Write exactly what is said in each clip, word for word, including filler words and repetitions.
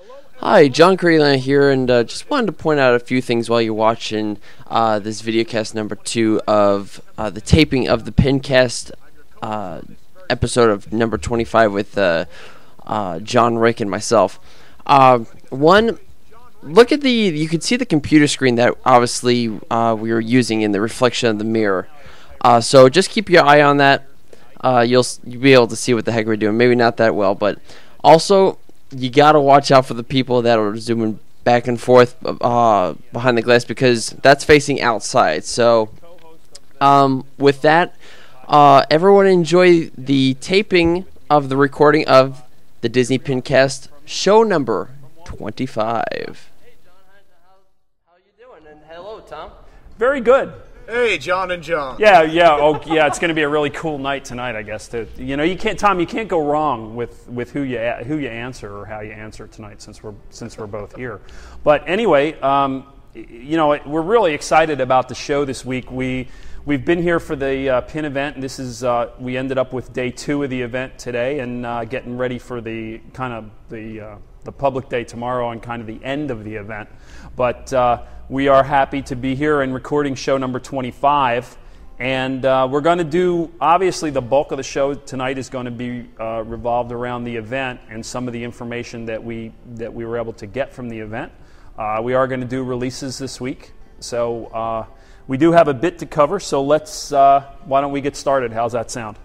Hi, John Corigliano here, and uh, just wanted to point out a few things while you're watching uh, this videocast number two of uh, the taping of the Pincast uh, episode of number twenty-five with uh, uh, John, Rick, and myself. Uh, one, look at the, you can see the computer screen that obviously uh, we were using in the reflection of the mirror. Uh, so just keep your eye on that. Uh, you'll, you'll be able to see what the heck we're doing. Maybe not that well, but also you gotta watch out for the people that are zooming back and forth uh, behind the glass, because that's facing outside. So um, with that, uh, everyone enjoy the taping of the recording of the Disney Pincast show number twenty-five. Hey John, how you doing? And hello, Tom. Very good. Hey, John and John. Yeah, yeah, oh, yeah. It's going to be a really cool night tonight, I guess. To, you know, you can't, Tom. You can't go wrong with, with who you who you answer or how you answer tonight, since we're since we're both here. But anyway, um, you know, we're really excited about the show this week. We we've been here for the uh, Pin event, and this is uh, we ended up with day two of the event today, and uh, getting ready for the kind of the uh, the public day tomorrow, and kind of the end of the event. But uh, we are happy to be here and recording show number twenty-five, and uh, we're going to do, obviously the bulk of the show tonight is going to be uh, revolved around the event and some of the information that we that we were able to get from the event. Uh, we are going to do releases this week, so uh, we do have a bit to cover, so let's, uh, why don't we get started? How's that sound?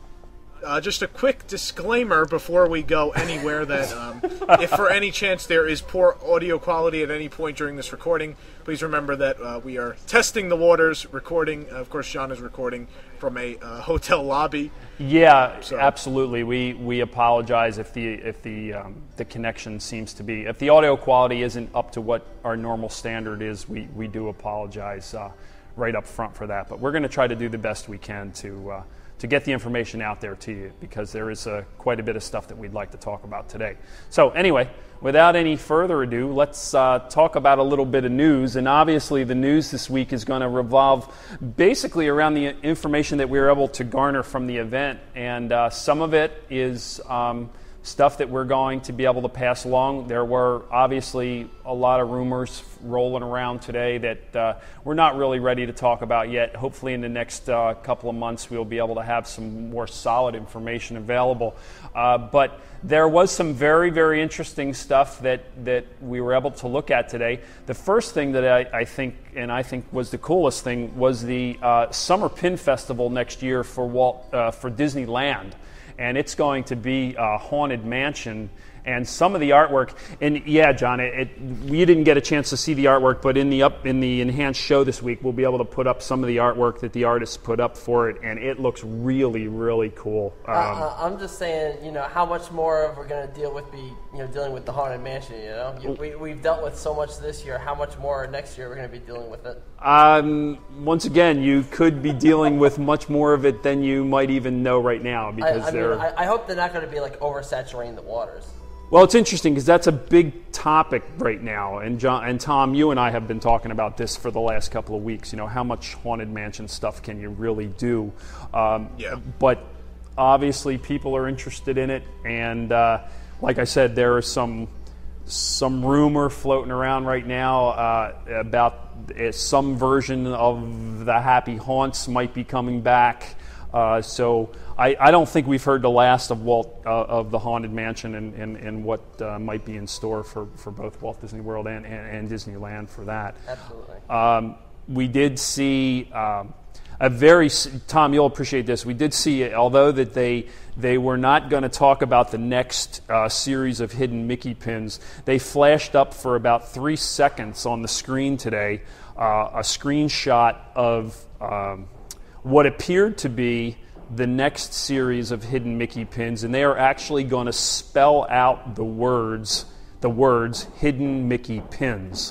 Uh, just a quick disclaimer before we go anywhere that um, if for any chance there is poor audio quality at any point during this recording, please remember that uh, we are testing the waters, recording. Of course, John is recording from a uh, hotel lobby. Yeah, so. Absolutely. We we apologize if the if the um, the connection seems to be, if the audio quality isn't up to what our normal standard is. We we do apologize uh, right up front for that. But we're going to try to do the best we can to. Uh, to get the information out there to you, because there is uh, quite a bit of stuff that we'd like to talk about today. So anyway, without any further ado, let's uh, talk about a little bit of news. And obviously the news this week is going to revolve basically around the information that we were able to garner from the event. And uh, some of it is um, stuff that we're going to be able to pass along. There were obviously a lot of rumors rolling around today that uh, we're not really ready to talk about yet. Hopefully in the next uh, couple of months we'll be able to have some more solid information available. Uh, but there was some very, very interesting stuff that, that we were able to look at today. The first thing that I, I think, and I think was the coolest thing, was the uh, Summer Pin Festival next year for Walt, uh, for Disneyland. And it's going to be a Haunted Mansion, and some of the artwork. And yeah, John, it, it, you didn't get a chance to see the artwork, but in the up in the enhanced show this week, we'll be able to put up some of the artwork that the artists put up for it, and it looks really, really cool. Um, uh, I'm just saying, you know, how much more we're going to deal with, be you know, dealing with the Haunted Mansion. You know, you, we we've dealt with so much this year. How much more next year we're going to be dealing with it? Um, once again, you could be dealing with much more of it than you might even know right now, because I, I they're. Mean, I, I hope they're not going to be like oversaturating the waters. Well, it's interesting because that's a big topic right now, and John and Tom, you and I have been talking about this for the last couple of weeks. You know, how much Haunted Mansion stuff can you really do? Um, yeah. But obviously, people are interested in it, and uh, like I said, there is some some rumor floating around right now uh, about uh, some version of the Happy Haunts might be coming back. Uh, so I, I don't think we've heard the last of Walt uh, of the Haunted Mansion and, and, and what uh, might be in store for, for both Walt Disney World and, and, and Disneyland for that. Absolutely. Um, we did see um, a very Tom, you'll appreciate this. We did see, although that they they were not going to talk about the next uh, series of hidden Mickey pins, they flashed up for about three seconds on the screen today uh, a screenshot of. Um, what appeared to be the next series of hidden Mickey pins, and they are actually going to spell out the words, the words hidden Mickey pins.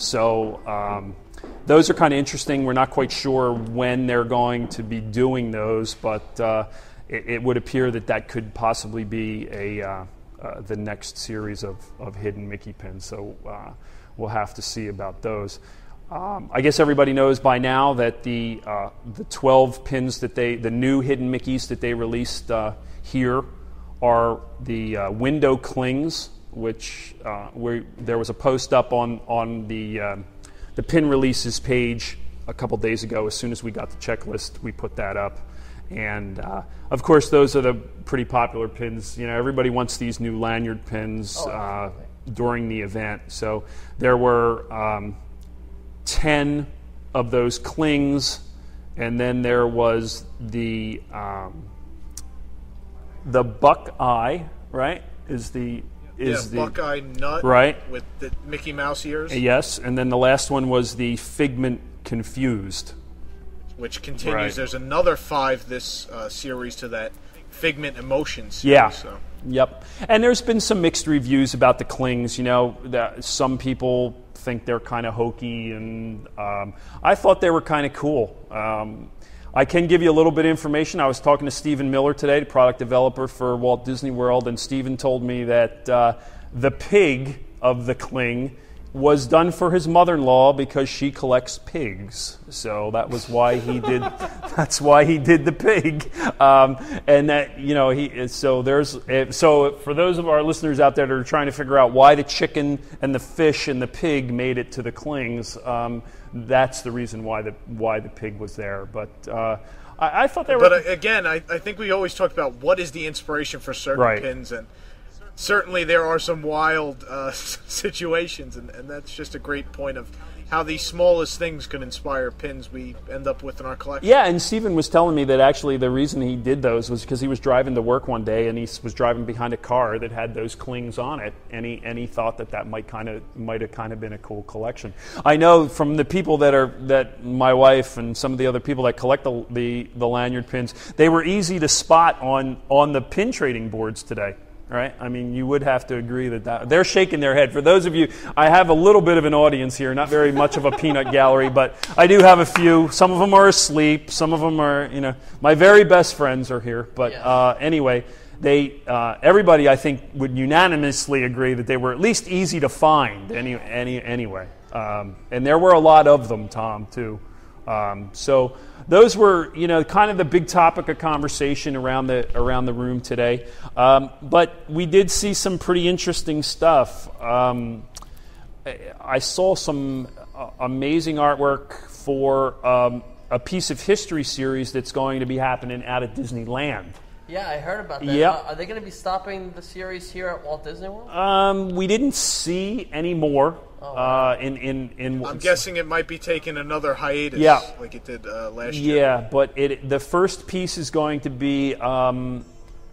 So um, those are kind of interesting. We're not quite sure when they're going to be doing those, but uh, it, it would appear that that could possibly be a uh, uh, the next series of, of hidden Mickey pins. So uh, we'll have to see about those. Um, I guess everybody knows by now that the uh, the twelve pins that they, the new hidden Mickeys that they released uh, here, are the uh, window clings which uh, where there was a post up on on the um, the pin releases page a couple days ago. As soon as we got the checklist, we put that up, and uh, of course, those are the pretty popular pins. You know, everybody wants these new lanyard pins Oh, uh, during the event. So there were um, ten of those clings, and then there was the um, the Buckeye, right? Is the is yeah, the Buckeye nut right with the Mickey Mouse ears. Yes, and then the last one was the Figment Confused, which continues. Right. There's another five this uh, series to that Figment Emotion series. Yeah. So. Yep. And there's been some mixed reviews about the clings. You know, that some people think they're kind of hokey, and um, I thought they were kind of cool. Um, I can give you a little bit of information. I was talking to Stephen Miller today, the product developer for Walt Disney World, and Stephen told me that uh, the pig of the cling was done for his mother-in-law because she collects pigs. So that was why he did. That's why he did the pig. Um, and that you know he. So there's. So for those of our listeners out there that are trying to figure out why the chicken and the fish and the pig made it to the clings, um, that's the reason why the why the pig was there. But uh, I, I thought they were. But uh, again, I, I think we always talked about what is the inspiration for certain Right. pins, and certainly there are some wild uh, situations, and, and that's just a great point of how the smallest things can inspire pins we end up with in our collection. Yeah, and Stephen was telling me that actually the reason he did those was because he was driving to work one day and he was driving behind a car that had those clings on it, and he and he thought that that might kind of might have kind of been a cool collection. I know from the people that are that my wife and some of the other people that collect the the, the lanyard pins, they were easy to spot on on the pin trading boards today. Right? I mean, you would have to agree that, that they're shaking their head. For those of you, I have a little bit of an audience here, not very much of a peanut gallery, but I do have a few. Some of them are asleep. Some of them are, you know, my very best friends are here. But uh, anyway, they, uh, everybody, I think, would unanimously agree that they were at least easy to find. Any, any, anyway, um, and there were a lot of them, Tom, too. Um, so those were, you know, kind of the big topic of conversation around the around the room today. Um, but we did see some pretty interesting stuff. Um, I saw some uh, amazing artwork for um, a piece of history series that's going to be happening out at Disneyland. Yeah, I heard about that. Yep. Uh, are they going to be stopping the series here at Walt Disney World? Um, we didn't see any more. Oh, wow. uh, in, in, in I'm guessing it might be taking another hiatus, Yeah. like it did uh, last year. Yeah, but it the first piece is going to be um,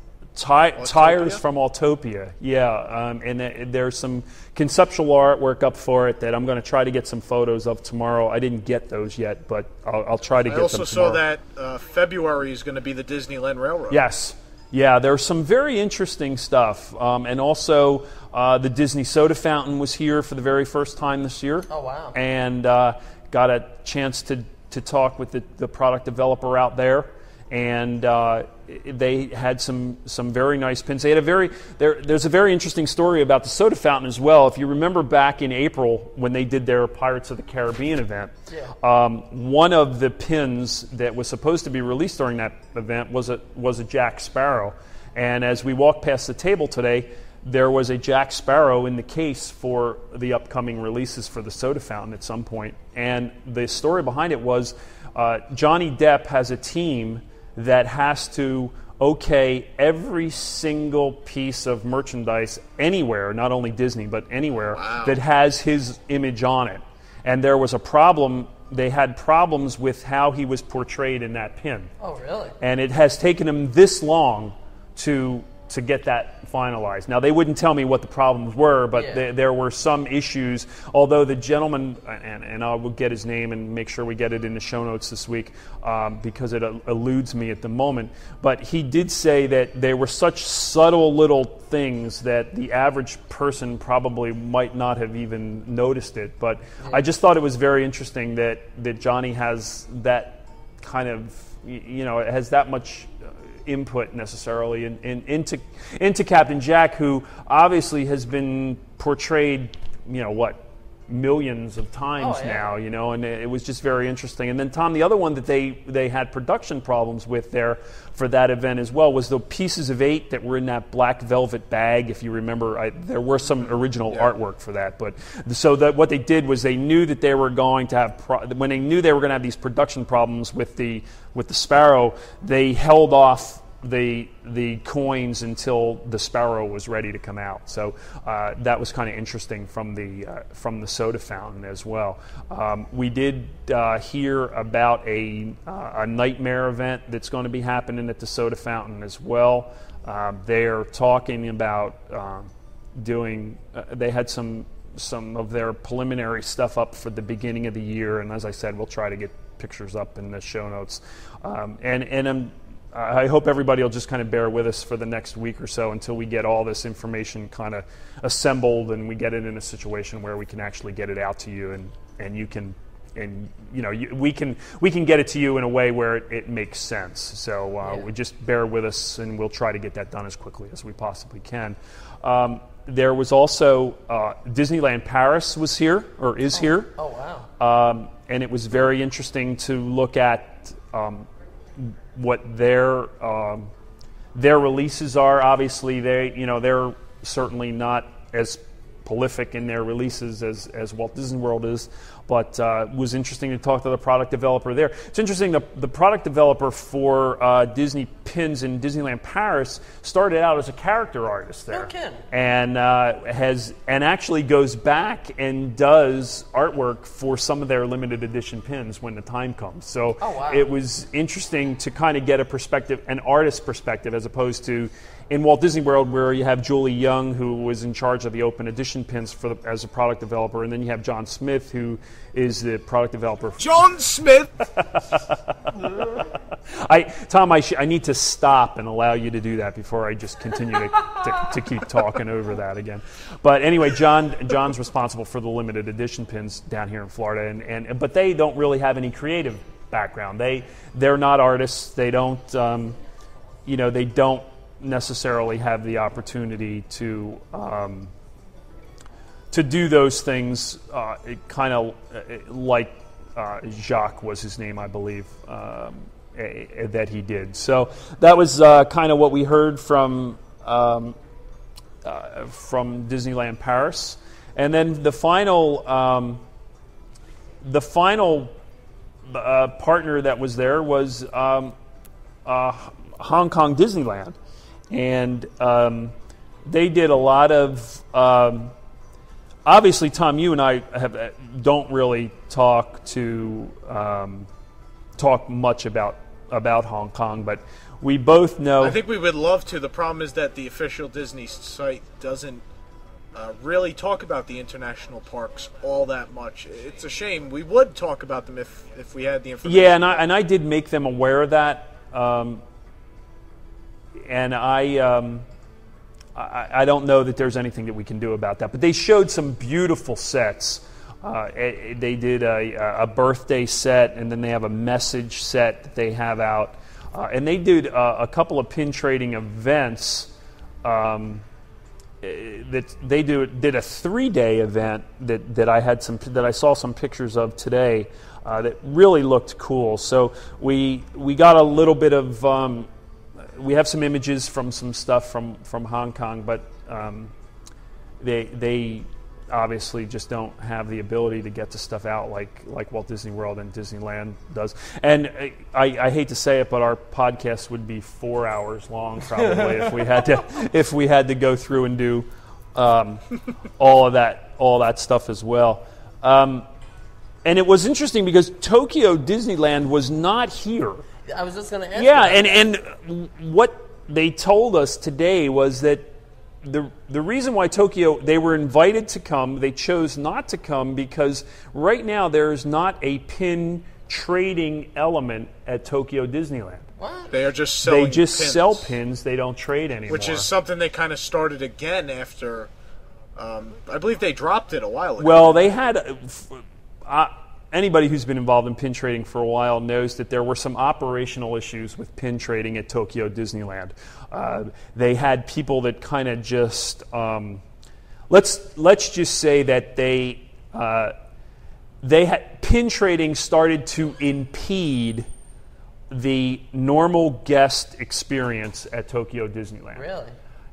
ti- tires from Autopia. Yeah, um, and th- there's some conceptual artwork up for it that I'm going to try to get some photos of tomorrow. I didn't get those yet, but I'll, I'll try to I get also them saw tomorrow. that uh, February is going to be the Disneyland Railroad. Yes. Yeah, there's some very interesting stuff. Um, and also, uh, the Disney Soda Fountain was here for the very first time this year. Oh, wow. And uh, got a chance to, to talk with the, the product developer out there. And uh, they had some some very nice pins. They had a very there. There's a very interesting story about the soda fountain as well. If you remember back in April when they did their Pirates of the Caribbean event, yeah. um, one of the pins that was supposed to be released during that event was a was a Jack Sparrow. And as we walked past the table today, there was a Jack Sparrow in the case for the upcoming releases for the soda fountain at some point. And the story behind it was uh, Johnny Depp has a team that has to okay every single piece of merchandise anywhere, not only Disney, but anywhere, wow. that has his image on it. And there was a problem, they had problems with how he was portrayed in that pin. Oh, really? And it has taken him this long to to get that finalized. Now, they wouldn't tell me what the problems were, but Yeah. th- there were some issues, although the gentleman, and, and I will get his name and make sure we get it in the show notes this week, um, because it el- eludes me at the moment, but he did say that they were such subtle little things that the average person probably might not have even noticed it, but Yeah. I just thought it was very interesting that, that Johnny has that kind of, y- you know, has that much input necessarily in, in, into into Captain Jack, who obviously has been portrayed, you know, what, millions of times Oh, yeah. now, you know, and it, it was just very interesting. And then, Tom, the other one that they, they had production problems with there for that event as well was the pieces of eight that were in that black velvet bag. If you remember, I, there were some original Yeah. artwork for that. But so that what they did was they knew that they were going to have pro- when they knew they were going to have these production problems with the with the Sparrow, they held off the the coins until the Sparrow was ready to come out. So uh, that was kind of interesting from the uh, from the soda fountain as well. Um, we did uh, hear about a uh, a nightmare event that's going to be happening at the soda fountain as well. Uh, they're talking about uh, doing. Uh, they had some some of their preliminary stuff up for the beginning of the year, and as I said, we'll try to get pictures up in the show notes. Um, and and I'm. I hope everybody will just kind of bear with us for the next week or so until we get all this information kind of assembled and we get it in a situation where we can actually get it out to you and, and you can and you know you, we can we can get it to you in a way where it, it makes sense. So uh, Yeah. we just bear with us and we'll try to get that done as quickly as we possibly can. Um, there was also uh, Disneyland Paris was here or is here. Oh, wow. Um, and it was very interesting to look at um, what their um, their releases are. Obviously, they you know they're certainly not as prolific in their releases as, as Walt Disney World is, but uh, it was interesting to talk to the product developer there. It's interesting, the, the product developer for uh, Disney Pins in Disneyland Paris started out as a character artist there. No kidding. And uh, has and actually goes back and does artwork for some of their limited edition pins when the time comes. So Oh, wow. it was interesting to kind of get a perspective, an artist's perspective, as opposed to in Walt Disney World, where you have Julie Young, who was in charge of the open edition pins for the, as a product developer, and then you have John Smith, who is the product developer. For John Smith. I, Tom, I, sh- I need to stop and allow you to do that before I just continue to, to, to keep talking over that again. But anyway, John John's responsible for the limited edition pins down here in Florida, and, and but they don't really have any creative background. They they're not artists. They don't um, you know they don't necessarily have the opportunity to um, to do those things. Uh, kind of uh, like uh, Jacques was his name, I believe. Um, A, a, that he did. So that was uh, kind of what we heard from um, uh, from Disneyland Paris, and then the final um, the final uh, partner that was there was um, uh, Hong Kong Disneyland, and um, they did a lot of. Um, obviously, Tom, you and I have don't really talk to. Um, talk much about about Hong Kong, but we both know. I think we would love to. The problem is that the official Disney site doesn't uh, really talk about the international parks all that much. It's a shame. We would talk about them if, if we had the information. Yeah, and I and I did make them aware of that, um, and I, um, I I don't know that there's anything that we can do about that. But they showed some beautiful sets. Uh, they did a, a birthday set, and then they have a message set that they have out. Uh, and they did uh, a couple of pin trading events. Um, that they do did a three-day event that, that I had some that I saw some pictures of today uh, that really looked cool. So we we got a little bit of um, we have some images from some stuff from, from Hong Kong, but um, they they. obviously just don't have the ability to get the stuff out like like Walt Disney World and Disneyland does. And I, I hate to say it, but our podcast would be four hours long probably if we had to if we had to go through and do um, all of that all that stuff as well. Um, and it was interesting because Tokyo Disneyland was not here. I was just going to ask. Yeah, you and and what they told us today was that. The the reason why Tokyo, they were invited to come, they chose not to come because right now there is not a pin trading element at Tokyo Disneyland. What? They are just selling They just pins, sell pins, they don't trade anymore. which is something they kind of started again after. Um, I believe they dropped it a while ago. Well, they had... Uh, uh, anybody who's been involved in pin trading for a while knows that there were some operational issues with pin trading at Tokyo Disneyland. Uh, they had people that kind of just... Um, let's let's just say that they uh, they had pin trading started to impede the normal guest experience at Tokyo Disneyland. Really?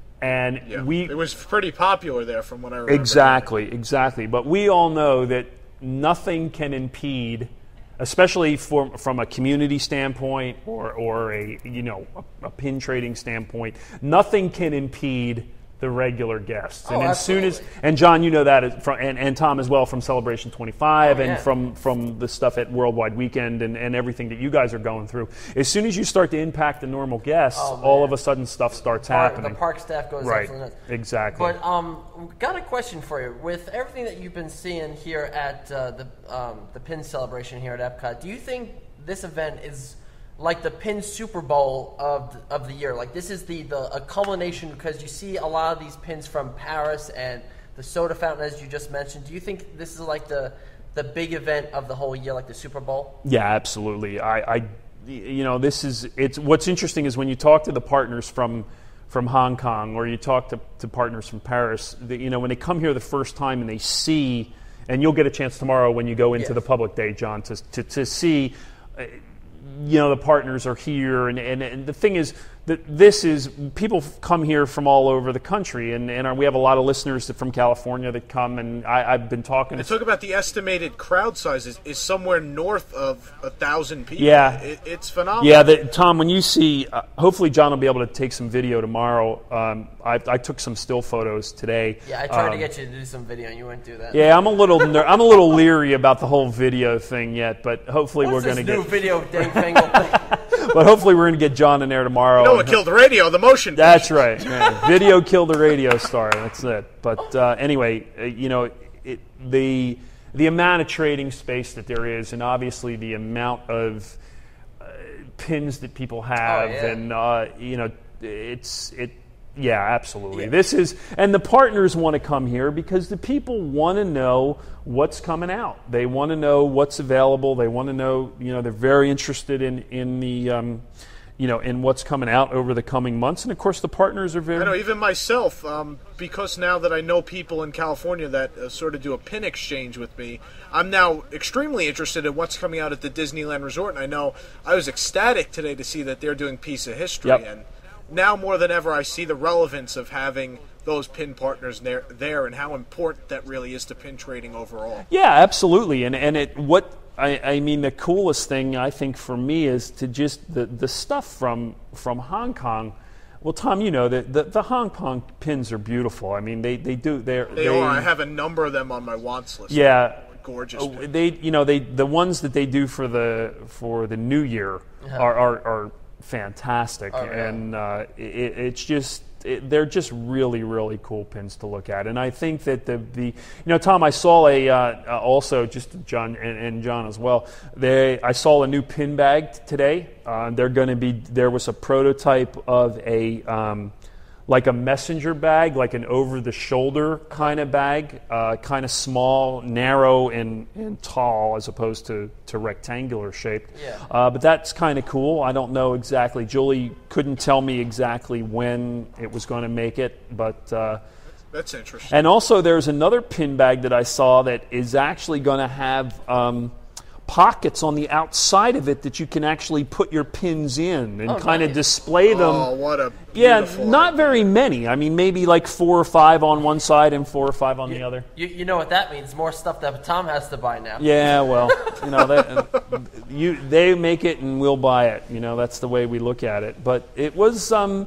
And Yeah. we It was pretty popular there from what I remember. exactly, exactly. But we all know that nothing can impede, especially for, from a community standpoint or, or a you know a, a pin trading standpoint, nothing can impede the regular guests. Oh, and as soon as absolutely. and John, you know that as from, and, and Tom as well from Celebration twenty-five Oh, and yeah. from from the stuff at Worldwide Weekend and, and everything that you guys are going through. As soon as you start to impact the normal guests, Oh, all man. of a sudden stuff starts Park- happening. The park staff goes Right, absolutely nuts. exactly. But um, got a question for you. With everything that you've been seeing here at uh, the um, the Pin Celebration here at Epcot, do you think this event is like the Pin Super Bowl of the, of the year? Like this is the, the a culmination, because you see a lot of these pins from Paris and the soda fountain, as you just mentioned. Do you think this is like the the big event of the whole year, like the Super Bowl? Yeah, absolutely. I, I, you know, this is it's. What's interesting is when you talk to the partners from from Hong Kong or you talk to, to partners from Paris, the, you know, when they come here the first time and they see, and you'll get a chance tomorrow when you go into Yes. the public day, John, to to, to see. Uh, you know, the partners are here, and, and, and the thing is that this is, people come here from all over the country, and, and we have a lot of listeners that, from California that come, and I, I've been talking They to... talk about the estimated crowd size is, is somewhere north of a thousand people. Yeah. It, it's phenomenal. Yeah, the, Tom, when you see, uh, hopefully John will be able to take some video tomorrow. Um, I, I took some still photos today. Yeah, I tried Um, to get you to do some video, and you wouldn't do that. Yeah, I'm a little ner- I'm a little leery about the whole video thing yet, but hopefully What's we're this going to new get. video dangle thing? But hopefully we're going to get John in there tomorrow. You know and what he'll- killed the radio? The motion. That's right. Yeah. Video killed the radio star. That's it. But uh, anyway, uh, you know, it, the the amount of trading space that there is, and obviously the amount of uh, pins that people have, Oh, yeah. and uh, you know, it's it. Yeah, absolutely. Yeah. This is, and the partners want to come here because the people want to know what's coming out. They want to know what's available. They want to know, you know, they're very interested in in the, um, you know, in what's coming out over the coming months. And of course, the partners are very. I know, even myself, um, because now that I know people in California that uh, sort of do a pin exchange with me, I'm now extremely interested in what's coming out at the Disneyland Resort. And I know I was ecstatic today to see that they're doing Piece of History. Yep. And now more than ever, I see the relevance of having those pin partners there, there and how important that really is to pin trading overall. Yeah, absolutely. And and it what I, I mean the coolest thing I think for me is to just the, the stuff from from Hong Kong. Well, Tom, you know the, the the Hong Kong pins are beautiful. I mean they they do they're, They, are. I have a number of them on my wants list. yeah. Gorgeous. Oh, pins. they you know they the ones that they do for the for the New Year are are, are fantastic, Oh, yeah. and uh, it, it's just it, they're just really really cool pins to look at. And I think that the the you know Tom, I saw a uh, uh, also just John and, and John as well. They I saw a new pin bag t- today. Uh, they're going to be there was a prototype of a. Um, like a messenger bag, like an over-the-shoulder kind of bag, uh, kind of small, narrow, and, and tall as opposed to, to rectangular shaped. Yeah. Uh, but that's kind of cool. I don't know exactly. Julie couldn't tell me exactly when it was going to make it, but... Uh, That's interesting. and also there's another pin bag that I saw that is actually going to have... Um, pockets on the outside of it that you can actually put your pins in and Oh, kind of nice. display them. Oh, what a Yeah, beautiful not idea. very many. I mean, maybe like four or five on one side and four or five on the other. You, you know what that means? More stuff that Tom has to buy now. Yeah, well, you know, that, you they make it and we'll buy it. You know, that's the way we look at it. But it was. Um,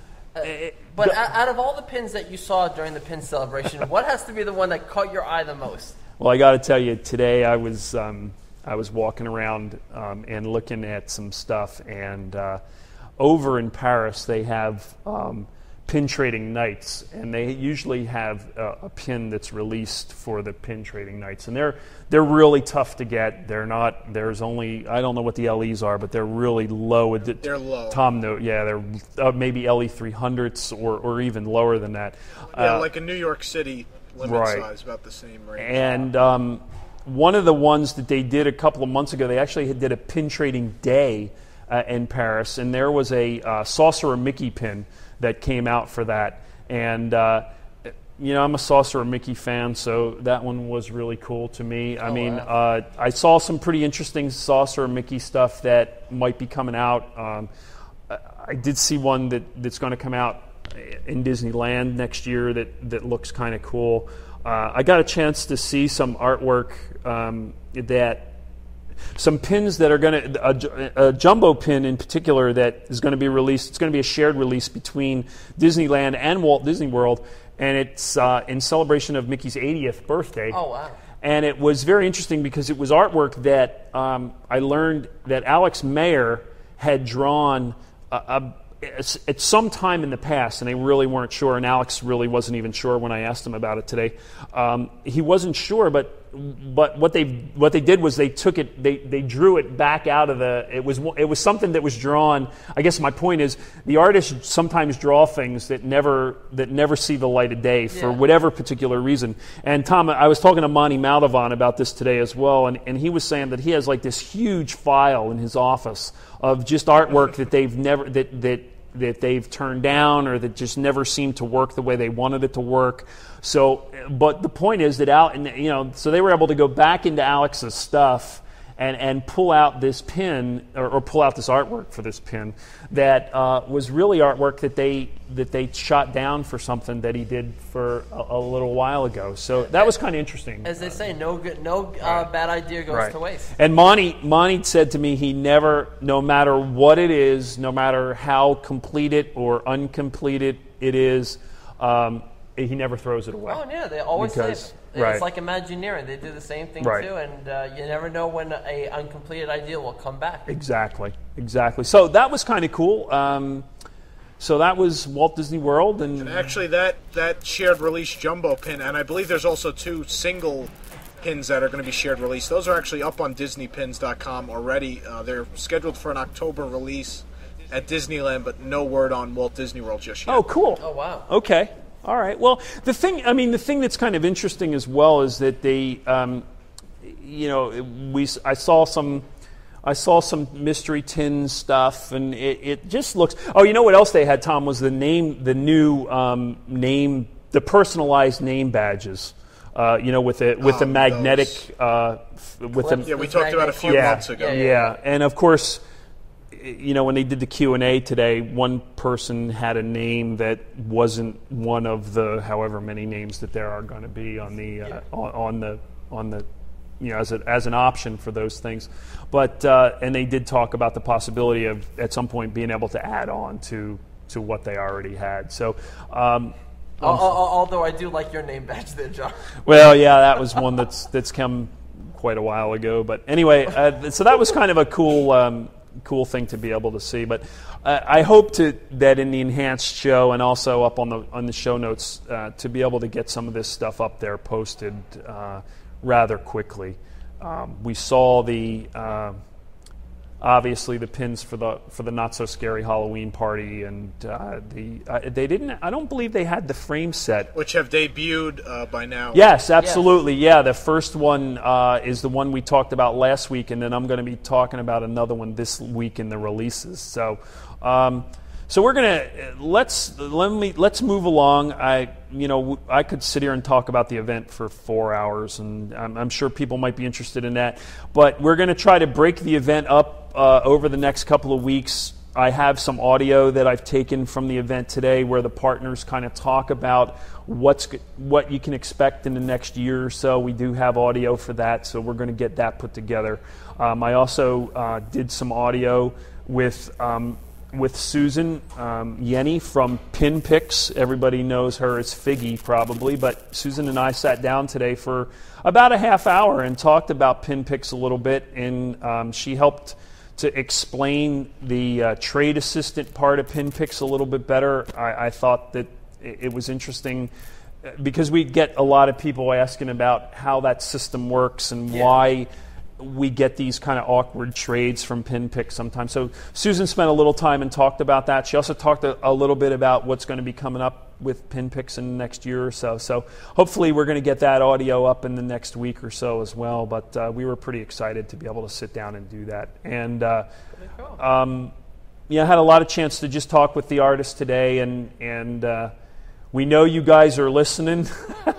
it- But o- out of all the pins that you saw during the pin celebration, what has to be the one that caught your eye the most? well, I got to tell you, today I was um, I was walking around um, and looking at some stuff, and uh, over in Paris they have um, pin trading nights, and they usually have a, a pin that's released for the pin trading nights, and they're they're really tough to get. They're not. There's only I don't know what the L Es are, but they're really low. They're low. Tom, no, yeah, they're uh, maybe L E three hundreds or or even lower than that. Yeah, Uh, like a New York City limit right. size, about the same range. And um, one of the ones that they did a couple of months ago, they actually did a pin trading day uh, in Paris, and there was a uh, Sorcerer Mickey pin that came out for that. And uh, you know, I'm a Saucer of Mickey fan, so that one was really cool to me. I Oh, mean, wow. uh, I saw some pretty interesting Saucer of Mickey stuff that might be coming out. Um, I, I did see one that, that's going to come out in Disneyland next year that, that looks kind of cool. Uh, I got a chance to see some artwork um, that some pins that are going to, a, a jumbo pin in particular that is going to be released. It's going to be a shared release between Disneyland and Walt Disney World, and it's uh, in celebration of Mickey's eightieth birthday. Oh, wow. And it was very interesting because it was artwork that um, I learned that Alex Mayer had drawn a, a at some time in the past, and they really weren't sure, and Alex really wasn't even sure when I asked him about it today. Um, he wasn't sure, but but what they what they did was they took it, they they drew it back out of the. It was it was something that was drawn. I guess my point is the artists sometimes draw things that never that never see the light of day for Yeah. whatever particular reason. And Tom, I was talking to Monty Maldovan about this today as well, and, and he was saying that he has like this huge file in his office of just artwork that they've never that that that they've turned down or that just never seemed to work the way they wanted it to work. So, but the point is that Al, and, you know, so they were able to go back into Alex's stuff and, and pull out this pin or, or pull out this artwork for this pin that uh, was really artwork that they that they shot down for something that he did for a, a little while ago. So that was kind of interesting. As they say, no good, no uh, bad idea goes Right. to waste. And Monty, Monty said to me, he never, no matter what it is, no matter how completed or uncompleted it is, um, he never throws it away. Oh yeah, they always Because- say it. right. It's like Imagineering; they do the same thing Right. too, and uh, you never know when a uncompleted idea will come back. Exactly, exactly. So that was kind of cool. Um, so that was Walt Disney World, and, And actually, that, that shared release jumbo pin, and I believe there's also two single pins that are going to be shared release. Those are actually up on Disney Pins dot com already. Uh, they're scheduled for an October release at Disneyland, but no word on Walt Disney World just yet. oh, cool. Oh wow! Okay. All right. Well, the thing, I mean, the thing that's kind of interesting as well is that they, um, you know, we, I saw some, I saw some mystery tin stuff, and it, it just looks. Oh, you know what else they had, Tom, was the name, the new um, name, the personalized name badges. Uh, you know, with the with the Um, magnetic, those- uh, f- with the Yeah, we Those talked about a magnet few clips. yeah, months ago. Yeah, Yeah, and of course, you know, when they did the Q and A today, one person had a name that wasn't one of the however many names that there are going to be on the uh, Yeah. on, on the on the you know as a, as an option for those things. But uh, and they did talk about the possibility of at some point being able to add on to to what they already had. So. Um, Al- al- although I do like your name badge there, John. Well, yeah, that was one that's that's come quite a while ago. But anyway, uh, so that was kind of a cool um, cool thing to be able to see. But uh, I hope to that in the enhanced show and also up on the on the show notes uh, to be able to get some of this stuff up there posted uh, rather quickly. Um, we saw the. Uh, Obviously, the pins for the for the not so scary Halloween party, and uh, the uh, they didn't. I don't believe they had the frame set. Which have debuted uh, by now. Yes, absolutely. Yeah, the first one uh, is the one we talked about last week, and then I'm going to be talking about another one this week in the releases. So, um, so we're gonna let's let me let's move along. I you know I could sit here and talk about the event for four hours, and I'm, I'm sure people might be interested in that. But we're going to try to break the event up. Uh, over the next couple of weeks. I have some audio that I've taken from the event today where the partners kind of talk about what's what you can expect in the next year or so. We do have audio for that, so we're going to get that put together. Um, I also uh, did some audio with um, with Susan um, Yenny from Pinpix. Everybody knows her as Figgy probably, but Susan and I sat down today for about a half hour and talked about Pinpix a little bit, and um, she helped to explain the uh, trade assistant part of Pinpix a little bit better. I, I thought that it, it was interesting because we get a lot of people asking about how that system works and Yeah. why we get these kind of awkward trades from Pinpix sometimes. So Susan spent a little time and talked about that. She also talked a, a little bit about what's going to be coming up with Pinpix in the next year or so. So hopefully we're going to get that audio up in the next week or so as well. But uh, we were pretty excited to be able to sit down and do that. And uh, Cool. um, yeah, I had a lot of chance to just talk with the artist today, and and uh, we know you guys are listening,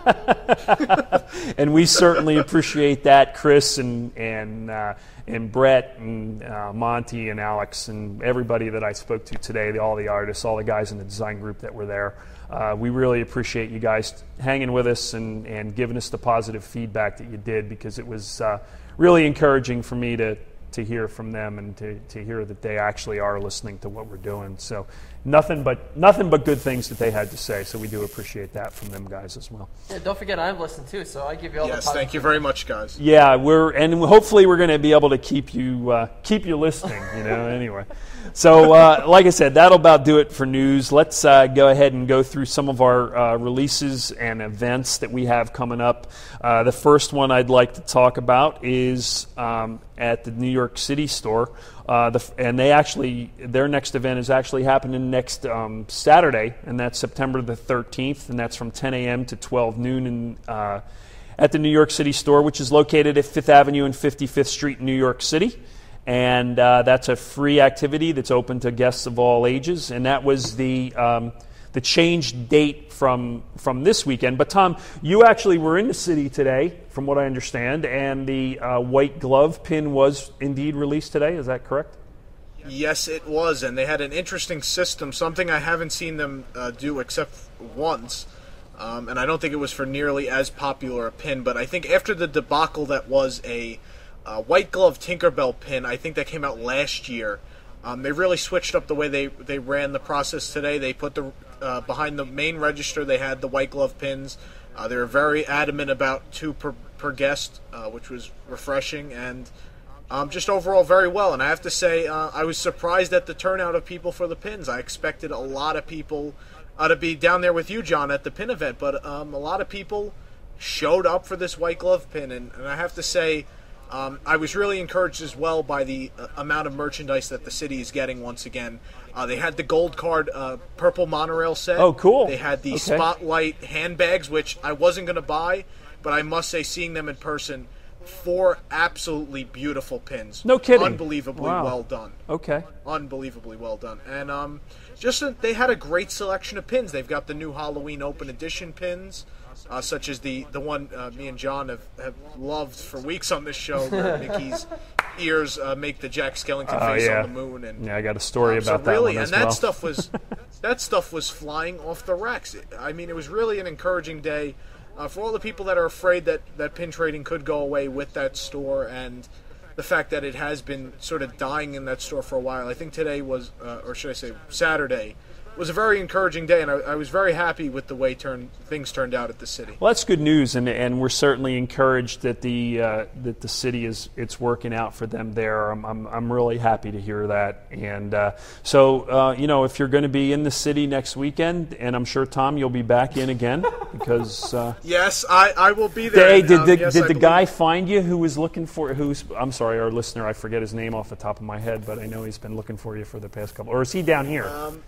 and we certainly appreciate that, Chris and and uh, and Brett and uh, Monty and Alex and everybody that I spoke to today, the, all the artists, all the guys in the design group that were there. Uh, we really appreciate you guys hanging with us and, and giving us the positive feedback that you did, because it was uh, really encouraging for me to to hear from them and to, to hear that they actually are listening to what we're doing. So nothing but nothing but good things that they had to say. So we do appreciate that from them guys as well. Yeah, don't forget I've listened too, so I give you all yes, the Yes, thank you very much, guys. Yeah, we're and hopefully we're going to be able to keep you uh, keep you listening. You know, anyway. So, uh, like I said, that'll about do it for news. Let's uh, go ahead and go through some of our uh, releases and events that we have coming up. Uh, the first one I'd like to talk about is um, at the New York City store. Uh, the, and they actually, their next event is actually happening next um, Saturday, and that's September the thirteenth, and that's from ten a.m. to twelve noon in, uh, at the New York City store, which is located at Fifth Avenue and fifty-fifth Street in New York City. And uh, that's a free activity that's open to guests of all ages. And that was the um, the changed date from from this weekend. But Tom, you actually were in the city today, from what I understand, and the uh, white glove pin was indeed released today. Is that correct? Yes, it was, and they had an interesting system, something I haven't seen them uh, do except once. Um, and I don't think it was for nearly as popular a pin, but I think after the debacle that was a Uh, white glove Tinkerbell pin, I think that came out last year. Um, they really switched up the way they, they ran the process today. They put the uh, behind the main register, they had the white glove pins. Uh, they were very adamant about two per, per guest, uh, which was refreshing, and um, just overall very well. And I have to say, uh, I was surprised at the turnout of people for the pins. I expected a lot of people uh, to be down there with you, John, at the pin event, but um, a lot of people showed up for this white glove pin, and, and I have to say, Um, I was really encouraged as well by the uh, amount of merchandise that the city is getting once again. Uh, they had the gold card uh, purple monorail set. Oh, cool. They had the Okay. Spotlight handbags, which I wasn't going to buy, but I must say, seeing them in person, four absolutely beautiful pins. No kidding. Unbelievably Wow. well done. Okay. Unbelievably well done. And um, just uh, they had a great selection of pins. They've got the new Halloween Open Edition pins. Uh, such as the, the one uh, me and John have, have loved for weeks on this show, where Mickey's ears uh, make the Jack Skellington Oh, face yeah. on the moon. And Yeah, I got a story um, about so really, that one and as that well. stuff was that stuff was flying off the racks. I mean, it was really an encouraging day uh, for all the people that are afraid that, that pin trading could go away with that store, and the fact that it has been sort of dying in that store for a while. I think today was, uh, or should I say Saturday, was a very encouraging day, and I, I was very happy with the way turn, things turned out at the city. Well, that's good news, and and we're certainly encouraged that the uh, that the city is it's working out for them there. I'm I'm, I'm really happy to hear that, and uh, so uh, you know, if you're going to be in the city next weekend, and I'm sure Tom, you'll be back in again because. Uh, yes, I, I will be there. Hey, did um, the, yes, did I the believe- guy find you who was looking for who's? I'm sorry, our listener, I forget his name off the top of my head, but I know he's been looking for you for the past couple. Or is he down here? Um,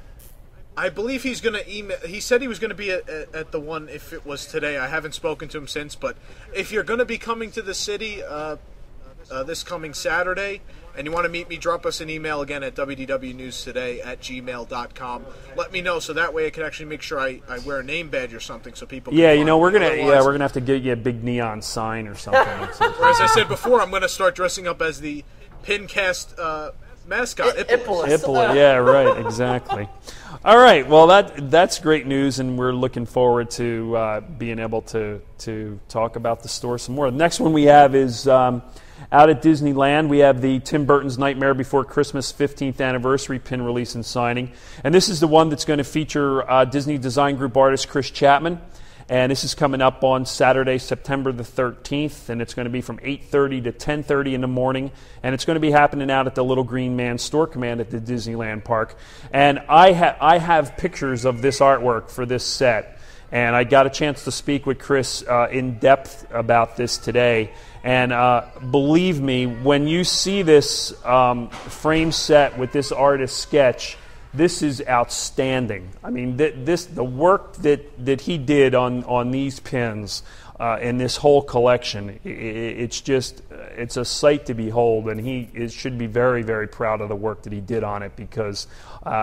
I believe he's going to email. He said he was going to be at, at, at the one if it was today. I haven't spoken to him since. But if you're going to be coming to the city uh, uh, this coming Saturday and you want to meet me, drop us an email again at w d w news today at gmail dot com. Let me know so that way I can actually make sure I, I wear a name badge or something so people. Can Yeah, you find know me. we're gonna Otherwise- yeah we're gonna have to get you a big neon sign or something. Or as I said before, I'm going to start dressing up as the Pincast uh, mascot. I- Ippolis. Ippolis. Ippolis, yeah, right, exactly. All right, well that that's great news, and we're looking forward to uh, being able to to talk about the store some more. The next one we have is um, out at Disneyland. We have the Tim Burton's Nightmare Before Christmas fifteenth anniversary pin release and signing, and this is the one that's going to feature uh, Disney Design Group artist Chris Chapman. And this is coming up on Saturday, September the thirteenth, and it's going to be from eight thirty to ten thirty in the morning, and it's going to be happening out at the Little Green Man Store Command at the Disneyland Park. And I, ha- I have pictures of this artwork for this set, and I got a chance to speak with Chris uh, in depth about this today. And uh, believe me, when you see this um, frame set with this artist's sketch, this is outstanding. I mean, th- this the work that, that he did on, on these pins uh, and this whole collection. I- I- it's just it's a sight to behold, and he is, should be very very proud of the work that he did on it because um,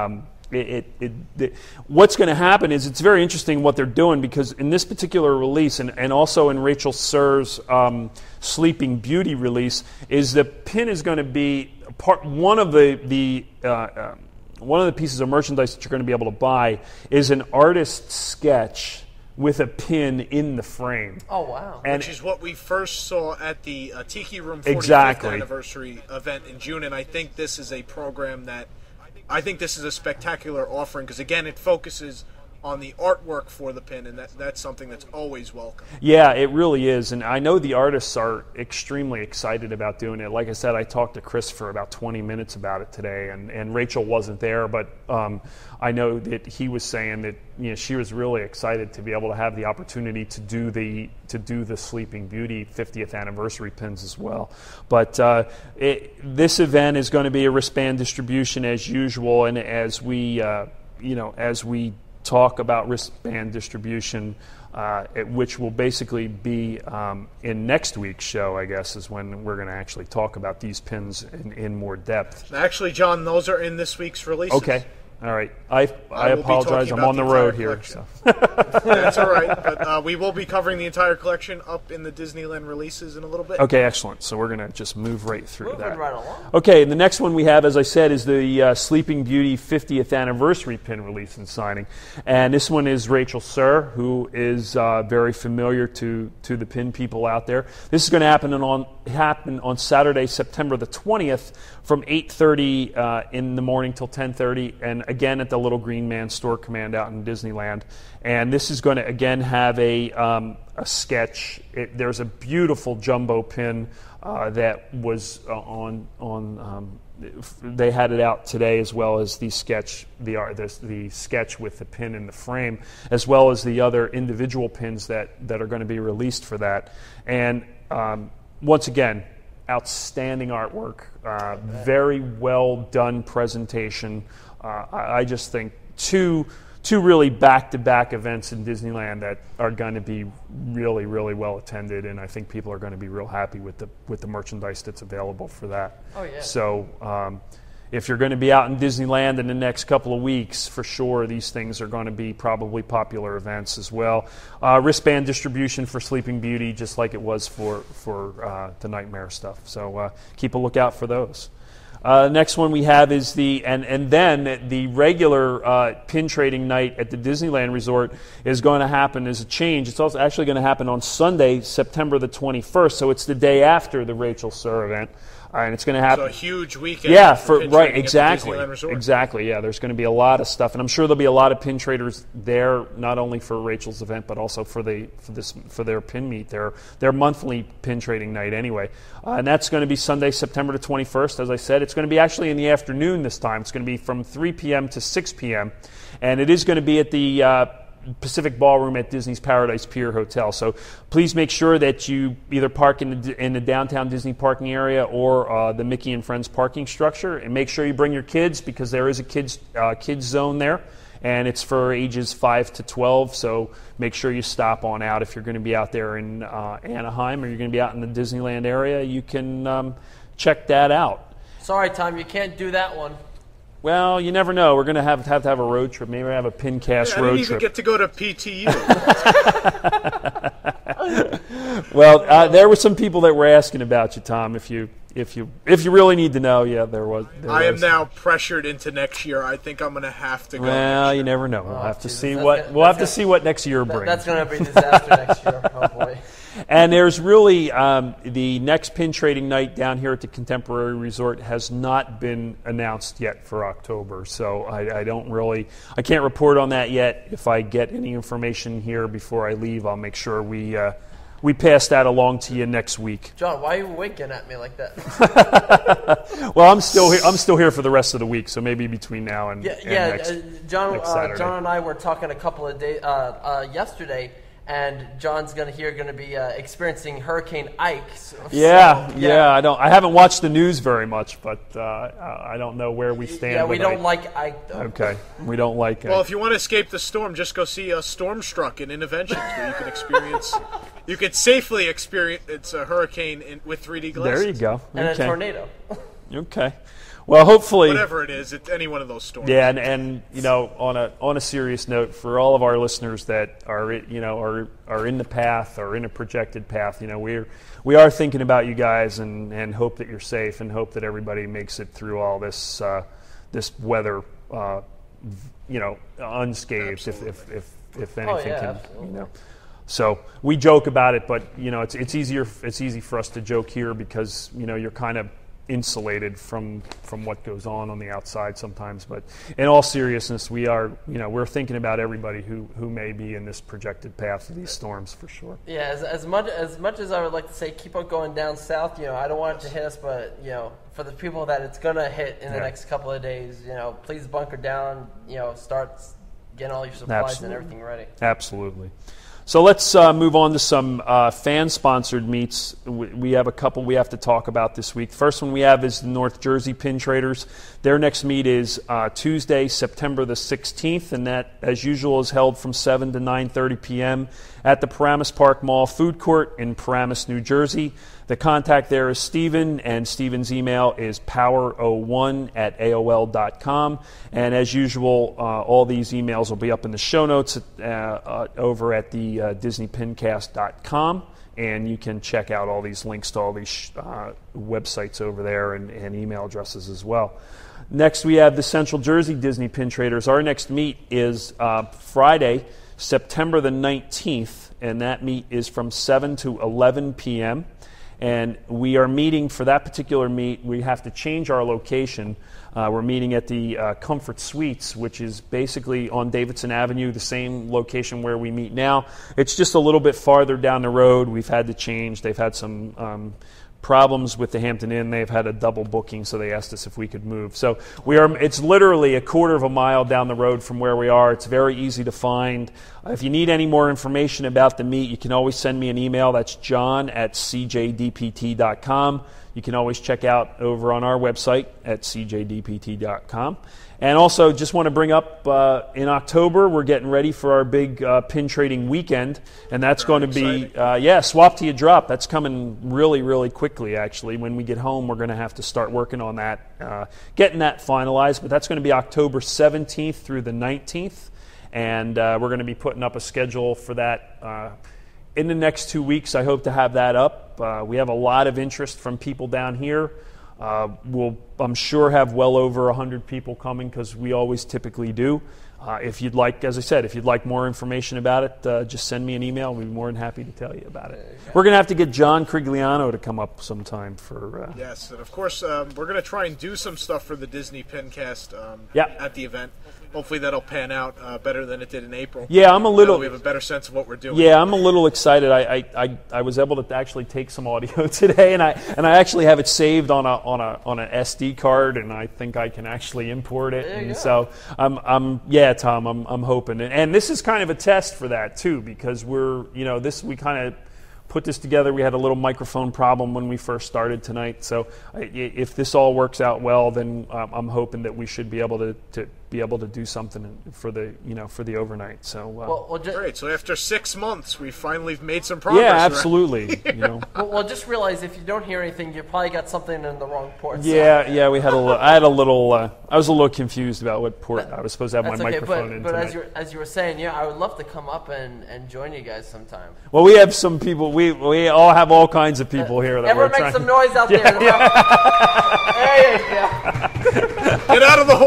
It, it, it, it, what's going to happen is it's very interesting what they're doing, because in this particular release, and, and also in Rachel Sir's um, Sleeping Beauty release, is the pin is going to be part one of the the uh, uh, one of the pieces of merchandise that you're going to be able to buy is an artist sketch with a pin in the frame. Oh wow! And which is what we first saw at the uh, Tiki Room forty-fifth exactly. anniversary event in June, and I think this is a program that. I think this is a spectacular offering because, again, it focuses on the artwork for the pin, and that, that's something that's always welcome. Yeah, it really is, and I know the artists are extremely excited about doing it. Like I said, I talked to Chris for about twenty minutes about it today, and, and Rachel wasn't there, but um, I know that he was saying that you know she was really excited to be able to have the opportunity to do the to do the Sleeping Beauty fiftieth anniversary pins as well. But uh, it, this event is going to be a wristband distribution as usual, and as we uh, you know as we talk about wristband distribution, uh, it, which will basically be um, in next week's show, I guess, is when we're going to actually talk about these pins in, in more depth. Actually, John, those are in this week's releases. Okay. All right. I, I, I will apologize. I'm on the, the road here. So. That's all right. But uh, we will be covering the entire collection up in the Disneyland releases in a little bit. Okay, excellent. So we're going to just move right through Moving that. right along. Okay, the next one we have, as I said, is the uh, Sleeping Beauty fiftieth anniversary pin release and signing. And this one is Rachel Sir, who is uh, very familiar to, to the pin people out there. This is going to happen on, happen on Saturday, September the twentieth, from eight thirty uh, in the morning till ten thirty, and again at the Little Green Man Store Command out in Disneyland. And this is going to again have a um, a sketch. It, there's a beautiful jumbo pin uh, that was uh, on on. Um, they had it out today, as well as the sketch, the art, the, the sketch with the pin in the frame, as well as the other individual pins that that are going to be released for that. And um, once again, outstanding artwork, uh, very well done presentation. Uh, I, I just think two two really back-to-back events in Disneyland that are going to be really, really well attended, and I think people are going to be real happy with the with the merchandise that's available for that. Oh yeah. So um, if you're going to be out in Disneyland in the next couple of weeks, for sure, these things are going to be probably popular events as well. Uh, wristband distribution for Sleeping Beauty, just like it was for for uh, the Nightmare stuff. So uh, keep a lookout for those. Uh, next one we have is the, and, and then the regular uh, pin trading night at the Disneyland Resort is going to happen as a change. It's also actually going to happen on Sunday, September the twenty-first, so it's the day after the Rachel Sir event. Uh, and it's going to happen. So a huge weekend. Yeah, for, for pin right, trading exactly, at the Disneyland Resort. exactly. Yeah, there's going to be a lot of stuff, and I'm sure there'll be a lot of pin traders there, not only for Rachel's event, but also for the for this for their pin meet, their their monthly pin trading night anyway. Uh, and that's going to be Sunday, September the twenty-first. As I said, it's going to be actually in the afternoon this time. It's going to be from three p.m. to six p.m. and it is going to be at the uh, Pacific Ballroom at Disney's Paradise Pier Hotel. So please make sure that you either park in the, in the downtown Disney parking area or uh, the Mickey and Friends parking structure, and make sure you bring your kids, because there is a kids uh, kids zone there, and it's for ages five to twelve. So make sure you stop on out if you're going to be out there in uh, Anaheim, or you're going to be out in the Disneyland area. You can um, check that out. Sorry, Tom, you can't do that one. Well, you never know. We're going to have, have to have a road trip. Maybe we have a Pincast yeah, road I didn't trip. even get to go to P T U. Well, uh, there were some people that were asking about you, Tom. If you if you if you really need to know, yeah, there was. There I was. am now pressured into next year. I think I'm going to have to go. Well, next you year. never know. We'll Oh, have to Jesus, see that's what gonna- we'll have that's to see what next year That, brings. that's going to be a disaster next year, probably. And there's really um, the next pin trading night down here at the Contemporary Resort has not been announced yet for October, so I, I don't really, I can't report on that yet. If I get any information here before I leave, I'll make sure we uh, we pass that along to you next week. John, why are you winking at me like that? Well, I'm still here. I'm still here for the rest of the week, so maybe between now and, Yeah, and yeah. next, uh, John, next uh, Saturday. John and I were talking a couple of days uh, uh, yesterday, and John's going to here going to be uh, experiencing Hurricane Ike. So, Yeah, so, yeah, I don't. I haven't watched the news very much, but uh, I don't know where we stand. Yeah, we with don't Ike. like Ike though. Okay, we don't like it. Well, if you want to escape the storm, just go see a Stormstruck in Interventions, where you can experience, you could safely experience it's a hurricane in, with three D glasses. There you go. And okay. a tornado. Okay. Well, hopefully, whatever it is, it's any one of those storms. Yeah, and, and you know, on a on a serious note, for all of our listeners that are you know are are in the path or in a projected path, you know, we're we are thinking about you guys and, and hope that you're safe and hope that everybody makes it through all this uh, this weather, uh, you know, unscathed. If, if if if anything oh, yeah, can, absolutely. you know. So we joke about it, but you know, it's it's easier it's easy for us to joke here because you know you're kind of insulated from from what goes on on the outside sometimes. But in all seriousness, we are you know we're thinking about everybody who who may be in this projected path of these storms for sure. Yeah, as, as much as much as I would like to say keep on going down south, you know, I don't want it to hit us, but you know, for the people that it's gonna hit in the Yeah. next couple of days, you know, please bunker down, you know, start getting all your supplies Absolutely. and everything ready. Absolutely. So let's uh, move on to some uh, fan-sponsored meets. We, we have a couple we have to talk about this week. The first one we have is the North Jersey Pin Traders. Their next meet is uh, Tuesday, September the sixteenth, and that, as usual, is held from seven to nine thirty p.m. at the Paramus Park Mall Food Court in Paramus, New Jersey. The contact there is Stephen, and Stephen's email is power oh one at A O L dot com. And as usual, uh, all these emails will be up in the show notes uh, uh, over at the uh, disney pincast dot com. And you can check out all these links to all these uh, websites over there and, and email addresses as well. Next, we have the Central Jersey Disney Pin Traders. Our next meet is uh, Friday, September the nineteenth, and that meet is from seven to eleven p.m. And we are meeting for that particular meet. We have to change our location. Uh, we're meeting at the uh, Comfort Suites, which is basically on Davidson Avenue, the same location where we meet now. It's just a little bit farther down the road. We've had to change. They've had some um, problems with the Hampton Inn. They've had a double booking, so they asked us if we could move. So we are. It's literally a quarter of a mile down the road from where we are. It's very easy to find. If you need any more information about the meet, you can always send me an email. That's john at c j d p t dot com. You can always check out over on our website at c j d p t dot com. And also, just want to bring up, uh, in October, we're getting ready for our big uh, pin trading weekend, and that's Very going to be, exciting. uh, yeah, swap to you drop. That's coming really, really quickly, actually. When we get home, we're going to have to start working on that, uh, getting that finalized, but that's going to be October seventeenth through the nineteenth, and uh, we're going to be putting up a schedule for that uh, in the next two weeks. I hope to have that up. Uh, we have a lot of interest from people down here. Uh, we'll, I'm sure, have well over one hundred people coming because we always typically do. Uh, if you'd like, as I said, if you'd like more information about it, uh, just send me an email. We'd be more than happy to tell you about it. We're going to have to get John Corigliano to come up sometime for... Uh, Yes, and of course, um, we're going to try and do some stuff for the Disney Pincast um, Yeah. at the event. Hopefully that'll pan out uh, better than it did in April. Yeah, I'm a Now little... that we have a better sense of what we're doing. Yeah, I'm a little excited. I, I, I, I was able to actually take some audio today, and I and I actually have it saved on a on a on an S D card, and I think I can actually import it. There you And go. so I'm I'm yeah, Tom, I'm I'm hoping, and, and this is kind of a test for that too, because we're you know this we kind of put this together. We had a little microphone problem when we first started tonight, so I, if this all works out well, then um, I'm hoping that we should be able to, to be able to do something for the you know for the overnight. So uh, Well, well, just, Great. So after six months, we finally made some progress. yeah, right? absolutely. You know. well, well, just realize if you don't hear anything, you probably got something in the wrong port. so- Yeah, yeah, we had a little. I had a little. Uh, I was a little confused about what port I was supposed to have my That's okay, microphone but, in but tonight. as you as you were saying, yeah, I would love to come up and, and join you guys sometime. Well, we have some people. We we all have all kinds of people here that Everyone we're make trying. some noise out there. There you go. Get out of the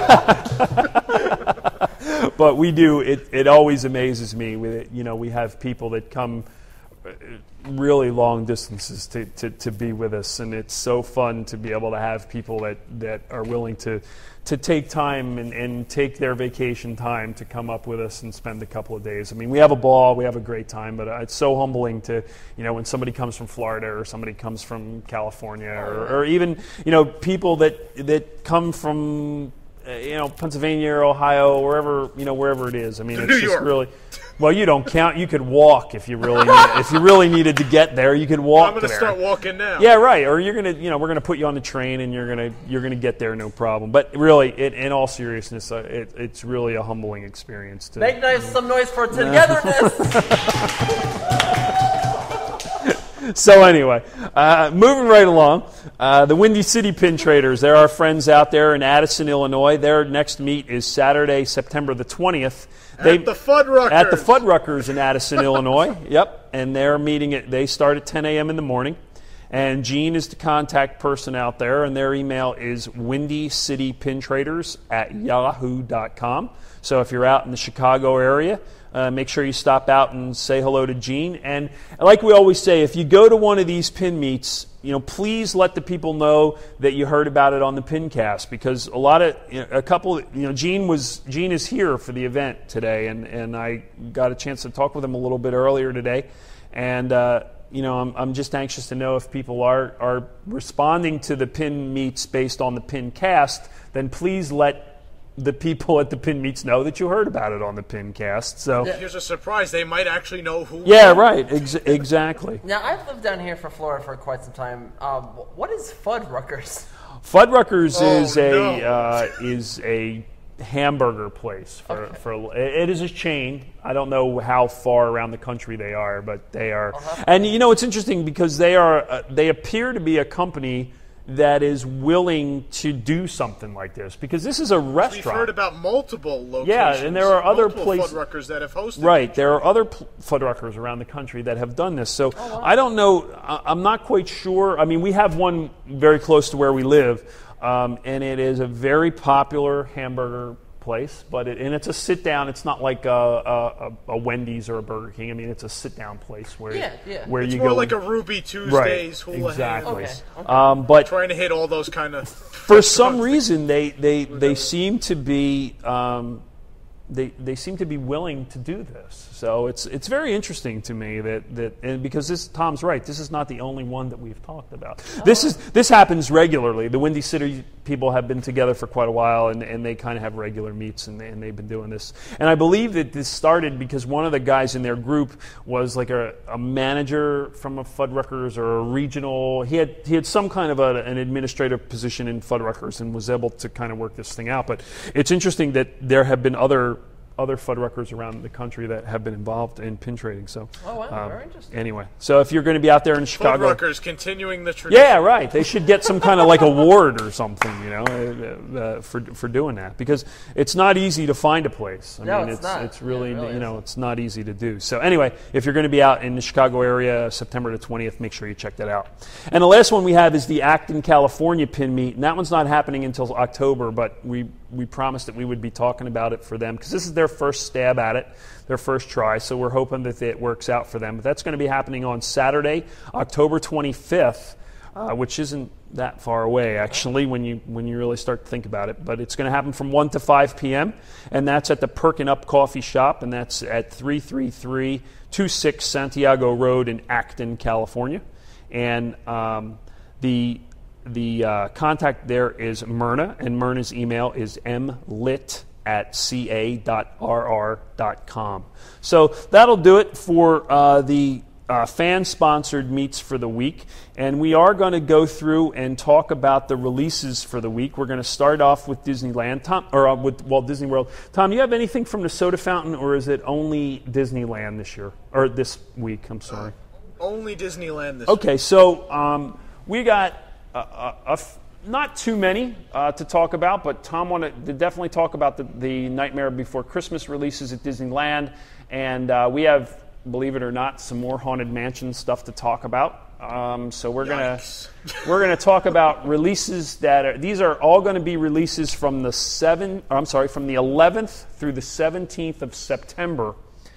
hotel. But we do. It it always amazes me. With you know, we have people that come uh, really long distances to, to, to be with us, and it's so fun to be able to have people that, that are willing to to take time and, and take their vacation time to come up with us and spend a couple of days. I mean, we have a ball, we have a great time, but it's so humbling to, you know, when somebody comes from Florida or somebody comes from California or, or even, you know, people that that come from, uh, you know, Pennsylvania or Ohio, wherever, you know, wherever it is. I mean, it's New just York. really... Well, you don't count. You could walk if you really need, if you really needed to get there. You could walk I'm going to there. start walking now. Yeah, right. Or you're gonna, you know, we're gonna put you on the train and you're gonna, you're gonna get there no problem. But really, it, in all seriousness, uh, it, it's really a humbling experience. To, Make nice, some noise for togetherness. So anyway, uh, moving right along, uh, the Windy City Pin Traders, they're our friends out there in Addison, Illinois. Their next meet is Saturday, September the twentieth. They, at the Fuddruckers. At the Fuddruckers in Addison, Illinois. Yep, and they're meeting at, they start at ten a.m. in the morning. And Gene is the contact person out there, and their email is windy city pin traders at yahoo dot com. So if you're out in the Chicago area, Uh, make sure you stop out and say hello to Gene. And like we always say, if you go to one of these pin meets, you know, please let the people know that you heard about it on the Pincast, because a lot of, you know, a couple, you know, Gene was Gene is here for the event today, and, and I got a chance to talk with him a little bit earlier today, and uh, you know, I'm I'm just anxious to know if people are are responding to the pin meets based on the Pincast. Then please let the people at the pin meets know that you heard about it on the Pincast. So here's a surprise: they might actually know who. Yeah, right. Ex- exactly. Now, I've lived down here for Florida for quite some time. Um, what is Fuddruckers? Fuddruckers Oh, is a no. uh, is a hamburger place for Okay. for it is a chain. I don't know how far around the country they are, but they are. Uh-huh. And you know, it's interesting because they are uh, they appear to be a company that is willing to do something like this, because this is a restaurant. We've heard about multiple locations. Yeah, and there are other multiple places- Fuddruckers that have hosted. Right, there are other pl- Fuddruckers around the country that have done this. So I don't know, I- I'm not quite sure. I mean, we have one very close to where we live, um, and it is a very popular hamburger place, but it, and it's a sit down. It's not like a, a, a Wendy's or a Burger King. I mean, it's a sit down place where Yeah, yeah. where It's you more go like and- a Ruby Tuesdays, right, Hula exactly. Hand, Okay, okay. Um, but trying to hit all those kind of. for some reason they they, they seem to be um, they they seem to be willing to do this. So it's it's very interesting to me that that and because this Tom's right. This is not the only one that we've talked about. This is this happens regularly. The Windy City people have been together for quite a while, and, and they kind of have regular meets, and, they, and they've been doing this. And I believe that this started because one of the guys in their group was like a, a manager from a Fuddruckers or a regional. He had he had some kind of a, an administrative position in Fuddruckers and was able to kind of work this thing out. But it's interesting that there have been other other Fuddruckers around the country that have been involved in pin trading. So, Oh, wow, um, very interesting. anyway, so if you're going to be out there in Chicago, Fuddruckers continuing the tradition. yeah, right. They should get some kind of like award or something, you know, uh, uh, for for doing that, because it's not easy to find a place. I No, mean, it's it's not. it's really, Yeah, it really you know, isn't. it's not easy to do. So anyway, if you're going to be out in the Chicago area, September the twentieth, make sure you check that out. And the last one we have is the Acton, California pin meet, and that one's not happening until October, but we we promised that we would be talking about it for them because this is their first stab at it, their first try. So we're hoping that it works out for them. But that's going to be happening on Saturday, October twenty-fifth, uh, which isn't that far away actually when you when you really start to think about it. But it's going to happen from one to five p.m. and that's at the Perkin' Up Coffee Shop, and that's at three three three two six Santiago Road in Acton, California. And um, the The uh, contact there is Myrna, and Myrna's email is mlit at ca dot r r dot com. So that'll do it for uh, the uh, fan-sponsored meets for the week. And we are going to go through and talk about the releases for the week. We're going to start off with Disneyland, Tom, or uh, with Walt Disney World. Tom, do you have anything from the soda fountain, or is it only Disneyland this year, or this week? I'm sorry. Uh, only Disneyland this Okay, so um, we got a, a, a f- not too many uh, to talk about, but Tom wanted to definitely talk about the, the Nightmare Before Christmas releases at Disneyland, and uh, we have, believe it or not, some more Haunted Mansion stuff to talk about. Um, so we're gonna Yikes. we're gonna talk about releases that are. These are all going to be releases from the seven. Or I'm sorry, from the eleventh through the seventeenth of September,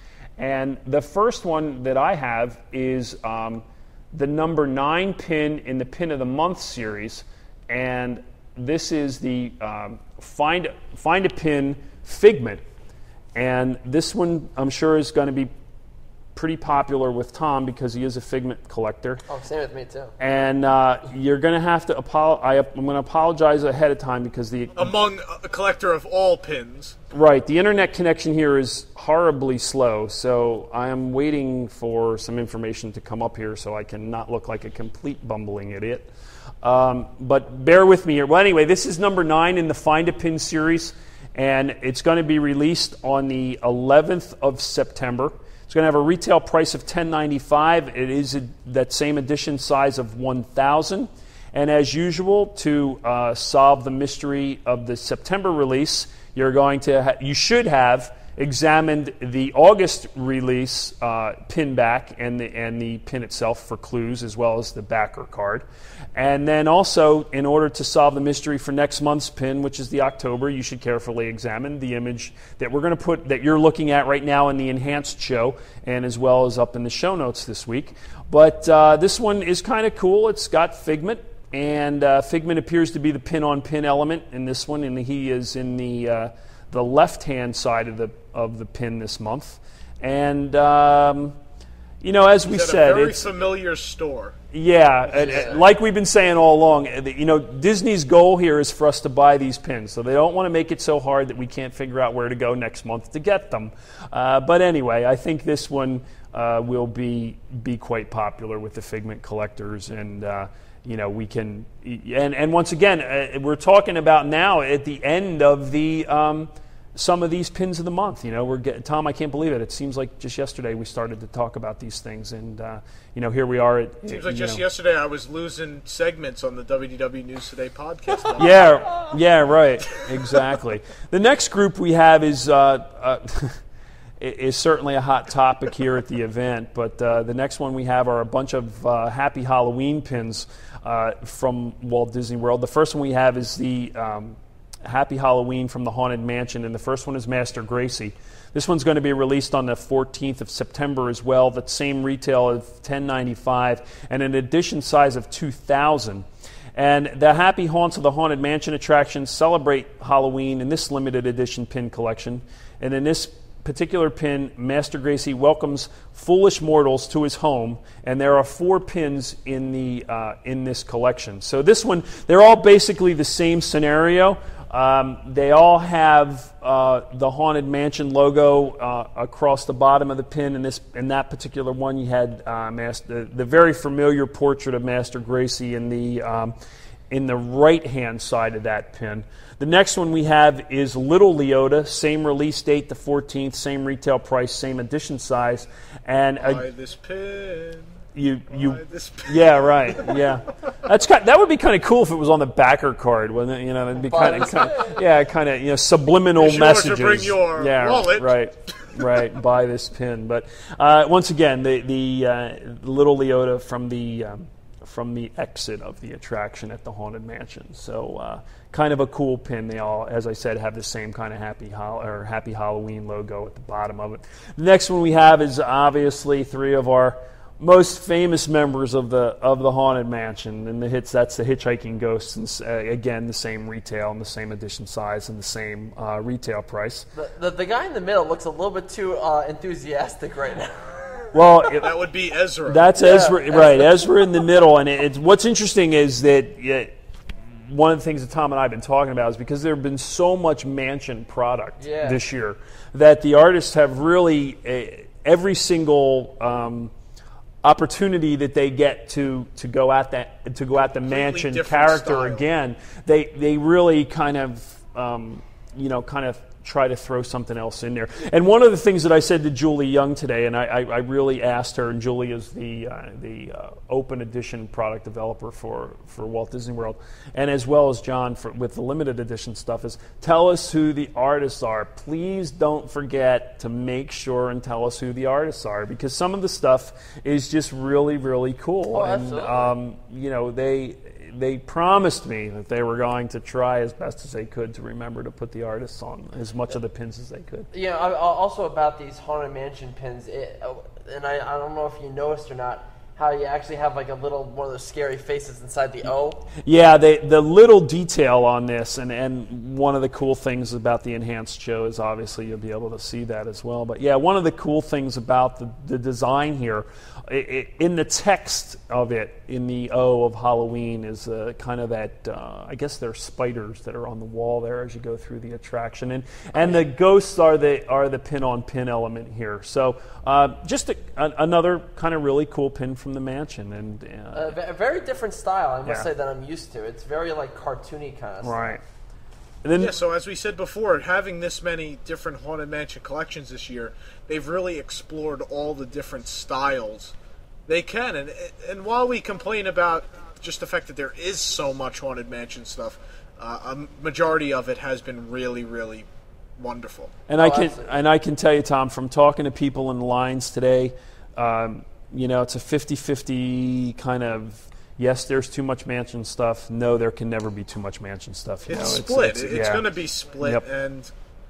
and the first one that I have is. Um, the number nine pin in the Pin of the Month series, and this is the um, Find Find a Pin Figment, and this one I'm sure is going to be pretty popular with Tom because he is a Figment collector. Oh, same with me too. And uh, you're going to have to apologize. I'm going to apologize ahead of time because the Among a collector of all pins. Right, the internet connection here is horribly slow, so I am waiting for some information to come up here so I can not look like a complete bumbling idiot. Um, but bear with me here. Well, anyway, this is number nine in the Find a Pin series, and it's going to be released on the eleventh of September. It's going to have a retail price of ten ninety-five. It is a, that same edition size of one thousand. And as usual, to uh, solve the mystery of the September release, you're going to ha- you should have examined the August release uh, pin back and the and the pin itself for clues, as well as the backer card. And then also, in order to solve the mystery for next month's pin, which is the October, you should carefully examine the image that we're going to put, that you're looking at right now in the enhanced show, and as well as up in the show notes this week. But uh, this one is kind of cool. It's got Figment, and uh, Figment appears to be the pin-on-pin element in this one, and he is in the uh, the left-hand side of the of the pin this month. And um, you know, as we He's at said, a very it's familiar store. Yeah, and, and like we've been saying all along, you know, Disney's goal here is for us to buy these pins, so they don't want to make it so hard that we can't figure out where to go next month to get them. Uh, but anyway, I think this one uh, will be be quite popular with the Figment collectors, and uh, you know, we can. And and once again, uh, we're talking about now at the end of the. Um, Some of these pins of the month, you know, we're getting, Tom, I can't believe it. It seems like just yesterday we started to talk about these things, and uh, you know, here we are. At, Seems like just know. yesterday I was losing segments on the W D W News Today podcast. Yeah, yeah, right, exactly. The next group we have is uh, uh, is certainly a hot topic here at the event, but uh, the next one we have are a bunch of uh, Happy Halloween pins uh, from Walt Disney World. The first one we have is the um, Happy Halloween from the Haunted Mansion, and the first one is Master Gracie. This one's going to be released on the fourteenth of September as well. That same retail of ten ninety-five and an edition size of two thousand. And the Happy Haunts of the Haunted Mansion attractions celebrate Halloween in this limited edition pin collection. And in this particular pin, Master Gracie welcomes foolish mortals to his home, and there are four pins in the uh, in this collection. So this one, they're all basically the same scenario. Um, they all have uh, the Haunted Mansion logo uh, across the bottom of the pin. In this, in that particular one, you had uh, Master, the, the very familiar portrait of Master Gracie in the um, in the right-hand side of that pin. The next one we have is Little Leota, same release date, the fourteenth, same retail price, same edition size, and uh, Buy this pin. You, you, Buy this pin. yeah, right, yeah. That's kind, that would be kind of cool if it was on the backer card, wouldn't it? You know, it'd be kind of, kind of, yeah, kind of, you know, subliminal Be sure messages. to bring your yeah, wallet. right, right. Buy this pin. But uh, once again, the the uh, Little Leota from the um, from the exit of the attraction at the Haunted Mansion. So uh, kind of a cool pin. They all, as I said, have the same kind of happy Hol- or Happy Halloween logo at the bottom of it. The next one we have is obviously three of our most famous members of the of the Haunted Mansion, and the hits. That's the Hitchhiking Ghosts, and uh, again the same retail and the same edition size and the same uh, retail price. The, the the guy in the middle looks a little bit too uh, enthusiastic right now. Well, it, That would be Ezra. that's Yeah, Ezra, right? Ezra in the middle, and it, it's what's interesting is that it, one of the things that Tom and I have been talking about is because there have been so much Mansion product Yeah. this year that the artists have really uh, every single. Um, opportunity that they get to to go at that to go at the Mansion different character style. again, they they really kind of um, you know kind of try to throw something else in there. And one of the things that I said to Julie Young today, and I, I, I really asked her, and Julie is the uh, the uh, open edition product developer for, for Walt Disney World, and as well as John for, with the limited edition stuff, is tell us who the artists are. Please don't forget to make sure and tell us who the artists are, because some of the stuff is just really, really cool. Oh, and absolutely. um, you know, they they promised me that they were going to try as best as they could to remember to put the artists on as much of the pins as they could. You know, I, I- also about these Haunted Mansion pins, it, and I, I don't know if you noticed or not, how you actually have like a little one of those scary faces inside the O. Yeah, they, the little detail on this, and, and one of the cool things about the enhanced show is obviously you'll be able to see that as well. But yeah, one of the cool things about the, the design here, i i in the text of it, in the O of Halloween, is uh, kind of that, uh, I guess they're spiders that are on the wall there as you go through the attraction. And and the ghosts are the, are the pin-on-pin element here. So uh, just a, a, another kind of really cool pin from the Mansion. And uh, A ve- a very different style, I must Yeah. say, that I'm used to. It's very like cartoony kind of stuff. Right. And then, yeah, so as we said before, having this many different Haunted Mansion collections this year, they've really explored all the different styles they can. And and while we complain about just the fact that there is so much Haunted Mansion stuff, uh, a majority of it has been really, really wonderful. And Oh, I can absolutely. and I can tell you, Tom, from talking to people in the lines today, um, you know, it's a fifty-fifty kind of. Yes, there's too much mansion stuff. No, there can never be too much mansion stuff. You It's know, split. It's, It's, yeah. going to be split, Yep. and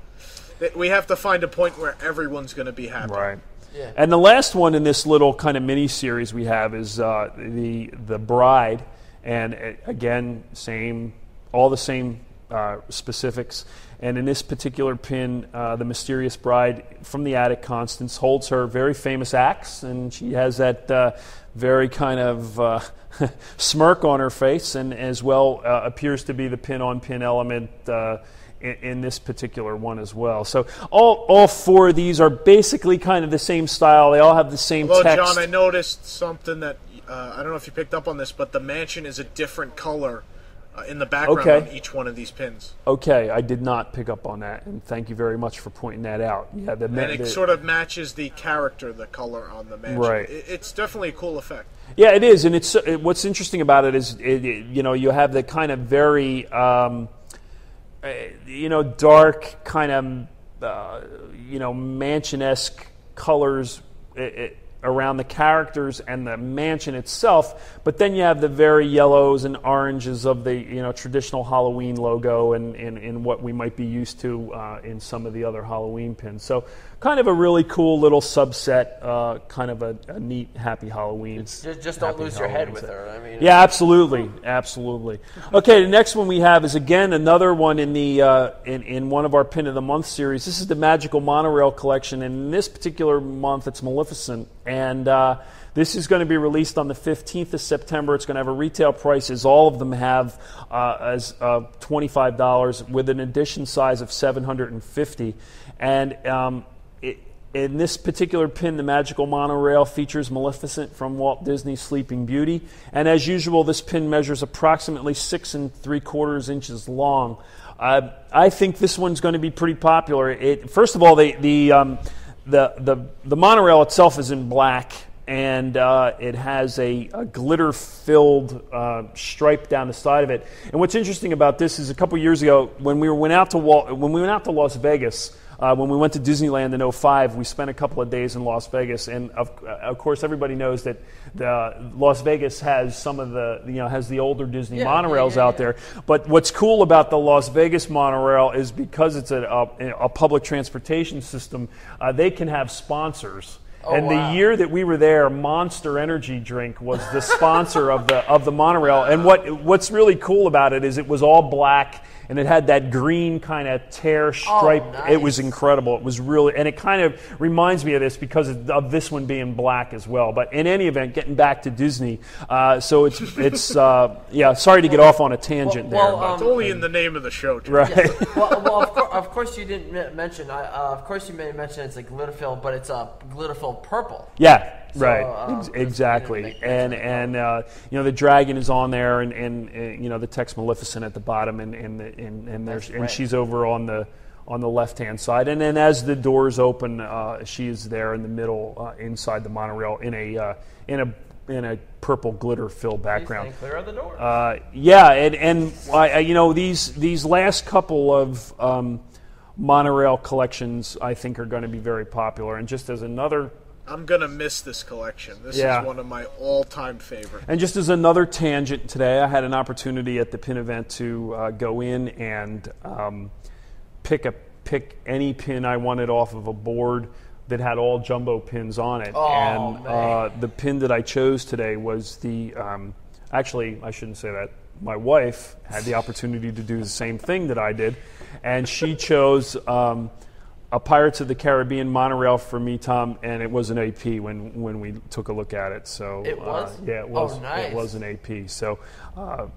th- we have to find a point where everyone's going to be happy. Right. Yeah. And the last one in this little kind of mini series we have is uh, the the Bride, and uh, again, same, all the same uh, specifics. And in this particular pin, uh, the Mysterious Bride from the attic, Constance holds her very famous axe, and she has that uh, very kind of uh, smirk on her face, and as well uh, appears to be the pin-on-pin element uh, in, in this particular one as well. So all all four of these are basically kind of the same style. They all have the same Although, text. John, I noticed something that, uh, I don't know if you picked up on this, but the mansion is a different color uh, in the background Okay. on each one of these pins. Okay, I did not pick up on that, and thank you very much for pointing that out. Yeah, the, And it the- sort of matches the character, the color on the mansion. Right. It, it's definitely a cool effect. Yeah, it is, and it's it, what's interesting about it is, it, it, you know, you have the kind of very, um, uh, you know, dark kind of, uh, you know, mansion-esque colors i i around the characters and the mansion itself, but then you have the very yellows and oranges of the, you know, traditional Halloween logo and, and, and what we might be used to uh, in some of the other Halloween pins. So kind of a really cool little subset, uh, kind of a, a neat, happy Halloween. Just, just don't happy lose your head Halloween with set. her. I mean, Yeah, absolutely, absolutely. Okay, the next one we have is again another one in the uh, in in one of our Pin of the Month series. This is the Magical Monorail collection, and in this particular month, it's Maleficent, and uh, this is going to be released on the fifteenth of September. It's going to have a retail price, as all of them have, uh, as uh, twenty-five dollars with an edition size of seven hundred fifty, and um, it. In this particular pin, the Magical Monorail features Maleficent from Walt Disney's Sleeping Beauty. And as usual, this pin measures approximately six and three quarters inches long. Uh, I think this one's going to be pretty popular. It, first of all, the, the, um, the, the, the monorail itself is in black, and uh, it has a, a glitter-filled uh, stripe down the side of it. And what's interesting about this is a couple years ago, when we went out to Walt, when we went out to Las Vegas, Uh, when we went to Disneyland in oh five, we spent a couple of days in Las Vegas, and of, of course, everybody knows that the Las Vegas has some of the, you know, has the older Disney Yeah, monorails yeah, yeah, out yeah. there. But what's cool about the Las Vegas monorail is because it's a, a, a public transportation system, uh, they can have sponsors. Oh, and wow. the year that we were there, Monster Energy drink was the sponsor of the of the monorail. And what what's really cool about it is it was all black, and it had that green kind of tear stripe. nice. It was incredible. It was really, and it kind of reminds me of this because of, of this one being black as well. But in any event, getting back to Disney, uh, so it's it's uh, yeah. Sorry to get off on a tangent Well, there. well, It's um, only in the name of the show, John. but, right. well, well of, course, of course you didn't m- mention. I, uh, of course you may mention it's a glitter fill, but it's a glitter fill purple. Yeah, So, right. um, Ex- just exactly. didn't make And mention and uh, you know, the dragon is on there, and, and, and you know, the text Maleficent at the bottom, and and the, and, and there's That's and right. she's over on the on the left hand side, and then as the doors open, uh, she is there in the middle uh, inside the monorail in a uh, in a in a purple glitter filled Please background. stand clear of the door. Uh, yeah, and and I, I- you know, these these last couple of um, monorail collections, I think, are going to be very popular. And just as another I'm going to miss this collection. This Yeah. is one of my all-time favorites. And just as another tangent today, I had an opportunity at the pin event to uh, go in and um, pick a pick any pin I wanted off of a board that had all jumbo pins on it. Oh, and man. uh, the pin that I chose today was the. Um, actually, I shouldn't say that. My wife had the opportunity to do the same thing that I did, and she chose. Um, A Pirates of the Caribbean monorail for me, Tom, and it was an A P when, when we took a look at it. So It was? uh, yeah, it was. Oh, nice. It was an A P. So uh,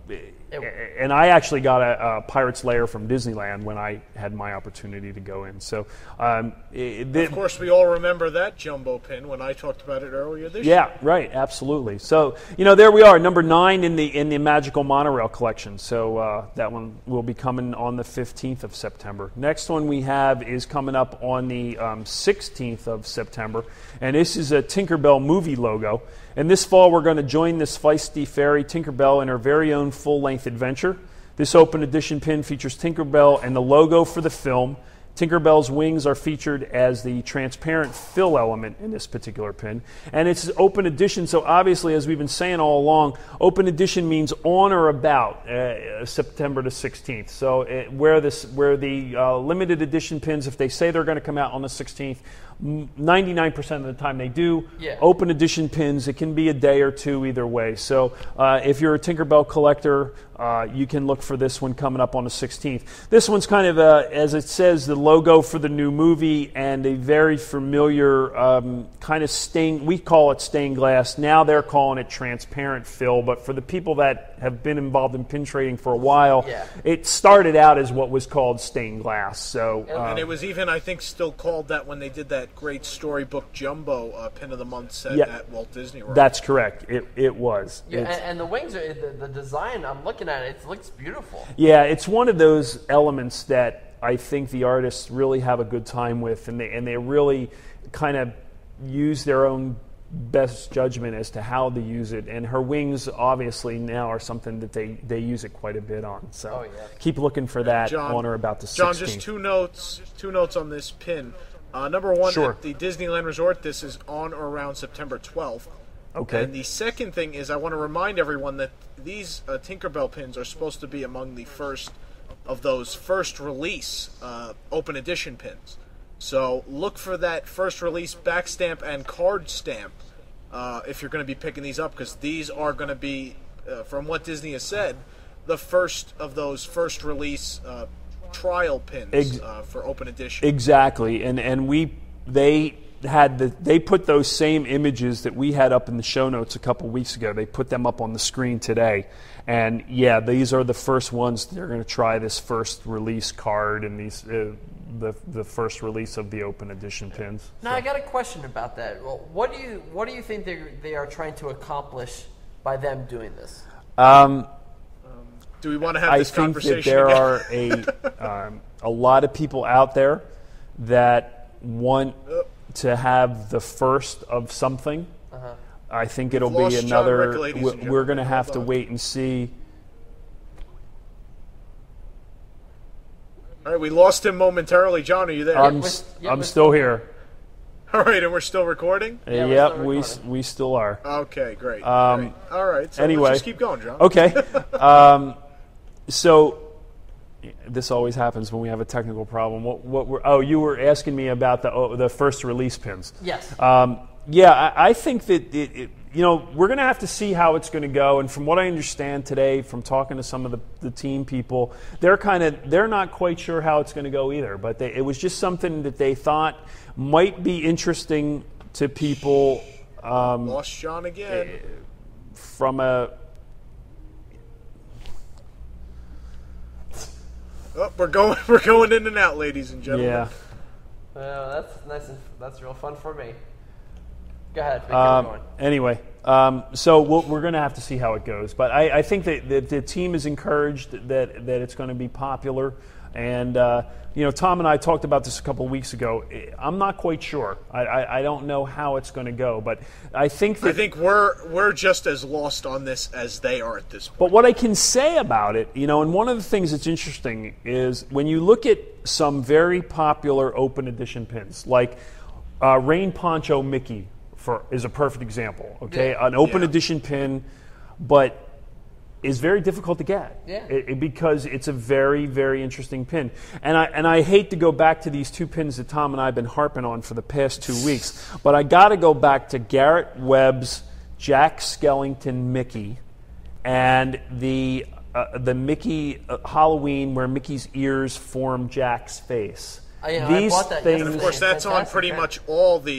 It, and I actually got a, a Pirate's Lair from Disneyland when I had my opportunity to go in. So, um, it, of course, we all remember that jumbo pin when I talked about it earlier this yeah, year. Yeah, right, absolutely. So, you know, there we are, number nine in the in the Magical Monorail collection. So uh, that one will be coming on the fifteenth of September. Next one we have is coming up on the um, sixteenth of September, and this is a Tinkerbell movie logo. And this fall, we're going to join this feisty fairy, Tinkerbell, in her very own full-length adventure. This open edition pin features Tinkerbell and the logo for the film. Tinkerbell's wings are featured as the transparent fill element in this particular pin. And it's open edition, so obviously, as we've been saying all along, open edition means on or about uh, September the sixteenth. So it, where, this, where the uh, limited edition pins, if they say they're going to come out on the sixteenth, ninety-nine percent of the time they do. Yeah. Open edition pins, it can be a day or two either way. So uh, if you're a Tinkerbell collector, uh, you can look for this one coming up on the sixteenth. This one's kind of, uh, as it says, the logo for the new movie and a very familiar um, kind of stained, we call it stained glass. Now they're calling it transparent fill, but for the people that have been involved in pin trading for a while, yeah. it started out as what was called stained glass. So, And, uh, and it was even, I think, still called that when they did that great storybook jumbo uh, pin of the month set Yeah. at Walt Disney World. that's correct. It it was. Yeah, It's- and, and the wings are the, the design. I'm looking at it; it looks beautiful. Yeah, it's one of those elements that I think the artists really have a good time with, and they and they really kind of use their own best judgment as to how to use it. And her wings, obviously, now are something that they, they use it quite a bit on. So Oh, yeah. keep looking for that John, on or about the John, sixteenth. just two notes. Two notes on this pin. Uh, number one, Sure. at the Disneyland Resort, this is on or around September twelfth. Okay. And the second thing is, I want to remind everyone that these uh, Tinkerbell pins are supposed to be among the first of those first release uh, open edition pins. So look for that first release back stamp and card stamp uh, if you're going to be picking these up, because these are going to be, uh, from what Disney has said, the first of those first release uh, trial pins Ex- uh, for open edition. Exactly, and and we they had the they put those same images that we had up in the show notes a couple weeks ago. They put them up on the screen today, and yeah, these are the first ones they're going to try this first release card and these uh, the the first release of the open edition pins. Now I got a question about that. Well, what do you what do you think they they are trying to accomplish by them doing this? Um, Do we want to have I this think conversation that there again? are a um, a lot of people out there that want to have the first of something. Uh-huh. I think it'll We've be lost John another. Rick, ladies we- and we're going to gentlemen. have Hold to on. wait and see. All right, we lost him momentarily. John, are you there? I'm we're- s- yeah, I'm we're still still here. All right, and we're still recording? Uh, Yeah, we're yep, still we s- recording. we still are. Okay, great. Um, great. All right, so anyway. let's just keep going, John. Okay. um, so this always happens when we have a technical problem. What, what were, oh, you were asking me about the oh, the first release pins. Yes. Um, yeah, I, I think that it, it, you know we're going to have to see how it's going to go. And from what I understand today, from talking to some of the, the team people, they're kind of they're not quite sure how it's going to go either. But they, it was just something that they thought might be interesting to people um, Lost John again. from a. Oh, we're going we're going in and out, ladies and gentlemen. Yeah. Well, that's nice and that's real fun for me. Go ahead. Keep Um, going. anyway, um, so we'll, we're going to have to see how it goes. But I, I think that, that the team is encouraged that that it's going to be popular. And, uh, you know, Tom and I talked about this a couple of weeks ago. I'm not quite sure. I, I, I don't know how it's going to go. But I think that... I think we're we're just as lost on this as they are at this point. But what I can say about it, you know, and one of the things that's interesting is when you look at some very popular open edition pins, like uh, Rain Poncho Mickey for is a perfect example, okay? Yeah. An open Yeah. edition pin, but is very difficult to get. Yeah. It, it- because it's a very, very interesting pin. And I and I hate to go back to these two pins that Tom and I have been harping on for the past two weeks, but I got to go back to Garrett Webb's Jack Skellington Mickey and the uh, the Mickey uh, Halloween where Mickey's ears form Jack's face. Oh, yeah, I These bought that things, And of course, that's on Fantastic, pretty man. much all the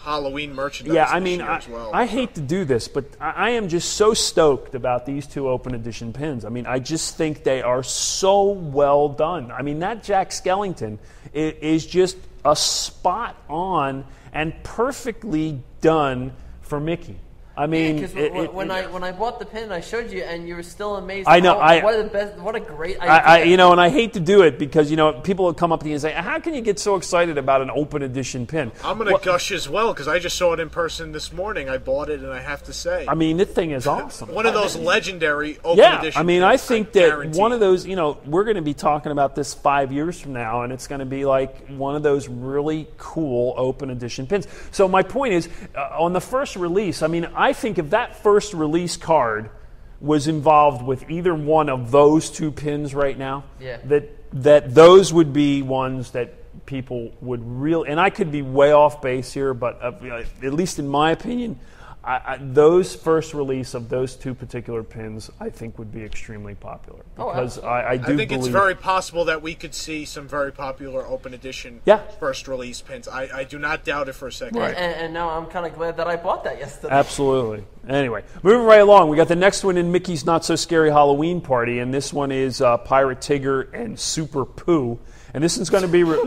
Halloween merchandise Yeah, I this mean, year I, as well. I hate to do this, but I, I am just so stoked about these two open edition pins. I mean, I just think they are so well done. I mean, that Jack Skellington is, is just a spot on and perfectly done for Mickey. I mean, because it, when, it, when it, I when I bought the pin, I showed you, and you were still amazed. I know, How, I- what a best, what a great idea. I, I, you know, and I hate to do it because, you know, people will come up to you and say, how can you get so excited about an open edition pin? I'm going to Well, gush as well because I just saw it in person this morning. I bought it, and I have to say, I mean, this thing is awesome. one of those legendary open Yeah, edition. I mean, pins, I think that guarantee. one of those, you know, we're going to be talking about this five years from now, and it's going to be like one of those really cool open edition pins. So my point is, uh, on the first release, I mean, I think if that first release card was involved with either one of those two pins right now, Yeah. that that those would be ones that people would really, and I could be way off base here, but uh, at least in my opinion, I, I, those first release of those two particular pins, I think, would be extremely popular Oh, because absolutely. I, I do I think believe it's very possible that we could see some very popular open edition Yeah. first release pins. I, I do not doubt it for a second. and, and now I'm kind of glad that I bought that yesterday. Absolutely. Anyway, moving right along, we got the next one in Mickey's Not So Scary Halloween Party, and this one is uh, Pirate Tigger and Super Pooh, and this is going to be. Re-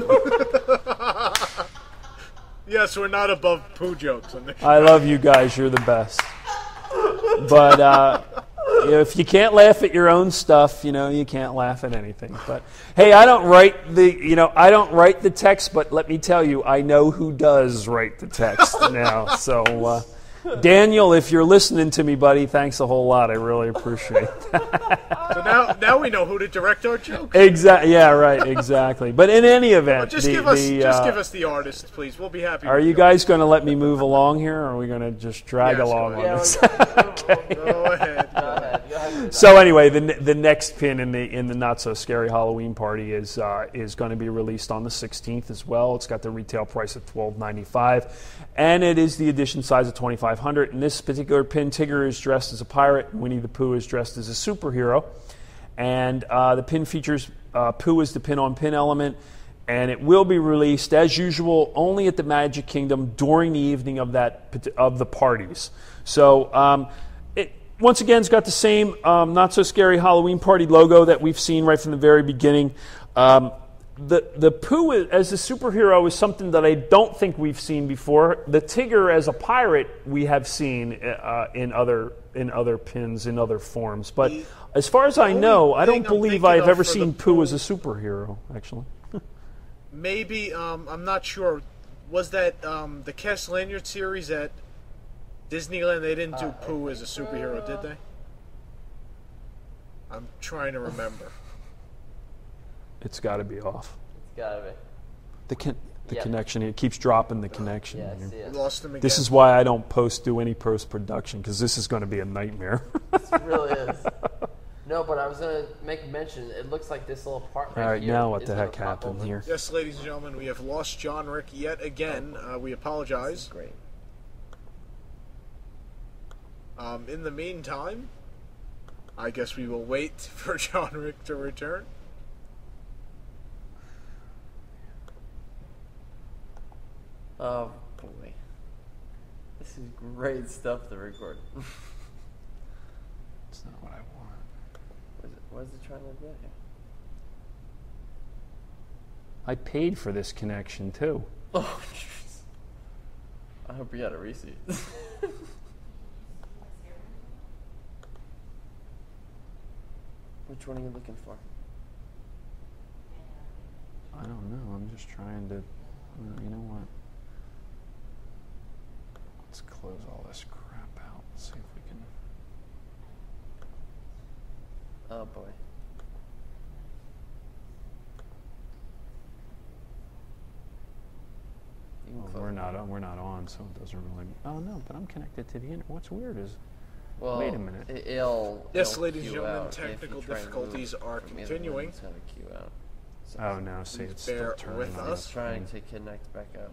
Yes, we're not above poo jokes on this. I love you guys. You're the best. But uh, you know, if you can't laugh at your own stuff, you know, you can't laugh at anything. But hey, I don't write the, you know, I don't write the text, but let me tell you, I know who does write the text now. So, uh, Daniel, if you're listening to me, buddy, thanks a whole lot. I really appreciate that. So now, now we know who to direct our jokes. Exactly. Yeah. Right. Exactly. But in any event, Well, just the, give us, the, just uh, give us the artist, please. We'll be happy. are with you the guys going to let me move along here, or are we going to just drag Yes, go along ahead. on Yeah, this? we're- artist. Go ahead. Go ahead. Go ahead. So anyway, the the next pin in the in the Not So Scary Halloween Party is uh, is going to be released on the sixteenth as well. It's got the retail price of twelve ninety-five, and it is the edition size of twenty-five hundred. In this particular pin, Tigger is dressed as a pirate, and Winnie the Pooh is dressed as a superhero. And uh, the pin features uh, Pooh as the pin-on-pin element, and it will be released as usual only at the Magic Kingdom during the evening of that of the parties. So. Um, it, Once again, it's got the same um, Not So Scary Halloween Party logo that we've seen right from the very beginning. Um, the the Pooh as a superhero is something that I don't think we've seen before. The Tigger as a pirate we have seen uh, in other in other pins in other forms. But The as far as I know, I thing don't I'm believe thinking I've of ever for the seen Pooh Pooh- as a superhero. Actually, Maybe, um, I'm not sure. Was that um, the Cast Lanyard series at Disneyland? They didn't do Pooh as a superhero, did they? I'm trying to remember. it's got to be off. It's gotta be. The con- the Yeah. connection it keeps dropping the connection. Yeah, I here. see it. Lost them again. This is why I don't post do any post production because this is going to be a nightmare. It really is. No, but I was gonna make mention. It looks like this little part right All right, here now what is the gonna heck pop happened open. here? Yes, ladies and gentlemen, we have lost John Rick yet again. Uh, we apologize. Great. Um, in the meantime, I guess we will wait for John Rick to return. Oh boy, this is great stuff to record. That's not what I want. What is it, what is it trying to do here? I paid for this connection too. Oh, jeez. I hope you got a receipt. Which one are you looking for? I don't know. I'm just trying to. uh, You know what? Let's close all this crap out. See if we can. Oh boy. You can Well, close we're it. not on. We're not on, so it doesn't really. Oh no, but I'm connected to the internet. What's weird is. Well, Wait a minute. It, it'll. Yes, it'll ladies and queue gentlemen, out if you technical try and difficulties move are from either one, continuing. It's gonna queue out. So Oh no! See, it's still Bear turning with on us. this trying thing. to connect back up.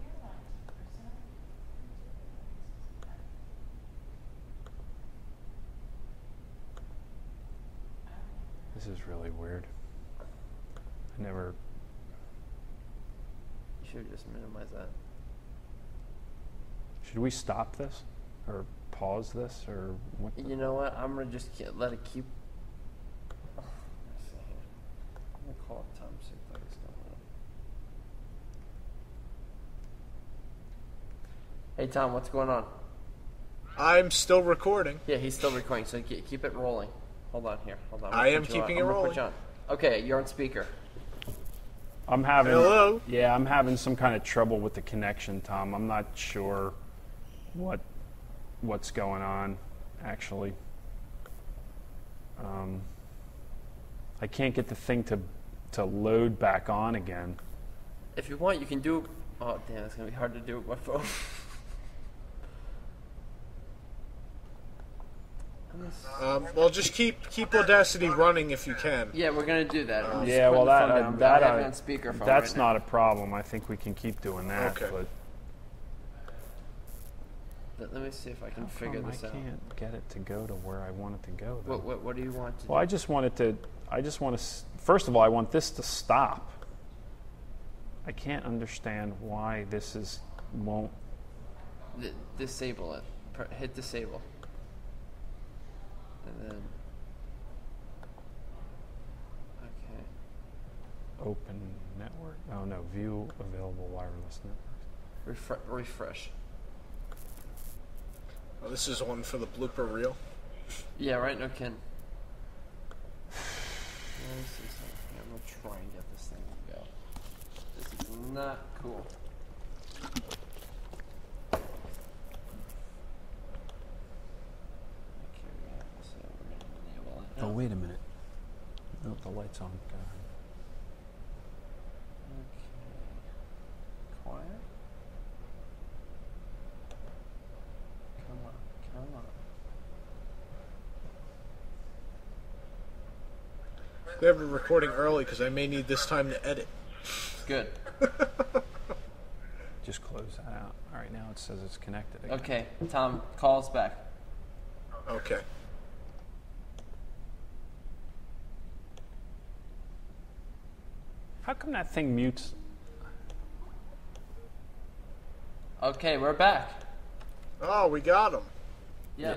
This is really weird. I never. You should just minimize that. Should we stop this or pause this or what? You know what? I'm gonna just ke- let it keep. Oh, let's see here. I'm gonna call up Tom. See if that's going on. Hey Tom, what's going on? I'm still recording. Yeah, he's still recording, so ke- keep it rolling. Hold on here. Hold on. I'm I gonna am put you on- keeping I'm it gonna put rolling. you on. Okay, you're on speaker. I'm having Hello? Yeah, I'm having some kind of trouble with the connection, Tom. I'm not sure what what's going on actually. Um, I can't get the thing to to load back on again. If you want, you can do. Oh damn, it's gonna be hard to do with my phone. Um, well, just keep keep Audacity running if you can. Yeah, we're gonna do that. I'm just Yeah, putting well the that phone uh, down, but that I have uh, it on speakerphone that's right not a problem. I think we can keep doing that. Okay. But now. Let me see if I can how figure come this I out. can't get it to go to where I want it to go. Though? What, what what do you want to Well, I just wanted to. I just want to. First of all, I want this to stop. I can't understand why this is won't. do? D- disable it. Pr- hit disable. And then. Okay. Open network. Oh no, view available wireless networks. Refre- refresh. Oh, this is one for the blooper reel. Yeah, right. No, Ken. Let me see something. I'm gonna try and get this thing to go. This is not cool. Okay, we have this, uh, we're gonna enable it. Oh wait a minute. No, the light's on. Go ahead. Okay. Quiet. Come on, come on. We have a recording early because I may need this time to edit. Good. Just close that out. All right, now it says it's connected again. Okay, Tom, call us back. Okay. How come that thing mutes? Okay, we're back. Oh, we got him. Yes.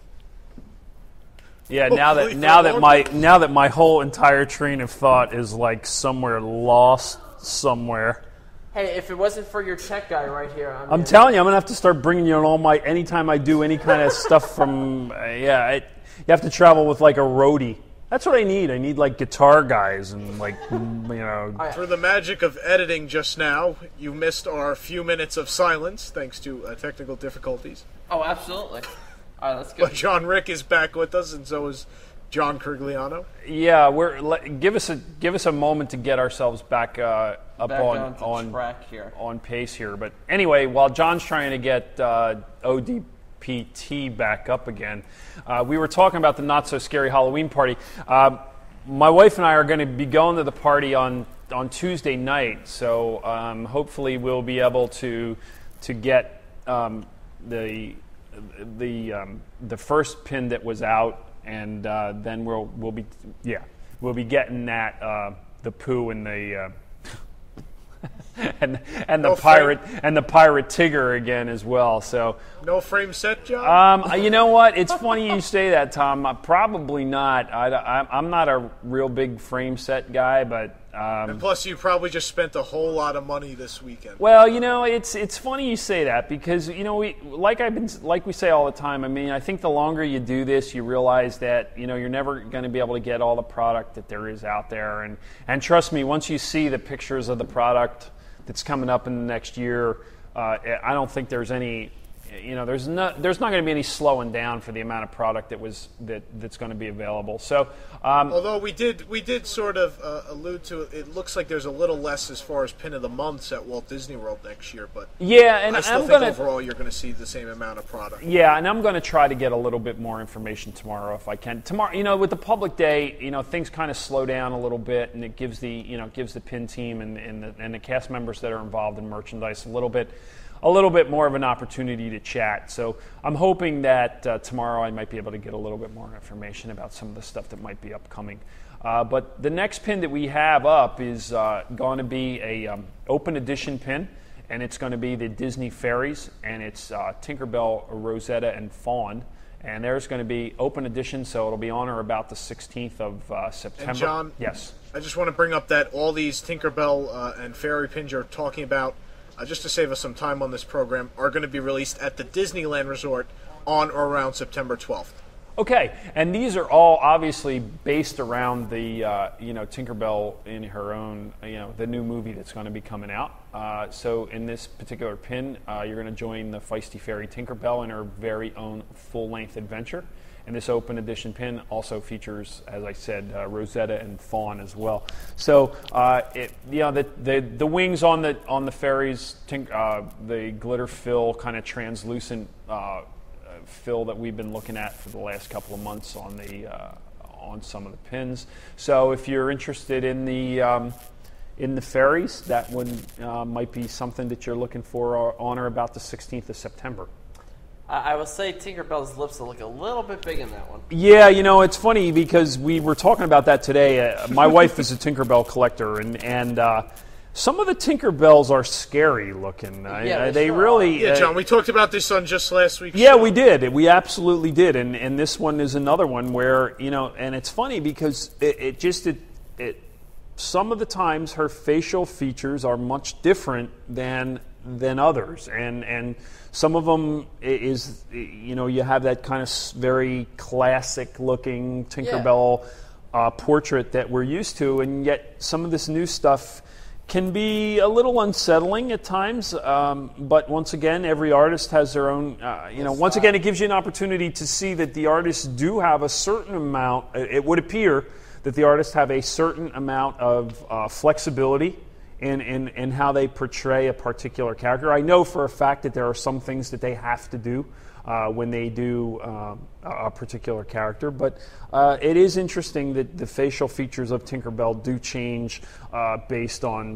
Yeah, now that Hopefully now for that one. my now that my whole entire train of thought is like somewhere lost somewhere. Hey, if it wasn't for your tech guy right here, I mean, I'm telling you, I'm gonna have to start bringing you on all my anytime I do any kind of stuff from. Uh, yeah, it, you have to travel with like a roadie. That's what I need. I need like guitar guys and like you know. For the magic of editing just now, you missed our few minutes of silence thanks to uh, technical difficulties. Oh, absolutely. All right, let's go. But John Rick is back with us, and so is John Corigliano. Yeah, we're let, give us a give us a moment to get ourselves back uh, up Back on onto on track here. on pace here. But anyway, while John's trying to get uh, O D P T back up again, uh, we were talking about the not so scary Halloween party. Uh, my wife and I are going to be going to the party on on Tuesday night, so um, hopefully we'll be able to to get um, the the um, the first pin that was out, and uh, then we'll we'll be yeah we'll be getting that uh, the poo and the uh, and and the No pirate frame. and the pirate Tigger again as well. So No frame set, John? um, you know what? It's funny you say that, Tom. Uh, probably not. I, I, I'm not a real big frame set guy, but. Um, And plus, you probably just spent a whole lot of money this weekend. Well, you know, it's it's funny you say that because you know we like I've been like we say all the time. I mean, I think the longer you do this, you realize that you know you're never going to be able to get all the product that there is out there. And and trust me, once you see the pictures of the product that's coming up in the next year, uh, I don't think there's any. You know, there's not there's not going to be any slowing down for the amount of product that was that that's going to be available. So, um, Although we did we did sort of uh, allude to it, it looks like there's a little less as far as pin of the months at Walt Disney World next year, but yeah, and I still I'm think gonna overall you're going to see the same amount of product. yeah, and I'm going to try to get a little bit more information tomorrow if I can. Tomorrow, you know, with the public day, you know, things kind of slow down a little bit, and it gives the you know gives the pin team and and the, and the cast members that are involved in merchandise a little bit. a little bit more of an opportunity to chat. So I'm hoping that uh, tomorrow I might be able to get a little bit more information about some of the stuff that might be upcoming. Uh, but the next pin that we have up is uh, going to be a um, open edition pin, and it's going to be the Disney Fairies, and it's uh, Tinkerbell, Rosetta, and Fawn. And there's going to be open edition, so it'll be on or about the sixteenth of uh, September. And John, yes, I just want to bring up that all these Tinkerbell uh, and Fairy pins you're talking about, uh, just to save us some time on this program, are going to be released at the Disneyland Resort on or around September twelfth. Okay, and these are all obviously based around the, uh, you know, Tinkerbell in her own, you know, the new movie that's going to be coming out. Uh, so in this particular pin, uh, you're going to join the feisty fairy Tinkerbell in her very own full-length adventure. And this open edition pin also features, as I said, uh, Rosetta and Fawn as well. So, uh, it, you know, the, the the wings on the on the fairies, tink, uh, the glitter fill, kind of translucent. Uh, fill that we've been looking at for the last couple of months on the uh, on some of the pins. So if you're interested in the um, in the fairies, that one uh, might be something that you're looking for on or about the sixteenth of September. I will say Tinkerbell's lips will look a little bit big in that one. Yeah, you know, it's funny because we were talking about that today. Uh, my wife is a Tinkerbell collector, and and uh, some of the Tinkerbells are scary looking. Uh, yeah, they, they sure really. Yeah, uh, John, we talked about this on just last week's Yeah, show. we did. We absolutely did. And and this one is another one where, you know, and it's funny because it, it just, it, it, some of the times her facial features are much different than than others. And, and some of them is, you know, you have that kind of very classic looking Tinkerbell yeah. uh, portrait that we're used to. And yet some of this new stuff can be a little unsettling at times, um, but once again, every artist has their own, uh, you know, once again, it gives you an opportunity to see that the artists do have a certain amount, it would appear that the artists have a certain amount of uh, flexibility in, in, in how they portray a particular character. I know for a fact that there are some things that they have to do uh, when they do um, a particular character, but uh, it is interesting that the facial features of Tinkerbell do change uh, based on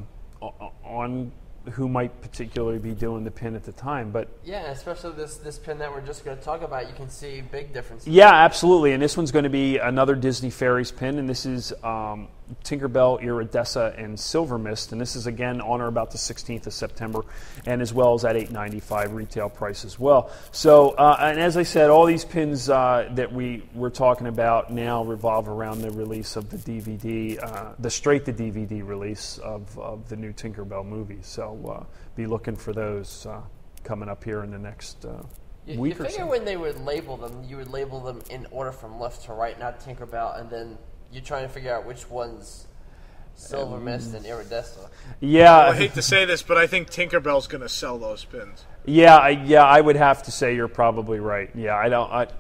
on who might particularly be doing the pin at the time. But yeah, especially this this pin that we're just going to talk about, you can see big differences. Yeah, absolutely. And this one's going to be another Disney Fairies pin, and this is um, Tinkerbell, Iridessa, and Silver Mist, and this is again on or about the sixteenth of September, and as well as at eight ninety-five retail price as well. So, uh, and as I said, all these pins uh, that we we're talking about now revolve around the release of the D V D, uh, the straight to D V D release of, of the new Tinkerbell movie. So, uh, be looking for those uh, coming up here in the next uh, you, week you or figure so. when they would label them, you would label them in order from left to right, not Tinkerbell, and then you're trying to figure out which one's Silver Mist and Iridessa. Yeah, Well, I hate to say this, but I think Tinkerbell's going to sell those pins. yeah, I, yeah. I would have to say you're probably right. Yeah, I don't. I,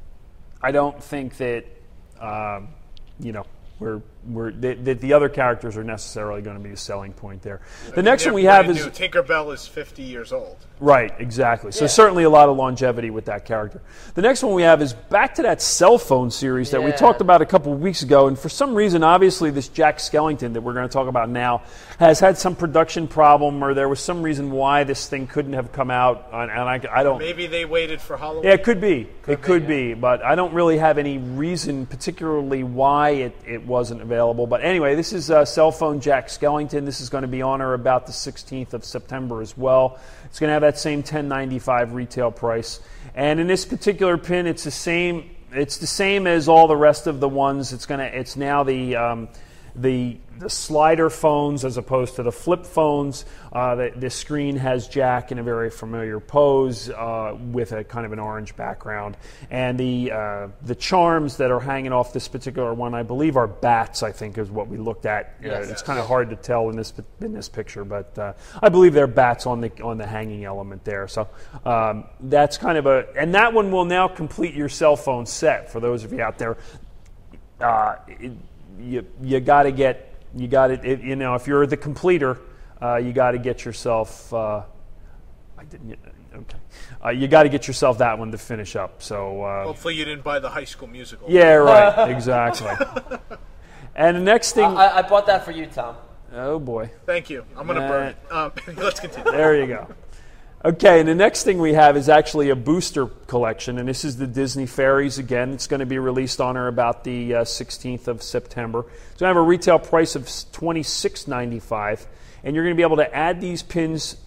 I don't think that um, you know we're we're that, that the other characters are necessarily going to be a selling point there. The I mean, next they're one we have brand is new. Tinkerbell is fifty years old. right, exactly. So Yeah. certainly a lot of longevity with that character. The next one we have is back to that cell phone series that we Yeah. talked about a couple of weeks ago, and for some reason, obviously, this Jack Skellington that we're going to talk about now has had some production problem, or there was some reason why this thing couldn't have come out, and and I, I don't. Maybe they waited for Halloween. Yeah, it could be. it could yeah. be, but I don't really have any reason particularly why it, it wasn't available. But anyway, this is uh, cell phone Jack Skellington. This is going to be on or about the sixteenth of September as well. It's going to have that same ten ninety-five retail price. And in this particular pin, it's the same. It's the same as all the rest of the ones. It's going to. It's now the um, the the slider phones as opposed to the flip phones. Uh, the, the screen has Jack in a very familiar pose uh, with a kind of an orange background, and the uh, the charms that are hanging off this particular one, I believe, are bats. I think is what we looked at. Uh, Yes. it's kind of hard to tell in this in this picture, but uh, I believe they're bats on the on the hanging element there. So um, that's kind of a, and that one will now complete your cell phone set for those of you out there. Uh, it, you you got to get. You got it, you know, if you're the completer, uh, you got to get yourself. Uh, I didn't. Okay. Uh, you got to get yourself that one to finish up. So. Uh, Hopefully, you didn't buy the High School Musical. yeah. Right. Exactly. And the next thing. I, I bought that for you, Tom. Oh boy. Thank you. I'm going to Uh, burn it. Um, let's continue. There you go. Okay, and the next thing we have is actually a booster collection, and this is the Disney Fairies again. It's going to be released on or about the uh, sixteenth of September. It's going to have a retail price of twenty-six ninety-five, and you're going to be able to add these pins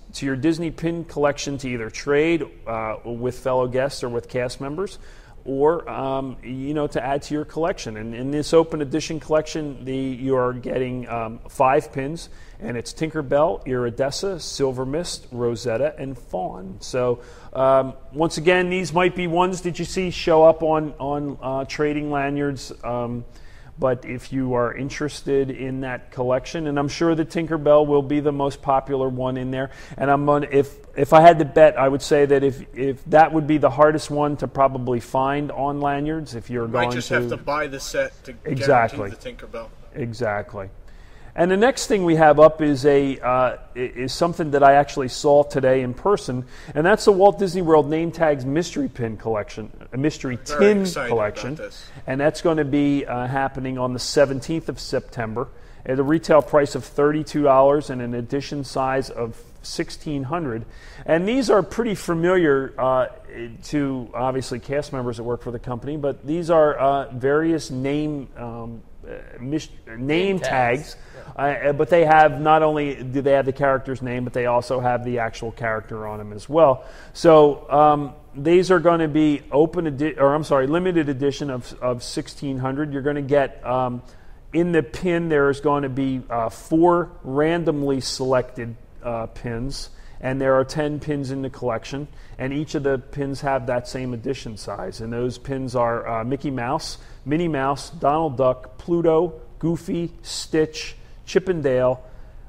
to your Disney pin collection to either trade uh, with fellow guests or with cast members, or um, you know, to add to your collection. And in this open edition collection, the you are getting um, five pins, and it's Tinkerbell, Iridessa, Silver Mist, Rosetta, and Fawn. So um, once again, these might be ones that you see show up on on uh, trading lanyards. Um, But if you are interested in that collection, and I'm sure the Tinkerbell will be the most popular one in there, and I'm on, if if I had to bet, I would say that if if that would be the hardest one to probably find on lanyards, if you're You going might just to have to buy the set to Exactly. guarantee the Tinkerbell. Exactly. And the next thing we have up is a uh, is something that I actually saw today in person, and that's the Walt Disney World Name Tags Mystery Pin Collection, a Mystery Very Tin excited Collection, about this. and that's going to be uh, happening on the seventeenth of September at a retail price of thirty-two dollars and an edition size of sixteen hundred dollars. And these are pretty familiar uh, to obviously cast members that work for the company, but these are uh, various name um, uh, mis- name, Name tags. tags. Uh, but they have, not only do they have the character's name, but they also have the actual character on them as well. So um, these are going to be open, edi- or I'm sorry, limited edition of of sixteen hundred. You're going to get um, in the pin. There is going to be uh, four randomly selected uh, pins, and there are ten pins in the collection. And each of the pins have that same edition size. And those pins are uh, Mickey Mouse, Minnie Mouse, Donald Duck, Pluto, Goofy, Stitch, Chip and Dale,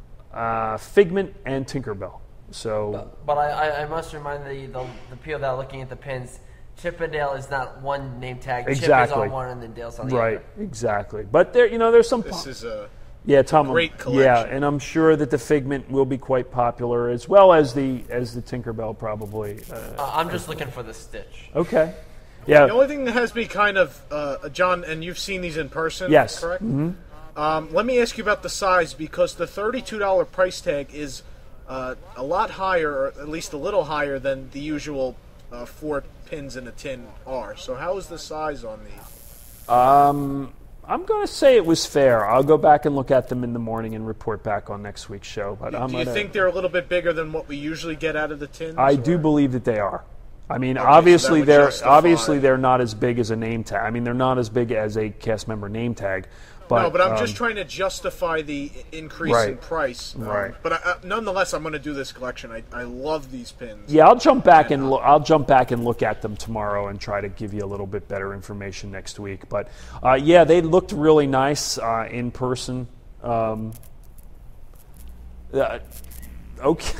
uh, Figment, and Tinkerbell. So, But, but I, I, I must remind the, the the people that are looking at the pins, Chip and Dale is not one name tag. Exactly. Chip is on one and then Dale's on the right, other. exactly. But there, you know, there's some. This is a yeah, Tom. great Yeah, collection. and I'm sure that the Figment will be quite popular as well as the as the Tinkerbell probably. Uh, Uh, I'm just looking for the Stitch. okay. Yeah. The only thing that has me kind of, uh, John, and you've seen these in person, Yes. correct? Mm-hmm. Um, let me ask you about the size, because the thirty-two dollars price tag is uh, a lot higher, or at least a little higher than the usual uh, four pins in a tin are. So how is the size on these? Um, I'm going to say it was fair. I'll go back and look at them in the morning and report back on next week's show. But I'm Do you gonna, think they're a little bit bigger than what we usually get out of the tins? I or- do believe that they are. I mean, Okay, so that obviously would they're justify- obviously they're not as big as a name tag. I mean, they're not as big as a cast member name tag. But, no, but I'm um, just trying to justify the i- increase in Right. price. Um, Right. But I, uh, nonetheless, I'm going to do this collection. I, I love these pins. Yeah, I'll jump back and lo- I'll jump back and look at them tomorrow and try to give you a little bit better information next week. But uh, yeah, they looked really nice uh, in person. Um, uh, okay.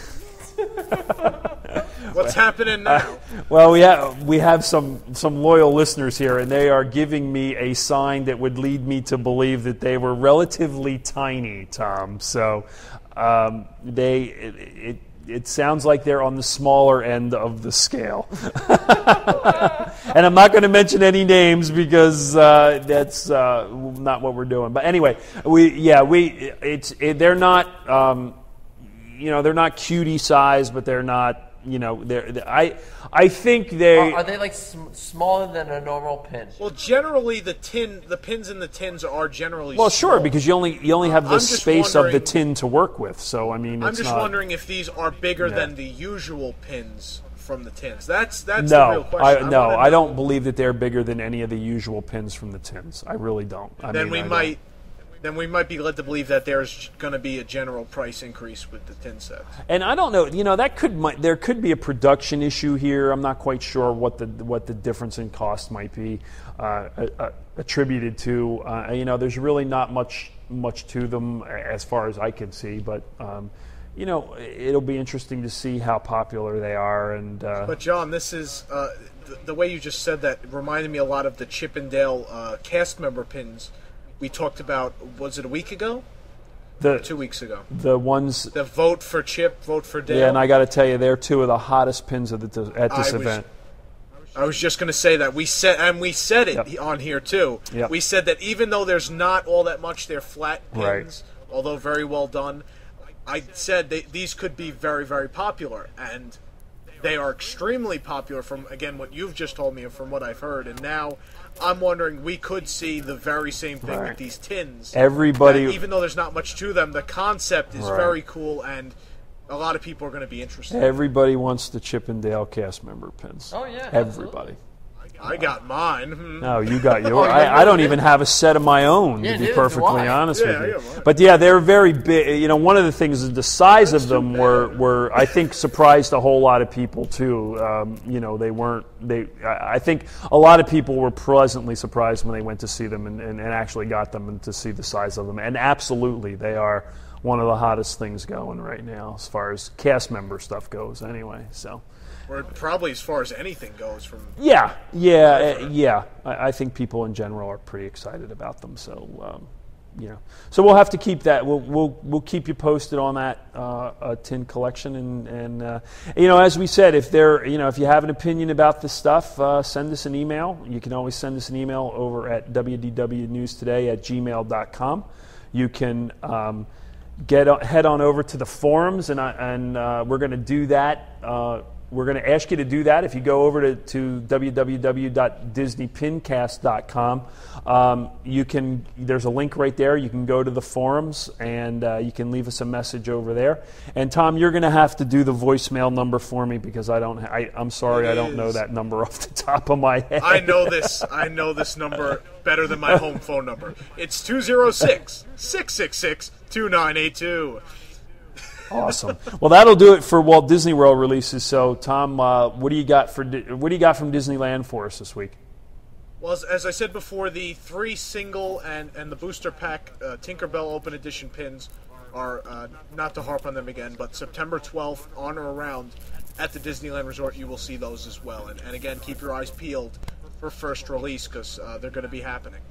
What's happening now? Well, we have we have some some loyal listeners here, and they are giving me a sign that would lead me to believe that they were relatively tiny, Tom. So um, they it, it it sounds like they're on the smaller end of the scale. And I'm not going to mention any names because uh, that's uh, not what we're doing. But anyway, we yeah we it's it, they're not. Um, You know, they're not cutie size, but they're not. You know, they're. they're I I think they Are, are they like sm- smaller than a normal pin? Well, generally the tin, the pins in the tins are generally. well, small. sure, because you only you only have the I'm just space of the wondering- tin to work with. So I mean, I'm it's just not, wondering if these are bigger Yeah. than the usual pins from the tins. That's that's the real No, question. I, no, wanna I know. don't believe that they're bigger than any of the usual pins from the tins. I really don't. I Then mean, we I don't. might. Then we might be led to believe that there's going to be a general price increase with the tin sets. And I don't know, you know, that could might, there could be a production issue here. I'm not quite sure what the what the difference in cost might be uh, uh, attributed to. Uh, you know, there's really not much much to them as far as I can see, but um, you know, it'll be interesting to see how popular they are. And uh, But John, this is uh, the, the way you just said that reminded me a lot of the Chip and Dale uh, cast member pins we talked about. Was it a week ago? the Two weeks ago. the ones, The vote for Chip, vote for Dale. yeah, and I got to tell you, they're two of the hottest pins of the, at this I was- event. I was just going to say that we said, and we said it Yep. on here too. Yep. We said that even though there's not all that much, they're flat pins, Right. although very well done. I said they, these could be very, very popular, and they are extremely popular from, again, what you've just told me and from what I've heard. And now I'm wondering, we could see the very same thing Right. with these tins. Everybody, That even though there's not much to them, the concept is Right. very cool, and a lot of people are going to be interested. Everybody wants the Chip and Dale cast member pins. Oh, yeah. Everybody. I got mine. Hmm. No, you got yours. Oh, you got I, I don't yours, even did? have a set of my own, Yeah, to be neither do perfectly I. honest Yeah, with you. yeah, mine. But yeah, they're very big. You know, one of the things is the size of them were, were I think, surprised a whole lot of people too. Um, you know, they weren't. They. I I think a lot of people were pleasantly surprised when they went to see them and, and, and actually got them and to see the size of them. And absolutely, they are one of the hottest things going right now as far as cast member stuff goes. Anyway, so. Or probably as far as anything goes from. Yeah, yeah, uh, yeah. I, I think people in general are pretty excited about them. So, um, you know, so we'll have to keep that. We'll we'll we'll keep you posted on that uh, uh, tin collection, and and uh, you know, as we said, if there, you know, if you have an opinion about this stuff, uh, send us an email. You can always send us an email over at w d w news today at gmail dot com. You can. Um, Get head on over to the forums, and I, and uh, we're going to do that. Uh, we're going to ask you to do that if you go over to, to w w w dot disney pincast dot com. Um, you can. There's a link right there. You can go to the forums, and uh, you can leave us a message over there. And Tom, you're going to have to do the voicemail number for me because I don't. I, I'm sorry, It I don't know is. that number off the top of my head. I know this. I know this number better than my home phone number. It's two zero six, six six six, two nine eight two. Awesome. Well, that'll do it for Walt Disney World releases. So, Tom, uh, what do you got for Di- what do you got from Disneyland for us this week? Well, as, as I said before, the three single and, and the booster pack uh, Tinkerbell Open Edition pins are, uh, not to harp on them again, but September twelfth on or around at the Disneyland Resort, you will see those as well. And, and again, keep your eyes peeled for first release because uh, they're going to be happening.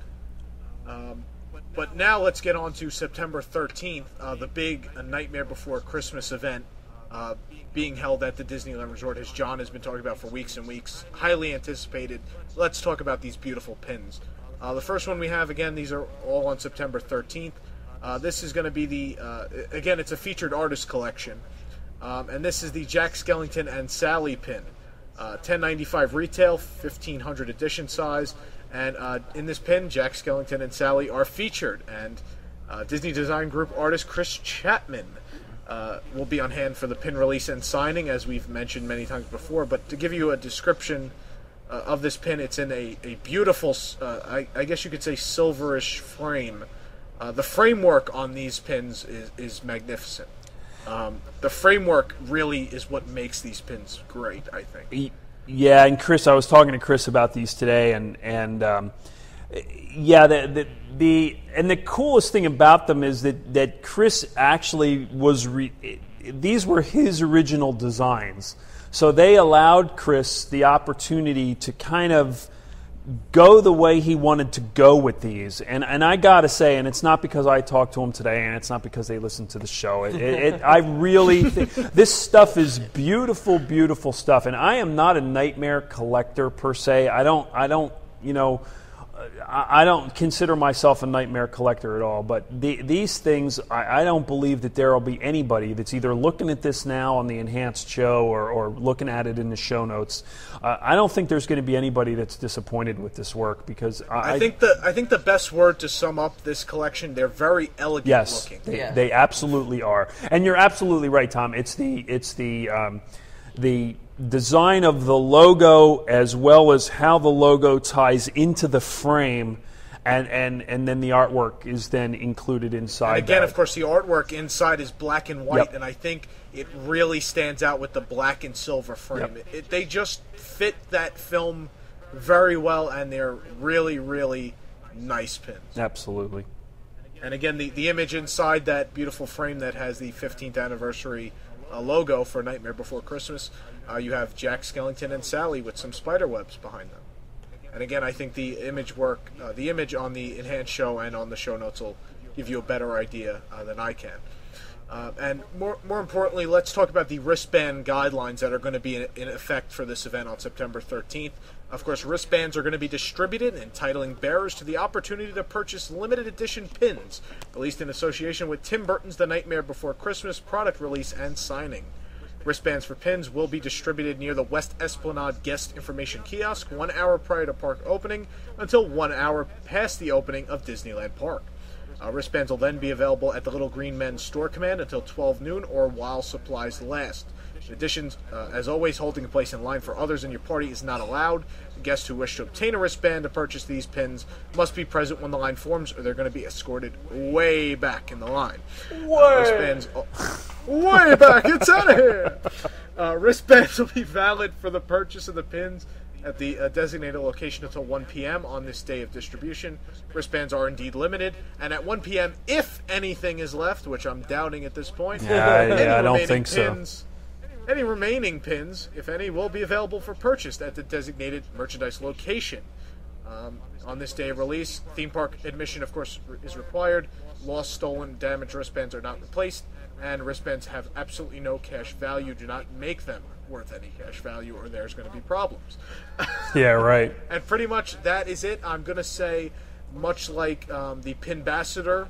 Um, But now let's get on to September thirteenth, uh, the big A Nightmare Before Christmas event uh, being held at the Disneyland Resort, as John has been talking about for weeks and weeks. Highly anticipated. Let's talk about these beautiful pins. Uh, the first one we have, again, these are all on September thirteenth. Uh, this is going to be the, uh, again, it's a featured artist collection. Um, and this is the Jack Skellington and Sally pin. Uh, ten ninety-five retail, fifteen hundred edition size. And uh, in this pin, Jack Skellington and Sally are featured, and uh, Disney Design Group artist Chris Chapman uh, will be on hand for the pin release and signing, as we've mentioned many times before. But to give you a description uh, of this pin, it's in a, a beautiful, uh, I, I guess you could say, silverish frame. Uh, the framework on these pins is, is magnificent. Um, the framework really is what makes these pins great, I think. Yeah, and Chris, I was talking to Chris about these today, and and um, yeah, the, the the and the coolest thing about them is that that Chris actually was re, these were his original designs, so they allowed Chris the opportunity to kind of go the way he wanted to go with these. And and I got to say, and it's not because I talked to him today, and it's not because they listened to the show. It, it, it, I really think this stuff is beautiful, beautiful stuff. And I am not a nightmare collector per se. I don't, I don't, you know, I, I don't consider myself a nightmare collector at all. But the, these things, I, I don't believe that there will be anybody that's either looking at this now on the enhanced show or, or looking at it in the show notes. Uh, I don't think there's going to be anybody that's disappointed with this work because I, I think the I think the best word to sum up this collection, they're very elegant yes, looking. They, Yeah. they absolutely are, and you're absolutely right, Tom. It's the it's the um, the design of the logo as well as how the logo ties into the frame, and and, and then the artwork is then included inside. And again, that. of course, the artwork inside is black and white, Yep. and I think it really stands out with the black and silver frame. Yep. It, it, they just fit that film very well, and they're really, really nice pins. Absolutely. And again, the, the image inside that beautiful frame that has the fifteenth anniversary uh, logo for Nightmare Before Christmas, uh, you have Jack Skellington and Sally with some spider webs behind them. And again, I think the image work, uh, the image on the enhanced show and on the show notes will give you a better idea uh, than I can. Uh, and more more importantly, let's talk about the wristband guidelines that are going to be in, in effect for this event on September thirteenth. Of course, wristbands are going to be distributed, entitling bearers to the opportunity to purchase limited edition pins, released in association with Tim Burton's The Nightmare Before Christmas product release and signing. Wristbands for pins will be distributed near the West Esplanade Guest Information Kiosk one hour prior to park opening until one hour past the opening of Disneyland Park. Uh, wristbands will then be available at the Little Green Men's Store Command until twelve noon or while supplies last. In addition, uh, as always, holding a place in line for others in your party is not allowed. Guests who wish to obtain a wristband to purchase these pins must be present when the line forms, or they're going to be escorted way back in the line. Way, uh, wristbands, oh, way back! It's out of here. Uh, wristbands will be valid for the purchase of the pins at the uh, designated location until one p.m. on this day of distribution. Wristbands are indeed limited, and at one p.m., if anything is left, which I'm doubting at this point, yeah, yeah I don't think pins, so. Any remaining pins, if any, will be available for purchase at the designated merchandise location. Um, on this day of release, theme park admission, of course, is required. Lost, stolen, damaged wristbands are not replaced, and wristbands have absolutely no cash value. Do not make them worth any cash value, or there's going to be problems. Yeah, right. And pretty much that is it. I'm going to say, much like um, the Pinbassador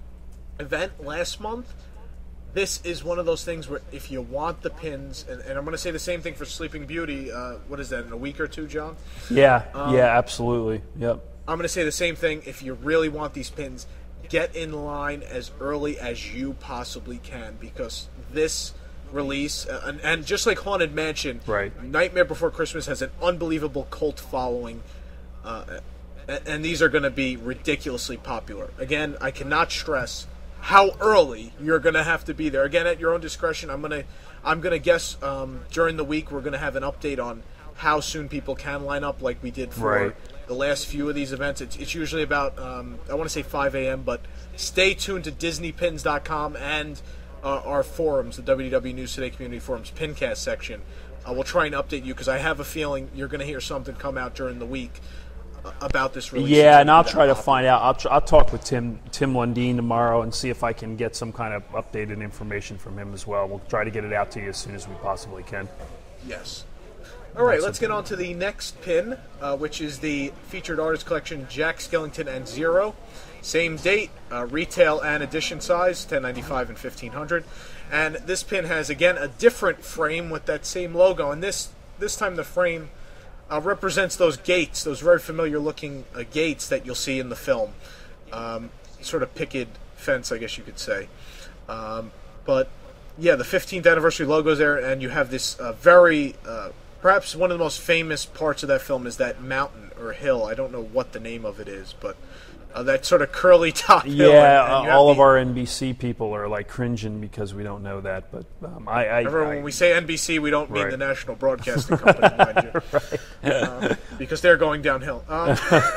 event last month, this is one of those things where if you want the pins, and, and I'm going to say the same thing for Sleeping Beauty, uh, what is that, in a week or two, John? Yeah, um, yeah, absolutely. Yep. I'm going to say the same thing. If you really want these pins, get in line as early as you possibly can, because this release, uh, and, and just like Haunted Mansion, right. Nightmare Before Christmas has an unbelievable cult following, uh, and, and these are going to be ridiculously popular. Again, I cannot stress how early you're going to have to be there. Again, at your own discretion. I'm going to I'm going to guess um, during the week we're going to have an update on how soon people can line up, like we did for right. the last few of these events. It's, it's usually about, um, I want to say five a.m., but stay tuned to Disney Pins dot com and uh, our forums, the W D W News Today Community Forums Pincast section. Uh, we'll try and update you, because I have a feeling you're going to hear something come out during the week about this release. Yeah, and I'll try to find out. I'll, tr- I'll talk with Tim Tim Lundeen tomorrow and see if I can get some kind of updated information from him as well. We'll try to get it out to you as soon as we possibly can. Yes. All right, let's get on to the next pin, uh, which is the featured artist collection Jack Skellington and Zero. Same date, uh, retail and edition size, ten ninety-five and fifteen hundred. And this pin has, again, a different frame with that same logo. And this this time the frame Uh, represents those gates, those very familiar-looking uh, gates that you'll see in the film. Um, sort of picket fence, I guess you could say. Um, but, yeah, the fifteenth anniversary logo's there, and you have this uh, very, uh, perhaps one of the most famous parts of that film is that mountain or hill. I don't know what the name of it is, but uh, that sort of curly top hill. Yeah, and, and uh, all the, of our N B C people are like cringing because we don't know that. But um, I, I, remember, I, when we say N B C, we don't mean right. the National Broadcasting Company, mind you, right. uh, because they're going downhill. Um,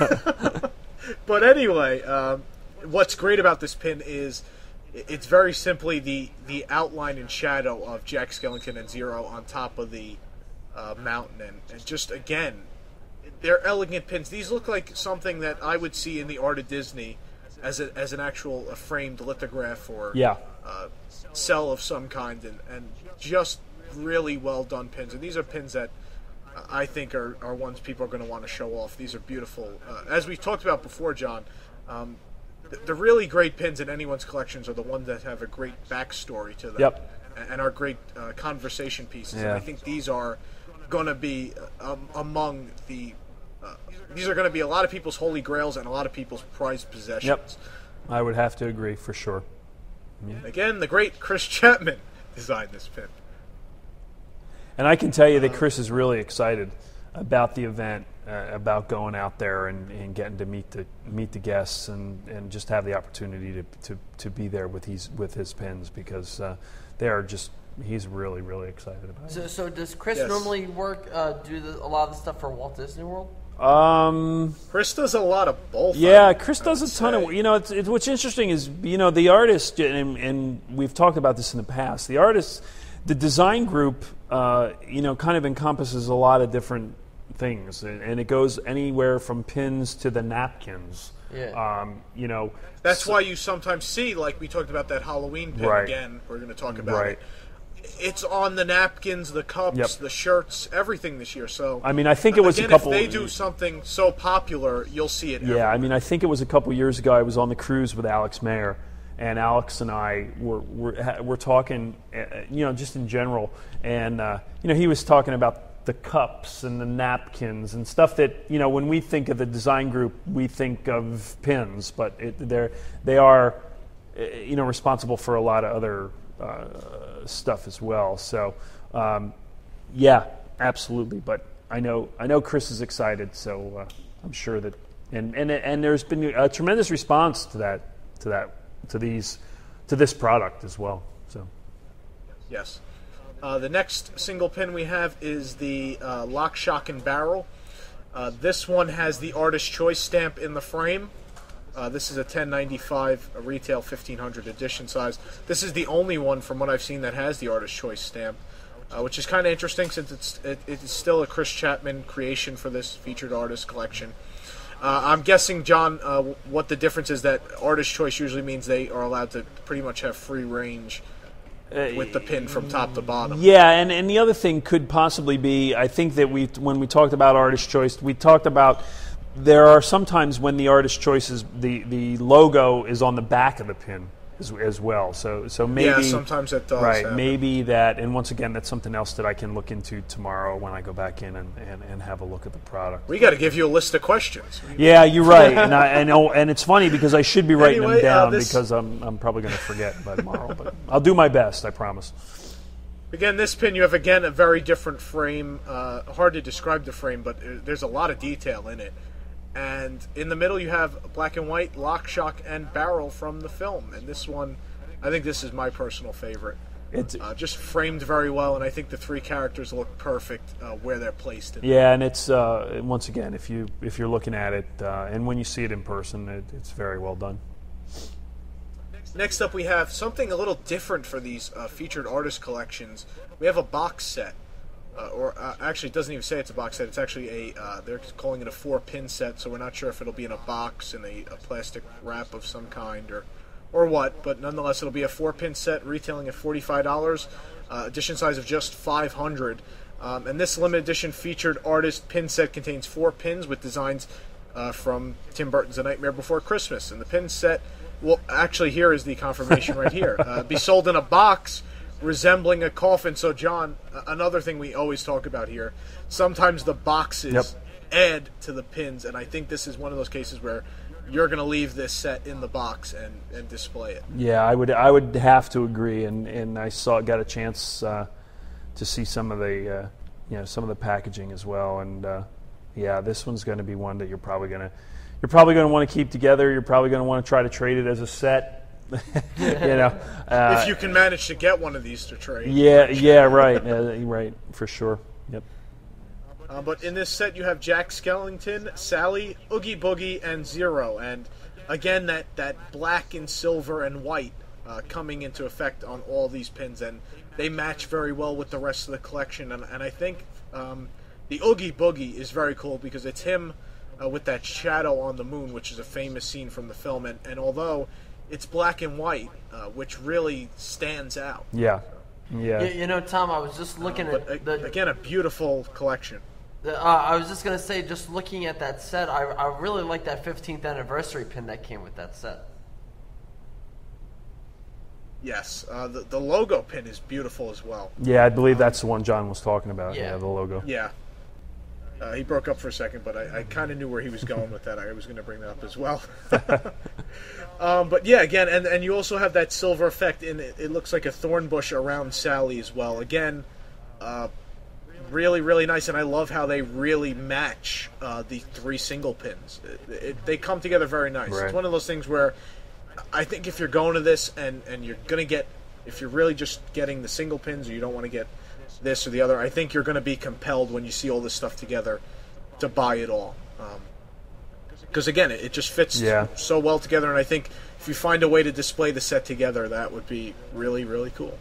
but anyway, um, what's great about this pin is it's very simply the the outline and shadow of Jack Skellington and Zero on top of the uh, mountain, and, and just again. They're elegant pins. These look like something that I would see in the Art of Disney as a, as an actual a framed lithograph or yeah. uh, cell of some kind, and, and just really well done pins. And these are pins that I think are, are ones people are going to want to show off. These are beautiful. Uh, as we've talked about before, John, um, the, the really great pins in anyone's collections are the ones that have a great backstory to them, yep. and, and are great uh, conversation pieces. Yeah. And I think these are going to be um, among the Uh, these are going to be a lot of people's holy grails and a lot of people's prized possessions. Yep, I would have to agree for sure. Yeah. Again, the great Chris Chapman designed this pin. And I can tell you that Chris is really excited about the event, uh, about going out there and, and getting to meet the meet the guests and, and just have the opportunity to, to, to be there with his with his pins, because uh, they are just he's really really excited about so, it. So does Chris Yes. normally work uh, do the, a lot of the stuff for Walt Disney World? Um, Chris does a lot of both. yeah, I, Chris I does a ton say. of, you know, it's, it's, what's interesting is, you know, the artist, and, and we've talked about this in the past, the artist, the design group, uh, you know, kind of encompasses a lot of different things, and, and it goes anywhere from pins to the napkins. Yeah. Um, you know. That's so, why you sometimes see, like we talked about that Halloween pin Right. again. We're going to talk about Right. it. It's on the napkins, the cups, Yep. the shirts, everything this year. So I mean, I think it was again, a couple. if they do something so popular, you'll see it. Yeah, everywhere. I mean, I think it was a couple years ago. I was on the cruise with Alex Mayer, and Alex and I were were, were talking, uh, you know, just in general, and uh, you know, he was talking about the cups and the napkins and stuff that, you know, when we think of the design group, we think of pins, but it, they're they are, you know, responsible for a lot of other uh, stuff as well. So, um, yeah, absolutely. But I know I know Chris is excited, so uh, I'm sure that, and, and and there's been a tremendous response to that to that to these to this product as well. So, yes. Uh, the next single pin we have is the uh, Lock, Shock, and Barrel. Uh, this one has the Artist Choice stamp in the frame. Uh, this is a ten ninety-five a retail, fifteen hundred edition size. This is the only one from what I've seen that has the Artist Choice stamp, uh, which is kind of interesting since it's it, it's still a Chris Chapman creation for this featured artist collection. Uh, I'm guessing, John, uh, what the difference is that Artist Choice usually means they are allowed to pretty much have free range with the pin from top to bottom. Yeah, and, and the other thing could possibly be, I think that we when we talked about Artist Choice, we talked about there are sometimes when the Artist Choice is, the, the logo is on the back of the pin as, as well. So so maybe yeah, sometimes it does. Right, happen. maybe that, and once again, that's something else that I can look into tomorrow when I go back in and, and, and have a look at the product. We got to give you a list of questions. Yeah, you're right, and I and, oh, and it's funny because I should be writing Anyway, them down uh, this- because I'm I'm probably going to forget by tomorrow, but I'll do my best, I promise. Again, this pin, you have, again, a very different frame. Uh, hard to describe the frame, but there's a lot of detail in it. And in the middle, you have black and white, Lock, Shock, and Barrel from the film. And this one, I think this is my personal favorite. It's uh, just framed very well, and I think the three characters look perfect uh, where they're placed. In yeah, and it's uh, once again, if you if you're looking at it, uh, and when you see it in person, it, it's very well done. Next up, we have something a little different for these uh, featured artist collections. We have a box set, uh, or uh, actually, it doesn't even say it's a box set. It's actually a, uh, they're calling it a four-pin set, so we're not sure if it'll be in a box in a, a plastic wrap of some kind or or what, but nonetheless, it'll be a four-pin set retailing at forty-five dollars, uh, edition size of just five hundred dollars. Um, and this limited edition featured artist pin set contains four pins with designs uh, from Tim Burton's A Nightmare Before Christmas. And the pin set, well, actually, here is the confirmation right here. Uh, be sold in a box resembling a coffin. So, John, another thing we always talk about here, sometimes the boxes Yep. add to the pins, and I think this is one of those cases where you're going to leave this set in the box and, and display it. Yeah, I would I would have to agree, and, and I saw got a chance uh, to see some of the uh, you know some of the packaging as well, and uh, yeah, this one's going to be one that you're probably going to you're probably going to want to keep together. You're probably going to want to try to trade it as a set. you know, uh, if you can manage to get one of these to trade. Yeah, yeah, right, uh, right, for sure. Yep. Uh, but in this set, you have Jack Skellington, Sally, Oogie Boogie, and Zero. And again, that, that black and silver and white uh, coming into effect on all these pins. And they match very well with the rest of the collection. And, and I think um, the Oogie Boogie is very cool because it's him uh, with that shadow on the moon, which is a famous scene from the film. And, and although it's black and white, uh, which really stands out. Yeah, yeah. You, you know, Tom, I was just looking Uh, at but the, again, a beautiful collection. the uh, I was just gonna say, just looking at that set, I I really like that fifteenth anniversary pin that came with that set. Yes, uh, the the logo pin is beautiful as well. Yeah, I believe that's the one John was talking about. Yeah, Yeah. the logo. Yeah. Uh, he broke up for a second, but I, I kind of knew where he was going with that. I was going to bring that up as well. um, but yeah, again, and, and you also have that silver effect in it. It looks like a thorn bush around Sally as well. Again, uh, really, really nice, and I love how they really match uh, the three single pins. It, it, they come together very nice. Right. It's one of those things where I think if you're going to this and, and you're going to get, if you're really just getting the single pins or you don't want to get this or the other, I think you're going to be compelled when you see all this stuff together to buy it all. Because, um, again, it, it just fits Yeah. so well together, and I think if you find a way to display the set together, that would be really, really cool.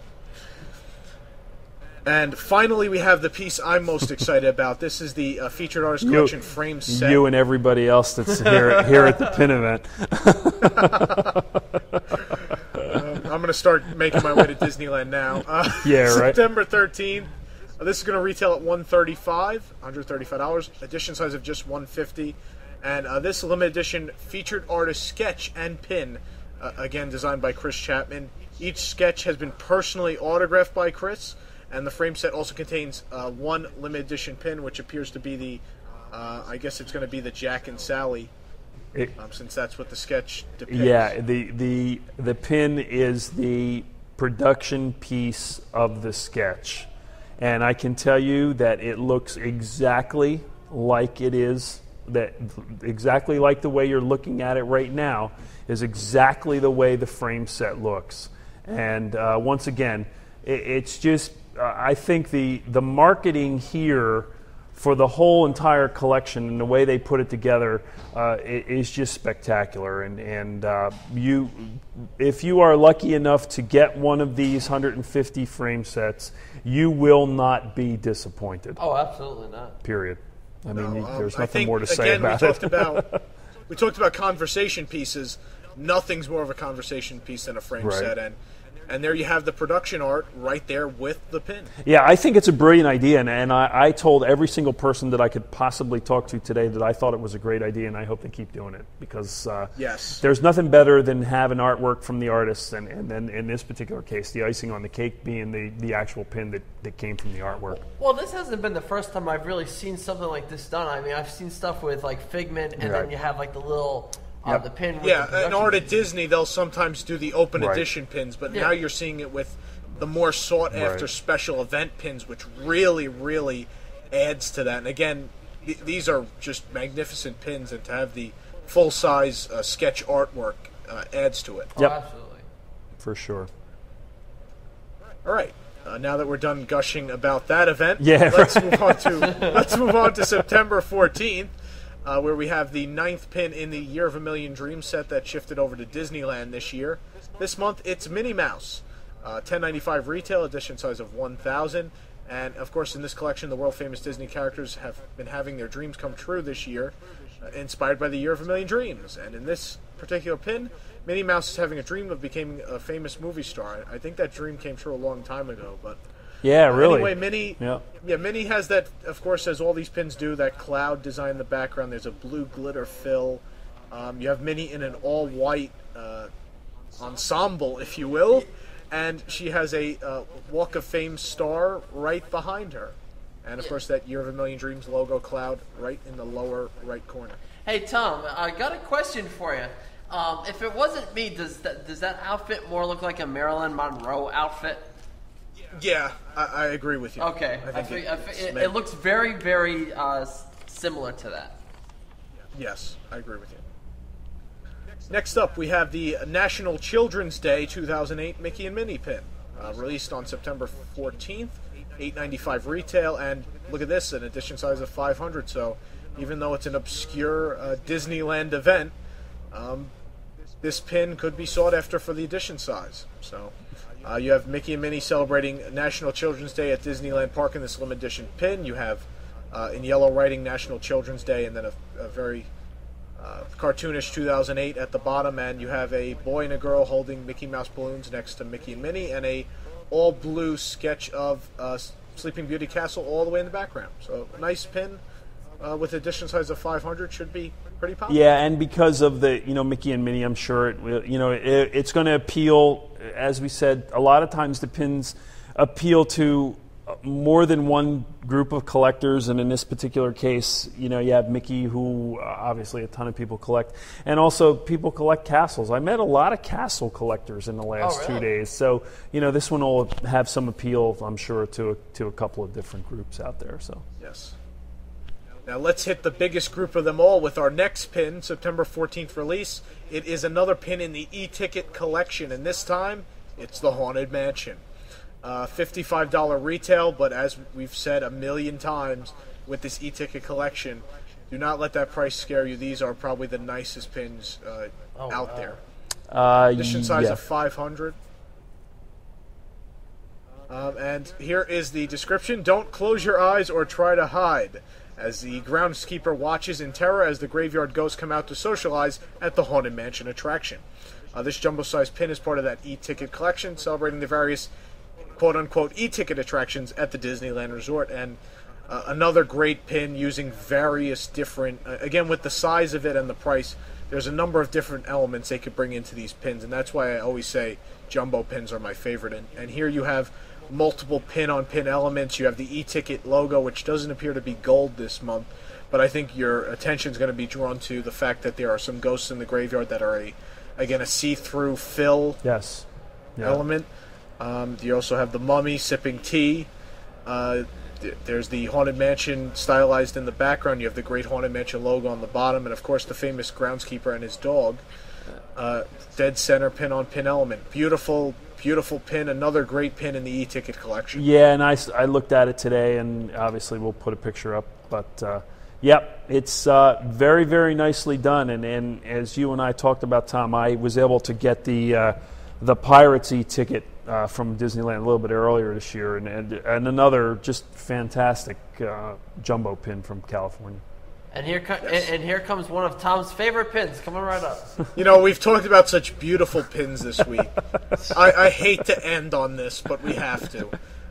And finally, we have the piece I'm most excited about. This is the uh, Featured Artist Collection frame set. You and everybody else that's here here at the pin event. Um, I'm going to start making my way to Disneyland now. Uh, Yeah, right. September thirteenth. Uh, this is going to retail at one hundred thirty-five dollars, one hundred thirty-five dollars. Edition size of just one hundred fifty dollars. And uh, this limited edition featured artist sketch and pin, uh, again designed by Chris Chapman. Each sketch has been personally autographed by Chris, And the frame set also contains uh, one limited edition pin, which appears to be the, uh, I guess it's going to be the Jack and Sally, It, um, since that's what the sketch depicts. yeah, the, the, the pin is the production piece of the sketch. And I can tell you that it looks exactly like it is, that exactly like the way you're looking at it right now is exactly the way the frame set looks. And uh, once again, it, it's just, uh, I think the, the marketing here for the whole entire collection and the way they put it together uh, is just spectacular. And, and uh, you, if you are lucky enough to get one of these one hundred fifty frame sets, you will not be disappointed. Oh, absolutely not. Period. I mean, No, um, there's I nothing think, more to say again, about we it. talked about we talked about conversation pieces. Nothing's more of a conversation piece than a frame Right. set, and and there you have the production art right there with the pin. Yeah, I think it's a brilliant idea, and, and I, I told every single person that I could possibly talk to today that I thought it was a great idea, and I hope they keep doing it, because uh, Yes. there's nothing better than having artwork from the artists, and, and then in this particular case, the icing on the cake being the, the actual pin that, that came from the artwork. Well, this hasn't been the first time I've really seen something like this done. I mean, I've seen stuff with like Figment, and Right. then you have like the little uh, Yep. the pin. With Yeah, the in production art at piece. Disney, they'll sometimes do the open Right. edition pins, but Yeah. now you're seeing it with the more sought after Right. special event pins, which really, really adds to that. And again, th- these are just magnificent pins, and to have the full size uh, sketch artwork uh, adds to it. Oh, Yep. absolutely. For sure. All right. Uh, now that we're done gushing about that event, Yeah, let's move on to let's move on to September fourteenth, uh, where we have the ninth pin in the Year of a Million Dreams set that shifted over to Disneyland this year. This month, it's Minnie Mouse, uh, ten ninety-five retail, edition size of one thousand. And of course, in this collection, the world famous Disney characters have been having their dreams come true this year, uh, inspired by the Year of a Million Dreams. And in this particular pin, Minnie Mouse is having a dream of becoming a famous movie star. I think that dream came true a long time ago, but Yeah, really. anyway, Minnie, Yeah. yeah, Minnie has that, of course, as all these pins do, that cloud design in the background. There's a blue glitter fill. Um, you have Minnie in an all-white uh, ensemble, if you will, and she has a uh, Walk of Fame star right behind her. And, of course, that Year of a Million Dreams logo cloud right in the lower right corner. Hey Tom, I got a question for you. Um, if it wasn't me, does that does that outfit more look like a Marilyn Monroe outfit? Yeah, I, I agree with you. Okay, I I think think it- it, it's it, meant- it looks very, very uh, s- similar to that. Yes, I agree with you. Next up, we have the National Children's Day two thousand eight Mickey and Minnie pin, uh, released on September fourteenth, eight ninety-five retail, and look at this, an edition size of five hundred. So, even though it's an obscure uh, Disneyland event, um, this pin could be sought after for the edition size. So, uh, you have Mickey and Minnie celebrating National Children's Day at Disneyland Park in this limited edition pin. You have uh, in yellow writing National Children's Day, and then a, a very Uh, cartoonish two thousand eight at the bottom, and you have a boy and a girl holding Mickey Mouse balloons next to Mickey and Minnie, and a all blue sketch of uh, Sleeping Beauty Castle all the way in the background. So nice pin uh, with edition size of five hundred, should be pretty popular. Yeah, and because of the, you know, Mickey and Minnie, I'm sure it will, you know, it, it's going to appeal, as we said, a lot of times the pins appeal to more than one group of collectors, and in this particular case, you know, you have Mickey, who uh, obviously a ton of people collect, and also people collect castles. I met a lot of castle collectors in the last Oh, two really? days, so you know, this one will have some appeal, I'm sure, to a, to a couple of different groups out there. So Yes. Now let's hit the biggest group of them all with our next pin, September fourteenth release. It is another pin in the e-ticket collection, and this time it's the Haunted Mansion. Uh, fifty-five dollars retail, but as we've said a million times with this e-ticket collection, do not let that price scare you. These are probably the nicest pins uh, Oh, out wow. there. uh, Edition size yeah. of five hundred. Um, and here is the description. Don't close your eyes or try to hide, as the groundskeeper watches in terror as the graveyard ghosts come out to socialize at the Haunted Mansion attraction. Uh, this jumbo-sized pin is part of that e-ticket collection, celebrating the various quote-unquote e-ticket attractions at the Disneyland Resort. And uh, another great pin using various different, uh, again with the size of it and the price, there's a number of different elements they could bring into these pins, and that's why I always say jumbo pins are my favorite. And, and here you have multiple pin-on-pin elements. You have the e-ticket logo, which doesn't appear to be gold this month, but I think your attention is going to be drawn to the fact that there are some ghosts in the graveyard that are, a, again, a see-through fill yes. yeah. element. Um, you also have the mummy sipping tea. Uh, th- there's the Haunted Mansion stylized in the background. You have the Great Haunted Mansion logo on the bottom, and of course the famous groundskeeper and his dog. Uh, dead center pin-on-pin element. Beautiful, beautiful pin. Another great pin in the e-ticket collection. Yeah, and I, I looked at it today, and obviously we'll put a picture up. But, uh, yep, it's uh, very, very nicely done. And, and as you and I talked about, Tom, I was able to get the uh, the Pirates e-ticket uh, from Disneyland a little bit earlier this year, and, and, and another just fantastic uh, jumbo pin from California. And here, co- yes. and, and here comes one of Tom's favorite pins coming right up. You know, we've talked about such beautiful pins this week. I, I hate to end on this, but we have to.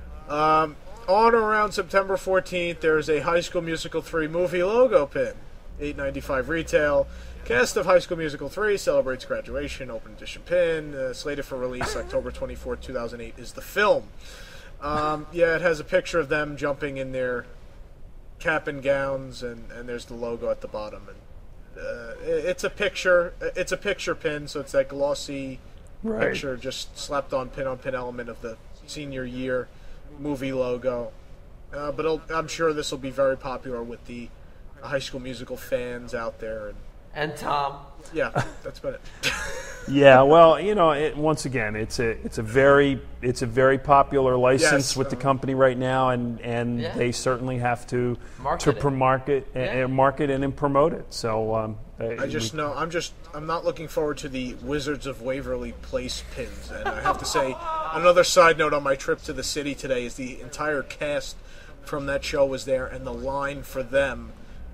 Um, on or around September fourteenth, there's a High School Musical three movie logo pin. eight ninety-five retail. Cast of High School Musical three celebrates graduation. Open edition pin. Uh, slated for release October twenty-fourth, two thousand eight is the film. Um, yeah, it has a picture of them jumping in their cap and gowns, and, and there's the logo at the bottom. And uh, it's a picture. It's a picture pin, so it's that glossy right. picture just slapped on pin on pin element of the senior year movie logo. Uh, but it'll, I'm sure this will be very popular with the High School Musical fans out there. And, and Tom. Yeah, that's about it. Yeah, well, you know, it, once again, it's a it's a very it's a very popular license yes, with uh, the company right now, and, and yeah. they certainly have to market to it. market yeah. and market and, and promote it. So um, I just we, know I'm just I'm not looking forward to the Wizards of Waverly Place pins. And I have to say, another side note on my trip to the city today is the entire cast from that show was there, and the line for them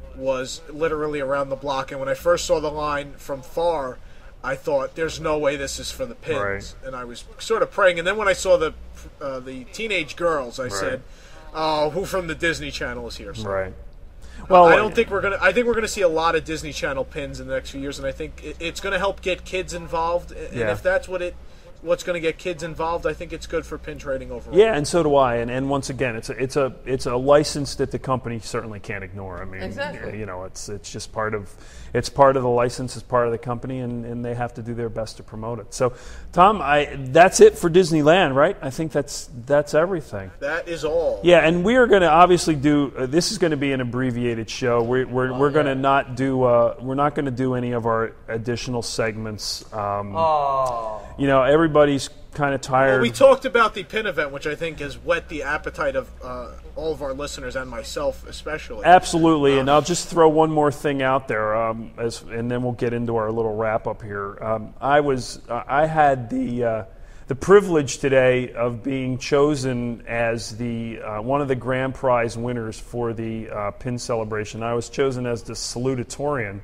was literally around the block. And when I first saw the line from far, I thought, "There's no way this is for the pins," right. and I was sort of praying. And then when I saw the uh, the teenage girls, I right. said, "Oh, who from the Disney Channel is here?" So, right. Well, I don't think we're gonna. I think we're gonna see a lot of Disney Channel pins in the next few years, and I think it, it's gonna help get kids involved. And yeah. if that's what it, what's gonna get kids involved, I think it's good for pin trading overall. Yeah, and so do I. And and once again, it's a it's a it's a license that the company certainly can't ignore. I mean, exactly. you know, it's it's just part of it's part of the license, it's part of the company, and, and they have to do their best to promote it. So, Tom, I that's it for Disneyland, right? I think that's that's everything. That is all. Yeah, and we are going to obviously do. Uh, this is going to be an abbreviated show. We're we're, oh, we're going to yeah. not do. Uh, we're not going to do any of our additional segments. Um, oh. You know, everybody's kind of tired. Well, we talked about the pin event, which I think has whet the appetite of uh, all of our listeners and myself, especially. Absolutely, um, and I'll just throw one more thing out there, um, as, and then we'll get into our little wrap up here. Um, I was, uh, I had the uh, the privilege today of being chosen as the uh, one of the grand prize winners for the uh, pin celebration. I was chosen as the salutatorian,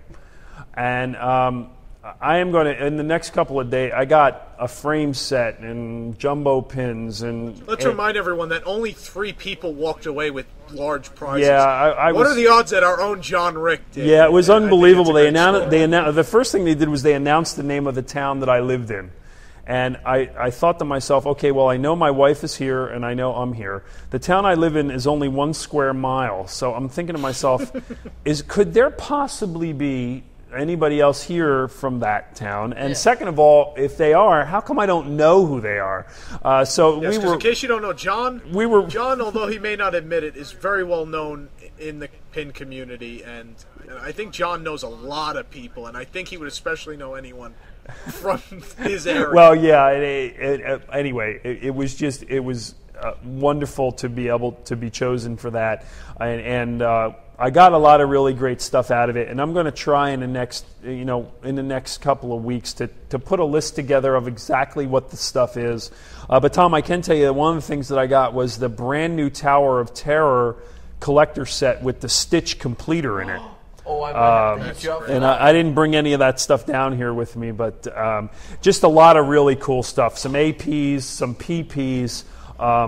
and. Um, I am going to, in the next couple of days, I got a frame set and jumbo pins. and. Let's and, remind everyone that only three people walked away with large prizes. Yeah, I, I What was, are the odds that our own John Rick did? Yeah, it was I unbelievable. They announced, story. they announced, the first thing they did was they announced the name of the town that I lived in. And I, I thought to myself, okay, well, I know my wife is here and I know I'm here. The town I live in is only one square mile. So I'm thinking to myself, is could there possibly be anybody else here from that town? And yeah. second of all, if they are, how come I don't know who they are? Uh, so Yes, we were. in case you don't know, John, we were, John, although he may not admit it, is very well known in the pin community, and, and I think John knows a lot of people, and I think he would especially know anyone from his area. Well, yeah. It, it, it, anyway, it, it was just it was uh, wonderful to be able to be chosen for that, and. and uh, I got a lot of really great stuff out of it, and I'm going to try in the next, you know, in the next couple of weeks to, to put a list together of exactly what the stuff is. Uh, but Tom, I can tell you that one of the things that I got was the brand new Tower of Terror collector set with the Stitch completer in it. Oh, I might Um, have to hit you up for and that. I, I didn't bring any of that stuff down here with me, but um, just a lot of really cool stuff. Some A Ps, some P Ps. Um,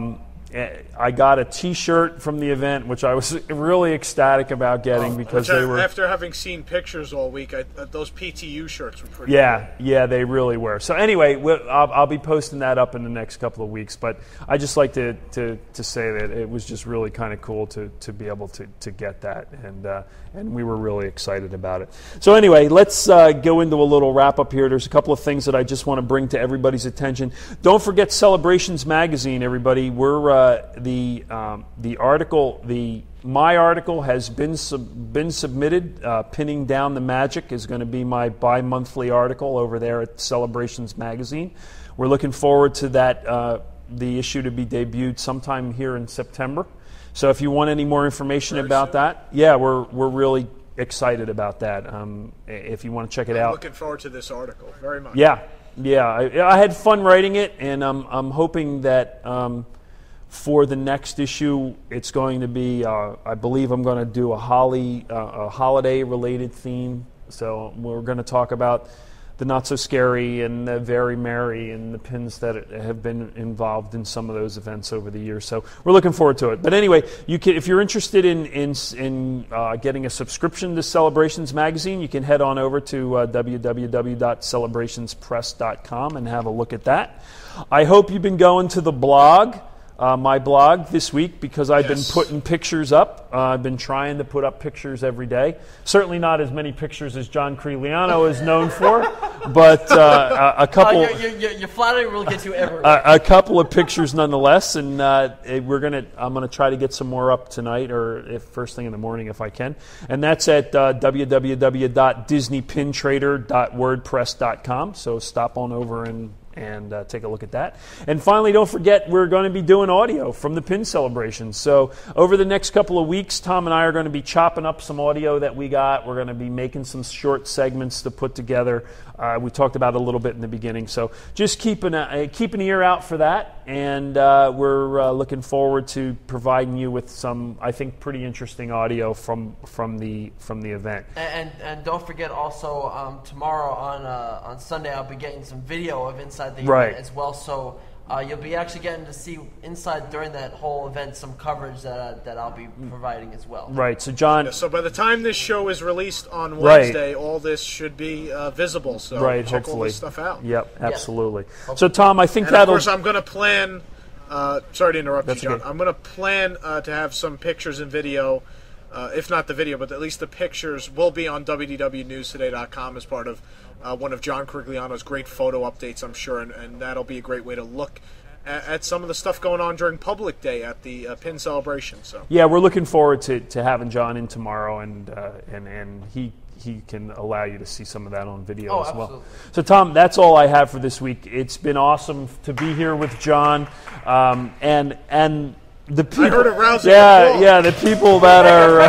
I got a T-shirt from the event, which I was really ecstatic about getting oh, because I, they were. After having seen pictures all week, I, uh, those P T U shirts were pretty. Yeah, cool. yeah, they really were. So anyway, we'll, I'll, I'll be posting that up in the next couple of weeks. But I just like to to, to say that it was just really kind of cool to, to be able to, to get that, and uh, and we were really excited about it. So anyway, let's uh, go into a little wrap up here. There's a couple of things that I just want to bring to everybody's attention. Don't forget Celebrations Magazine, everybody. We're uh, the um, the article the. My article has been sub- been submitted. Uh, Pinning Down the Magic is going to be my bi-monthly article over there at Celebrations Magazine. We're looking forward to that, uh, the issue to be debuted sometime here in September. So if you want any more information Very about soon. that, yeah, we're we're really excited about that. Um, if you want to check it I'm out. looking forward to this article very much. Yeah, yeah. I, I had fun writing it, and I'm I'm hoping that. Um, For the next issue, it's going to be, uh, I believe I'm going to do a holly, uh, a holiday-related theme. So we're going to talk about the not-so-scary and the very merry and the pins that have been involved in some of those events over the years. So we're looking forward to it. But anyway, you can, if you're interested in in, in uh, getting a subscription to Celebrations Magazine, you can head on over to uh, w w w dot celebrations press dot com and have a look at that. I hope you've been going to the blog. Uh, my blog this week because I've yes. been putting pictures up. Uh, I've been trying to put up pictures every day. Certainly not as many pictures as John Corigliano is known for, but uh, a, a couple. Uh, your, your, your flattery will get you everywhere. A, a couple of pictures nonetheless, and uh, we're gonna. I'm gonna try to get some more up tonight, or if first thing in the morning if I can. And that's at uh, w w w dot disney pin trader dot wordpress dot com. So stop on over and. and uh, take a look at that. And finally, don't forget, we're going to be doing audio from the Pin Celebration. So over the next couple of weeks, Tom and I are going to be chopping up some audio that we got. We're going to be making some short segments to put together. Uh, we talked about it a little bit in the beginning. So just keep an, uh, keep an ear out for that. And uh, we're uh, looking forward to providing you with some, I think, pretty interesting audio from from the from the event. And and, and don't forget also um, tomorrow on uh, on Sunday I'll be getting some video of inside the Right. event as well. So uh, you'll be actually getting to see inside during that whole event some coverage that uh, that I'll be providing as well. Right. So John. Yeah, so by the time this show is released on Right. Wednesday, all this should be uh, visible. So Right, check hopefully. all this stuff out. Yep, absolutely. So Tom, I think And of that'll. course, I'm going to plan. Uh, sorry to interrupt That's you, John. okay. I'm going to plan uh, to have some pictures and video. Uh, if not the video, but at least the pictures will be on w w w news today dot com as part of uh, one of John Corigliano's great photo updates, I'm sure, and, and that'll be a great way to look at, at some of the stuff going on during Public Day at the uh, Pin Celebration. So Yeah, we're looking forward to, to having John in tomorrow, and uh, and and he he can allow you to see some of that on video Oh, as well. absolutely. So Tom, that's all I have for this week. It's been awesome to be here with John, um, and and. The people, I heard a rousing yeah, applause. yeah, the people that are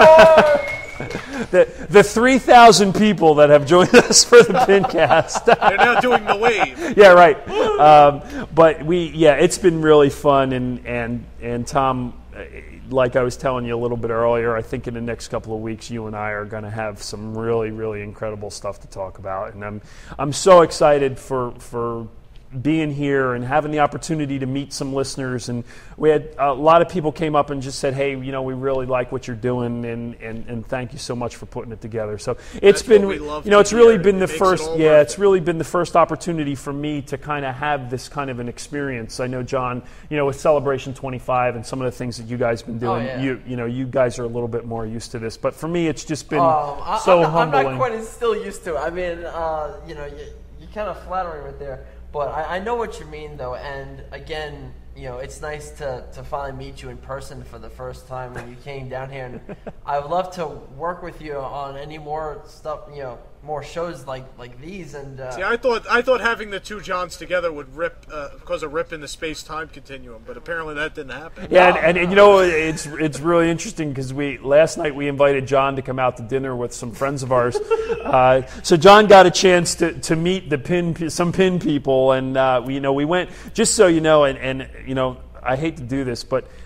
uh, the the three thousand people that have joined us for the Pincast. they're now doing the wave. Yeah, right. Um, but we, yeah, it's been really fun, and and and Tom, uh, like I was telling you a little bit earlier, I think in the next couple of weeks, you and I are going to have some really, really incredible stuff to talk about, and I'm I'm so excited for for. being here and having the opportunity to meet some listeners. And we had a lot of people came up and just said, hey, you know, we really like what you're doing, and, and, and thank you so much for putting it together. So it's That's been, what we love you know, to it's really hear. been It the makes it first, all yeah, worth it's it. really been the first opportunity for me to kind of have this kind of an experience. I know, John, you know, with Celebration twenty-five and some of the things that you guys been doing, Oh, yeah. you you know, you guys are a little bit more used to this. But for me, it's just been Um, I, so I'm, not, I'm humbling. not quite as still used to it. I mean, uh, you know, you, you're kind of flattering right there. But I, I know what you mean, though. And again, you know, it's nice to, to finally meet you in person for the first time when you came down here. And I would love to work with you on any more stuff, you know, more shows like, like these. And uh, See, I thought I thought having the two Johns together would rip uh, cause a rip in the space time continuum, but apparently that didn't happen. Yeah, and, and, and you know, it's it's really interesting because we last night we invited John to come out to dinner with some friends of ours. Uh, so John got a chance to, to meet the pin some pin people, and uh, we you know we went just so you know, and, and you know I hate to do this, but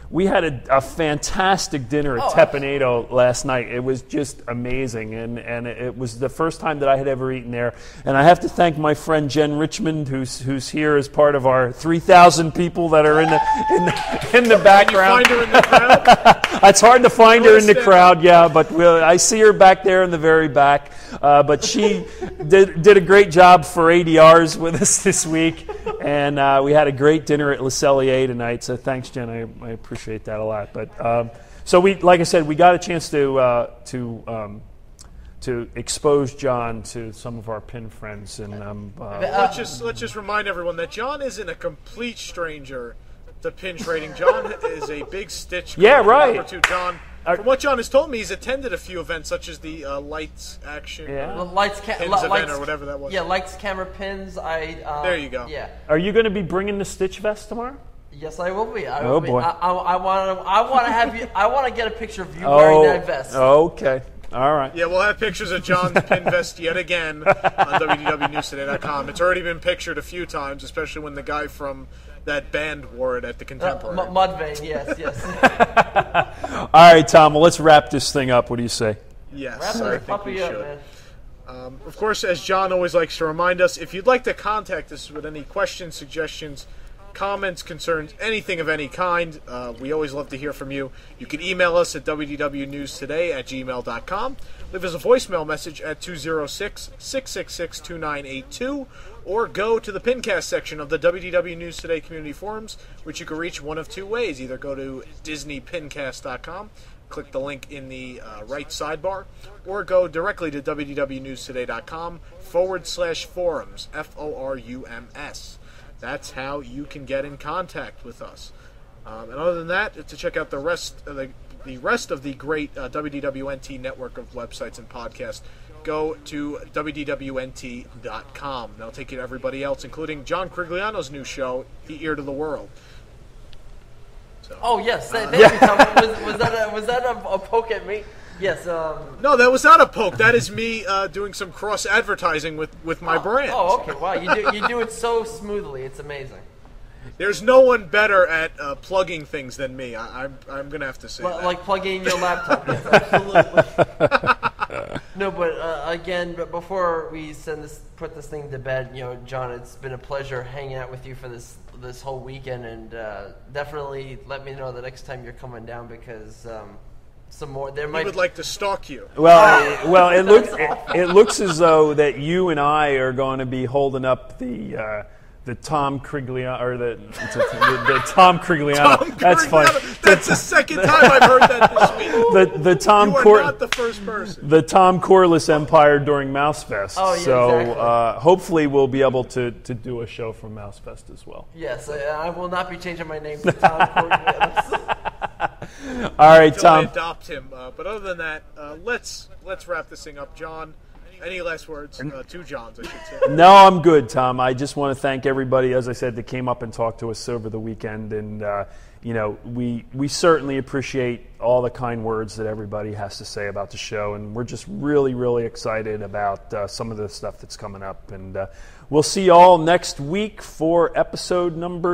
we had a, a fantastic dinner at Oh, Teppanado last night. It was just amazing, and, and it was the first time that I had ever eaten there. And I have to thank my friend Jen Richmond, who's who's here as part of our three thousand people that are in the in the, in the background. Can you find her in the crowd? It's hard to find her in the crowd, yeah, but we'll, I see her back there in the very back. Uh, but she did did a great job for A D Rs with us this week, and uh, we had a great dinner at Le Cellier tonight. So thanks, Jen. I, I appreciate that a lot. But um, so we, like I said, we got a chance to uh, to um, to expose John to some of our pin friends, and um, uh, let's just let's just remind everyone that John isn't a complete stranger to pin trading. John is a big Stitch. Yeah, right. Number two, John. From what John has told me, he's attended a few events, such as the uh, Lights Action, Yeah. The lights, ca- Pins li- event, lights, or whatever that was. Yeah, lights, camera, pins. I. Um, There you go. Yeah. are you going to be bringing the Stitch vest tomorrow? Yes, I will be. I Oh, will be. boy. I want to. I want to have you. I want to get a picture of you Oh, wearing that vest. okay, all right. Yeah, we'll have pictures of John's pin vest yet again on W D W news today dot com. It's already been pictured a few times, especially when the guy from that band wore it at the Uh, Contemporary. M- Mudvayne, yes, yes. All right, Tom. Well, let's wrap this thing up. What do you say? yes, Wrap I this think puppy we up, should. man. Um, of course, as John always likes to remind us, if you'd like to contact us with any questions, suggestions, comments, concerns, anything of any kind, uh, we always love to hear from you. You can email us at w d w news today at gmail dot com. Leave us a voicemail message at two oh six, six six six, two nine eight two, or go to the Pincast section of the W D W News Today community forums, which you can reach one of two ways. Either go to disney pincast dot com, click the link in the uh, right sidebar, or go directly to w d w news today dot com forward slash forums, F O R U M S. That's how you can get in contact with us. Um, and other than that, to check out the rest of the, the rest of the great uh, W D W N T network of websites and podcasts, go to w d w n t dot com. That'll take you to everybody else, including John Corigliano's new show, The Ear to the World. So, Oh yes, th- uh, thank you, Tom. Was, was that a, was that a, a poke at me? Yes. Um, No, that was not a poke. That is me uh, doing some cross advertising with, with my brand. oh, okay. Wow, you do you do it so smoothly. It's amazing. There's no one better at uh, plugging things than me. I, I'm I'm gonna have to say L- that. like plugging in your laptop. Yes, absolutely. No, but uh, again, but before we send this, put this thing to bed, you know, John, it's been a pleasure hanging out with you for this this whole weekend, and uh, definitely let me know the next time you're coming down because um, some more there I might. would like to stalk you. Well, it, well, it looks it, it looks as though that you and I are going to be holding up the uh, the Tom Corigliano or the the, the Tom Corigliano. Tom That's funny. Corigliano. That's the second time I've heard that this week. The the Tom You are Cor- not the first person. the Tom Corliss Empire during Mousefest. Oh, yeah, so exactly. uh, hopefully we'll be able to, to do a show from Mousefest as well. Yes, I, I will not be changing my name to Tom Corigliano. All right, Until I Tom. adopt him. Uh, but other than that, uh, let's let's wrap this thing up. John, any last words? Uh, two Johns, I should say. No, I'm good, Tom. I just want to thank everybody, as I said, that came up and talked to us over the weekend. And, uh, you know, we we certainly appreciate all the kind words that everybody has to say about the show. And we're just really, really excited about uh, some of the stuff that's coming up. And uh, we'll see you all next week for episode number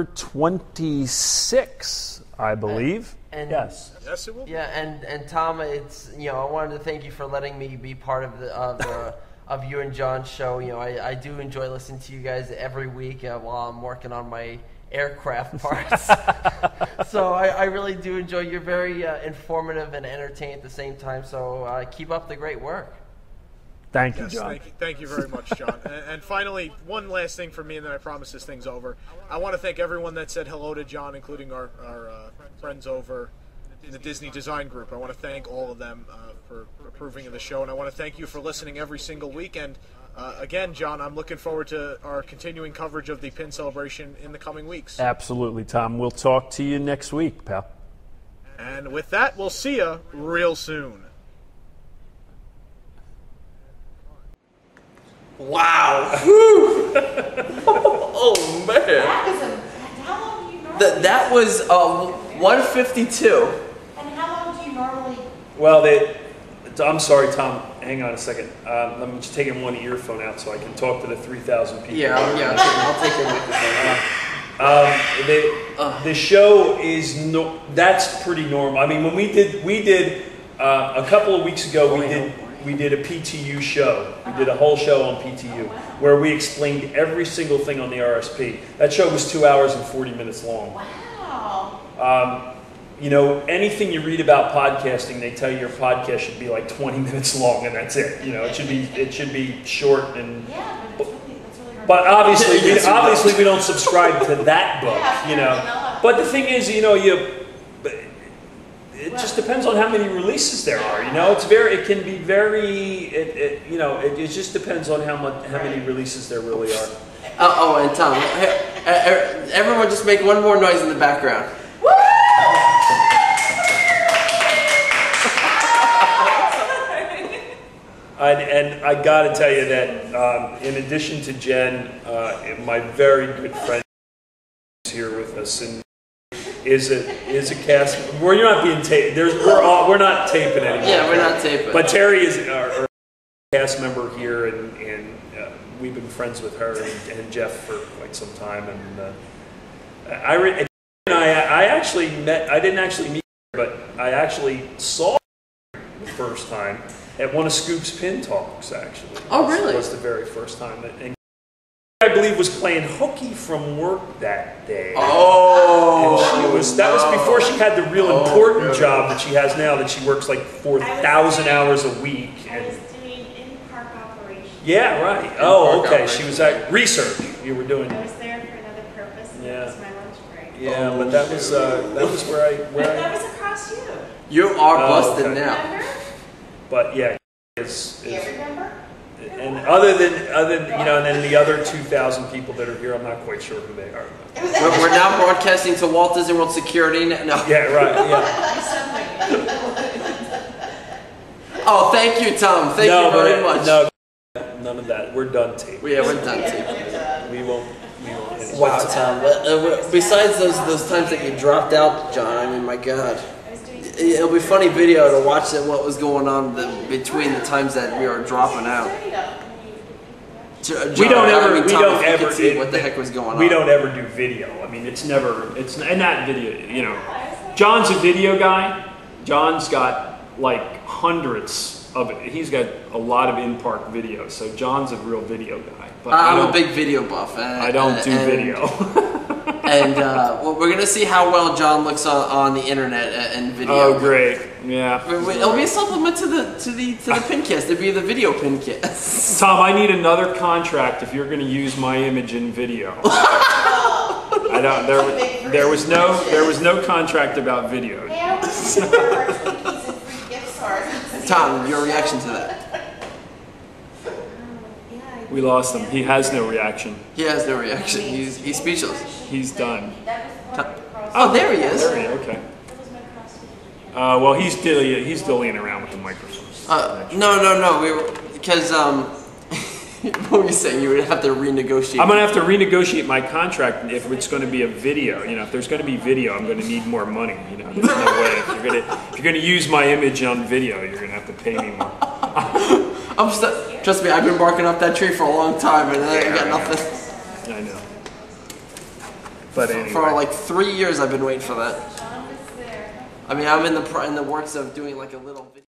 twenty-six, I believe. And Yes. Yes, it will. Yeah, and, and Tom, it's you know I wanted to thank you for letting me be part of the of the, of you and John's show. You know I, I do enjoy listening to you guys every week uh, while I'm working on my aircraft parts. So I, I really do enjoy. You're very uh, informative and entertaining at the same time. So uh, keep up the great work. Thank you, Yes, John. thank you, thank you very much, John. and, and finally, one last thing for me, and then I promise this thing's over. I want to thank everyone that said hello to John, including our, our uh, friends over in the Disney Design Group. I want to thank all of them uh, for approving of the show, and I want to thank you for listening every single weekend. Uh, again, John, I'm looking forward to our continuing coverage of the Pin Celebration in the coming weeks. Absolutely, Tom. We'll talk to you next week, pal. And with that, we'll see you real soon. Wow! Oh man! That was a. How long do you normally? That that was uh, one fifty-two. And how long do you normally? Well, they. I'm sorry, Tom. Hang on a second. Um, I'm just taking one earphone out so I can talk to the three thousand people. Yeah, yeah. I'll take, I'll take your microphone. Um, the, the show is no. That's pretty normal. I mean, when we did, we did uh, a couple of weeks ago. We did we did a P T U show. We did a whole show on P T U where we explained every single thing on the R S P. That show was two hours and forty minutes long. Wow. Um, you know, anything you read about podcasting, they tell you your podcast should be like twenty minutes long, and that's it. You know, it should be it should be short and. Yeah, but it's really, it's really hard. But obviously, we, obviously, we don't subscribe to that book, you know. But the thing is, you know, you it just depends on how many releases there are. You know, it's very, it can be very, it, it you know, it, it just depends on how much, how many releases there really are. Uh, oh, and Tom, everyone, just make one more noise in the background. And, and I got to tell you that, um, in addition to Jen, uh, my very good friend is here with us, and is a is a cast. We're not being taped. There's we're all we're not taping anymore. Yeah, we're not taping. But Terry is our, our cast member here, and and uh, we've been friends with her and, and Jeff for quite some time. And uh, I re- and I I actually met. I didn't actually meet her, but I actually saw her the first time at one of Scoop's Pin Talks, actually. Oh, really? It was the very first time. And I believe was playing hooky from work that day. Oh. And she was, that was before she had the real important oh, job that she has now, that she works like four thousand hours a week. I And was doing in-park operations. yeah, right. Oh, okay. She was at research. You were doing. I was there for another purpose, and Yeah. that was my lunch break. Yeah, but that was uh, that was where I where But I, that was across you. You are Oh, busted okay. now. Remember? But yeah, is Do you is remember? and other than other than, you know, and then the other two thousand people that are here, I'm not quite sure who they are. We're, we're now broadcasting to Walt Disney World Security. No. Yeah, right. Yeah. Oh, thank you, Tom. Thank no, you very but, much. No, none of that. We're done taping. Yeah, we're done taping. We won't. We won't. Wow, Tom. Uh, uh, besides those those times that you dropped out, John, I mean, my God. It'll be funny video to watch what was going on the, between the times that we were dropping out. John, We don't I ever. mean, we Tom, don't if you ever. could see it- what the heck was going We on. don't ever do video. I mean, it's never. It's and that video. You know, John's a video guy. John's got like hundreds of. He's got a lot of in park videos. So John's a real video guy. But I I'm don't- a big video buff. And, I don't do and, video. And uh, well, we're gonna see how well John looks on, on the internet and video. Oh, great! Yeah. It'll be a supplement to the to the to the Pincast. It'll be the video Pincast. Tom, I need another contract if you're going to use my image in video. I don't. There, there was no. There was no contract about video. Hey, I was for our Twinkies and free gift cards. Tom, your reaction to that? We lost him. He has no reaction. He has no reaction. He's he's speechless. He's done. Oh, there he is. There he is. Okay. Uh, well, he's dilly, he's dillying around with the microphone. Uh, no, no, no. We were because um, what were you saying? You would have to renegotiate. I'm gonna have to renegotiate my contract if it's going to be a video. You know, if there's going to be video, I'm going to need more money. You know, there's no way. If you're gonna if you're gonna use my image on video, you're going to have to pay me more. I'm st- trust me. I've been barking up that tree for a long time, and I got nothing. I know. But anyway. For like three years, I've been waiting for that. I mean, I'm in the pr- in the works of doing like a little video.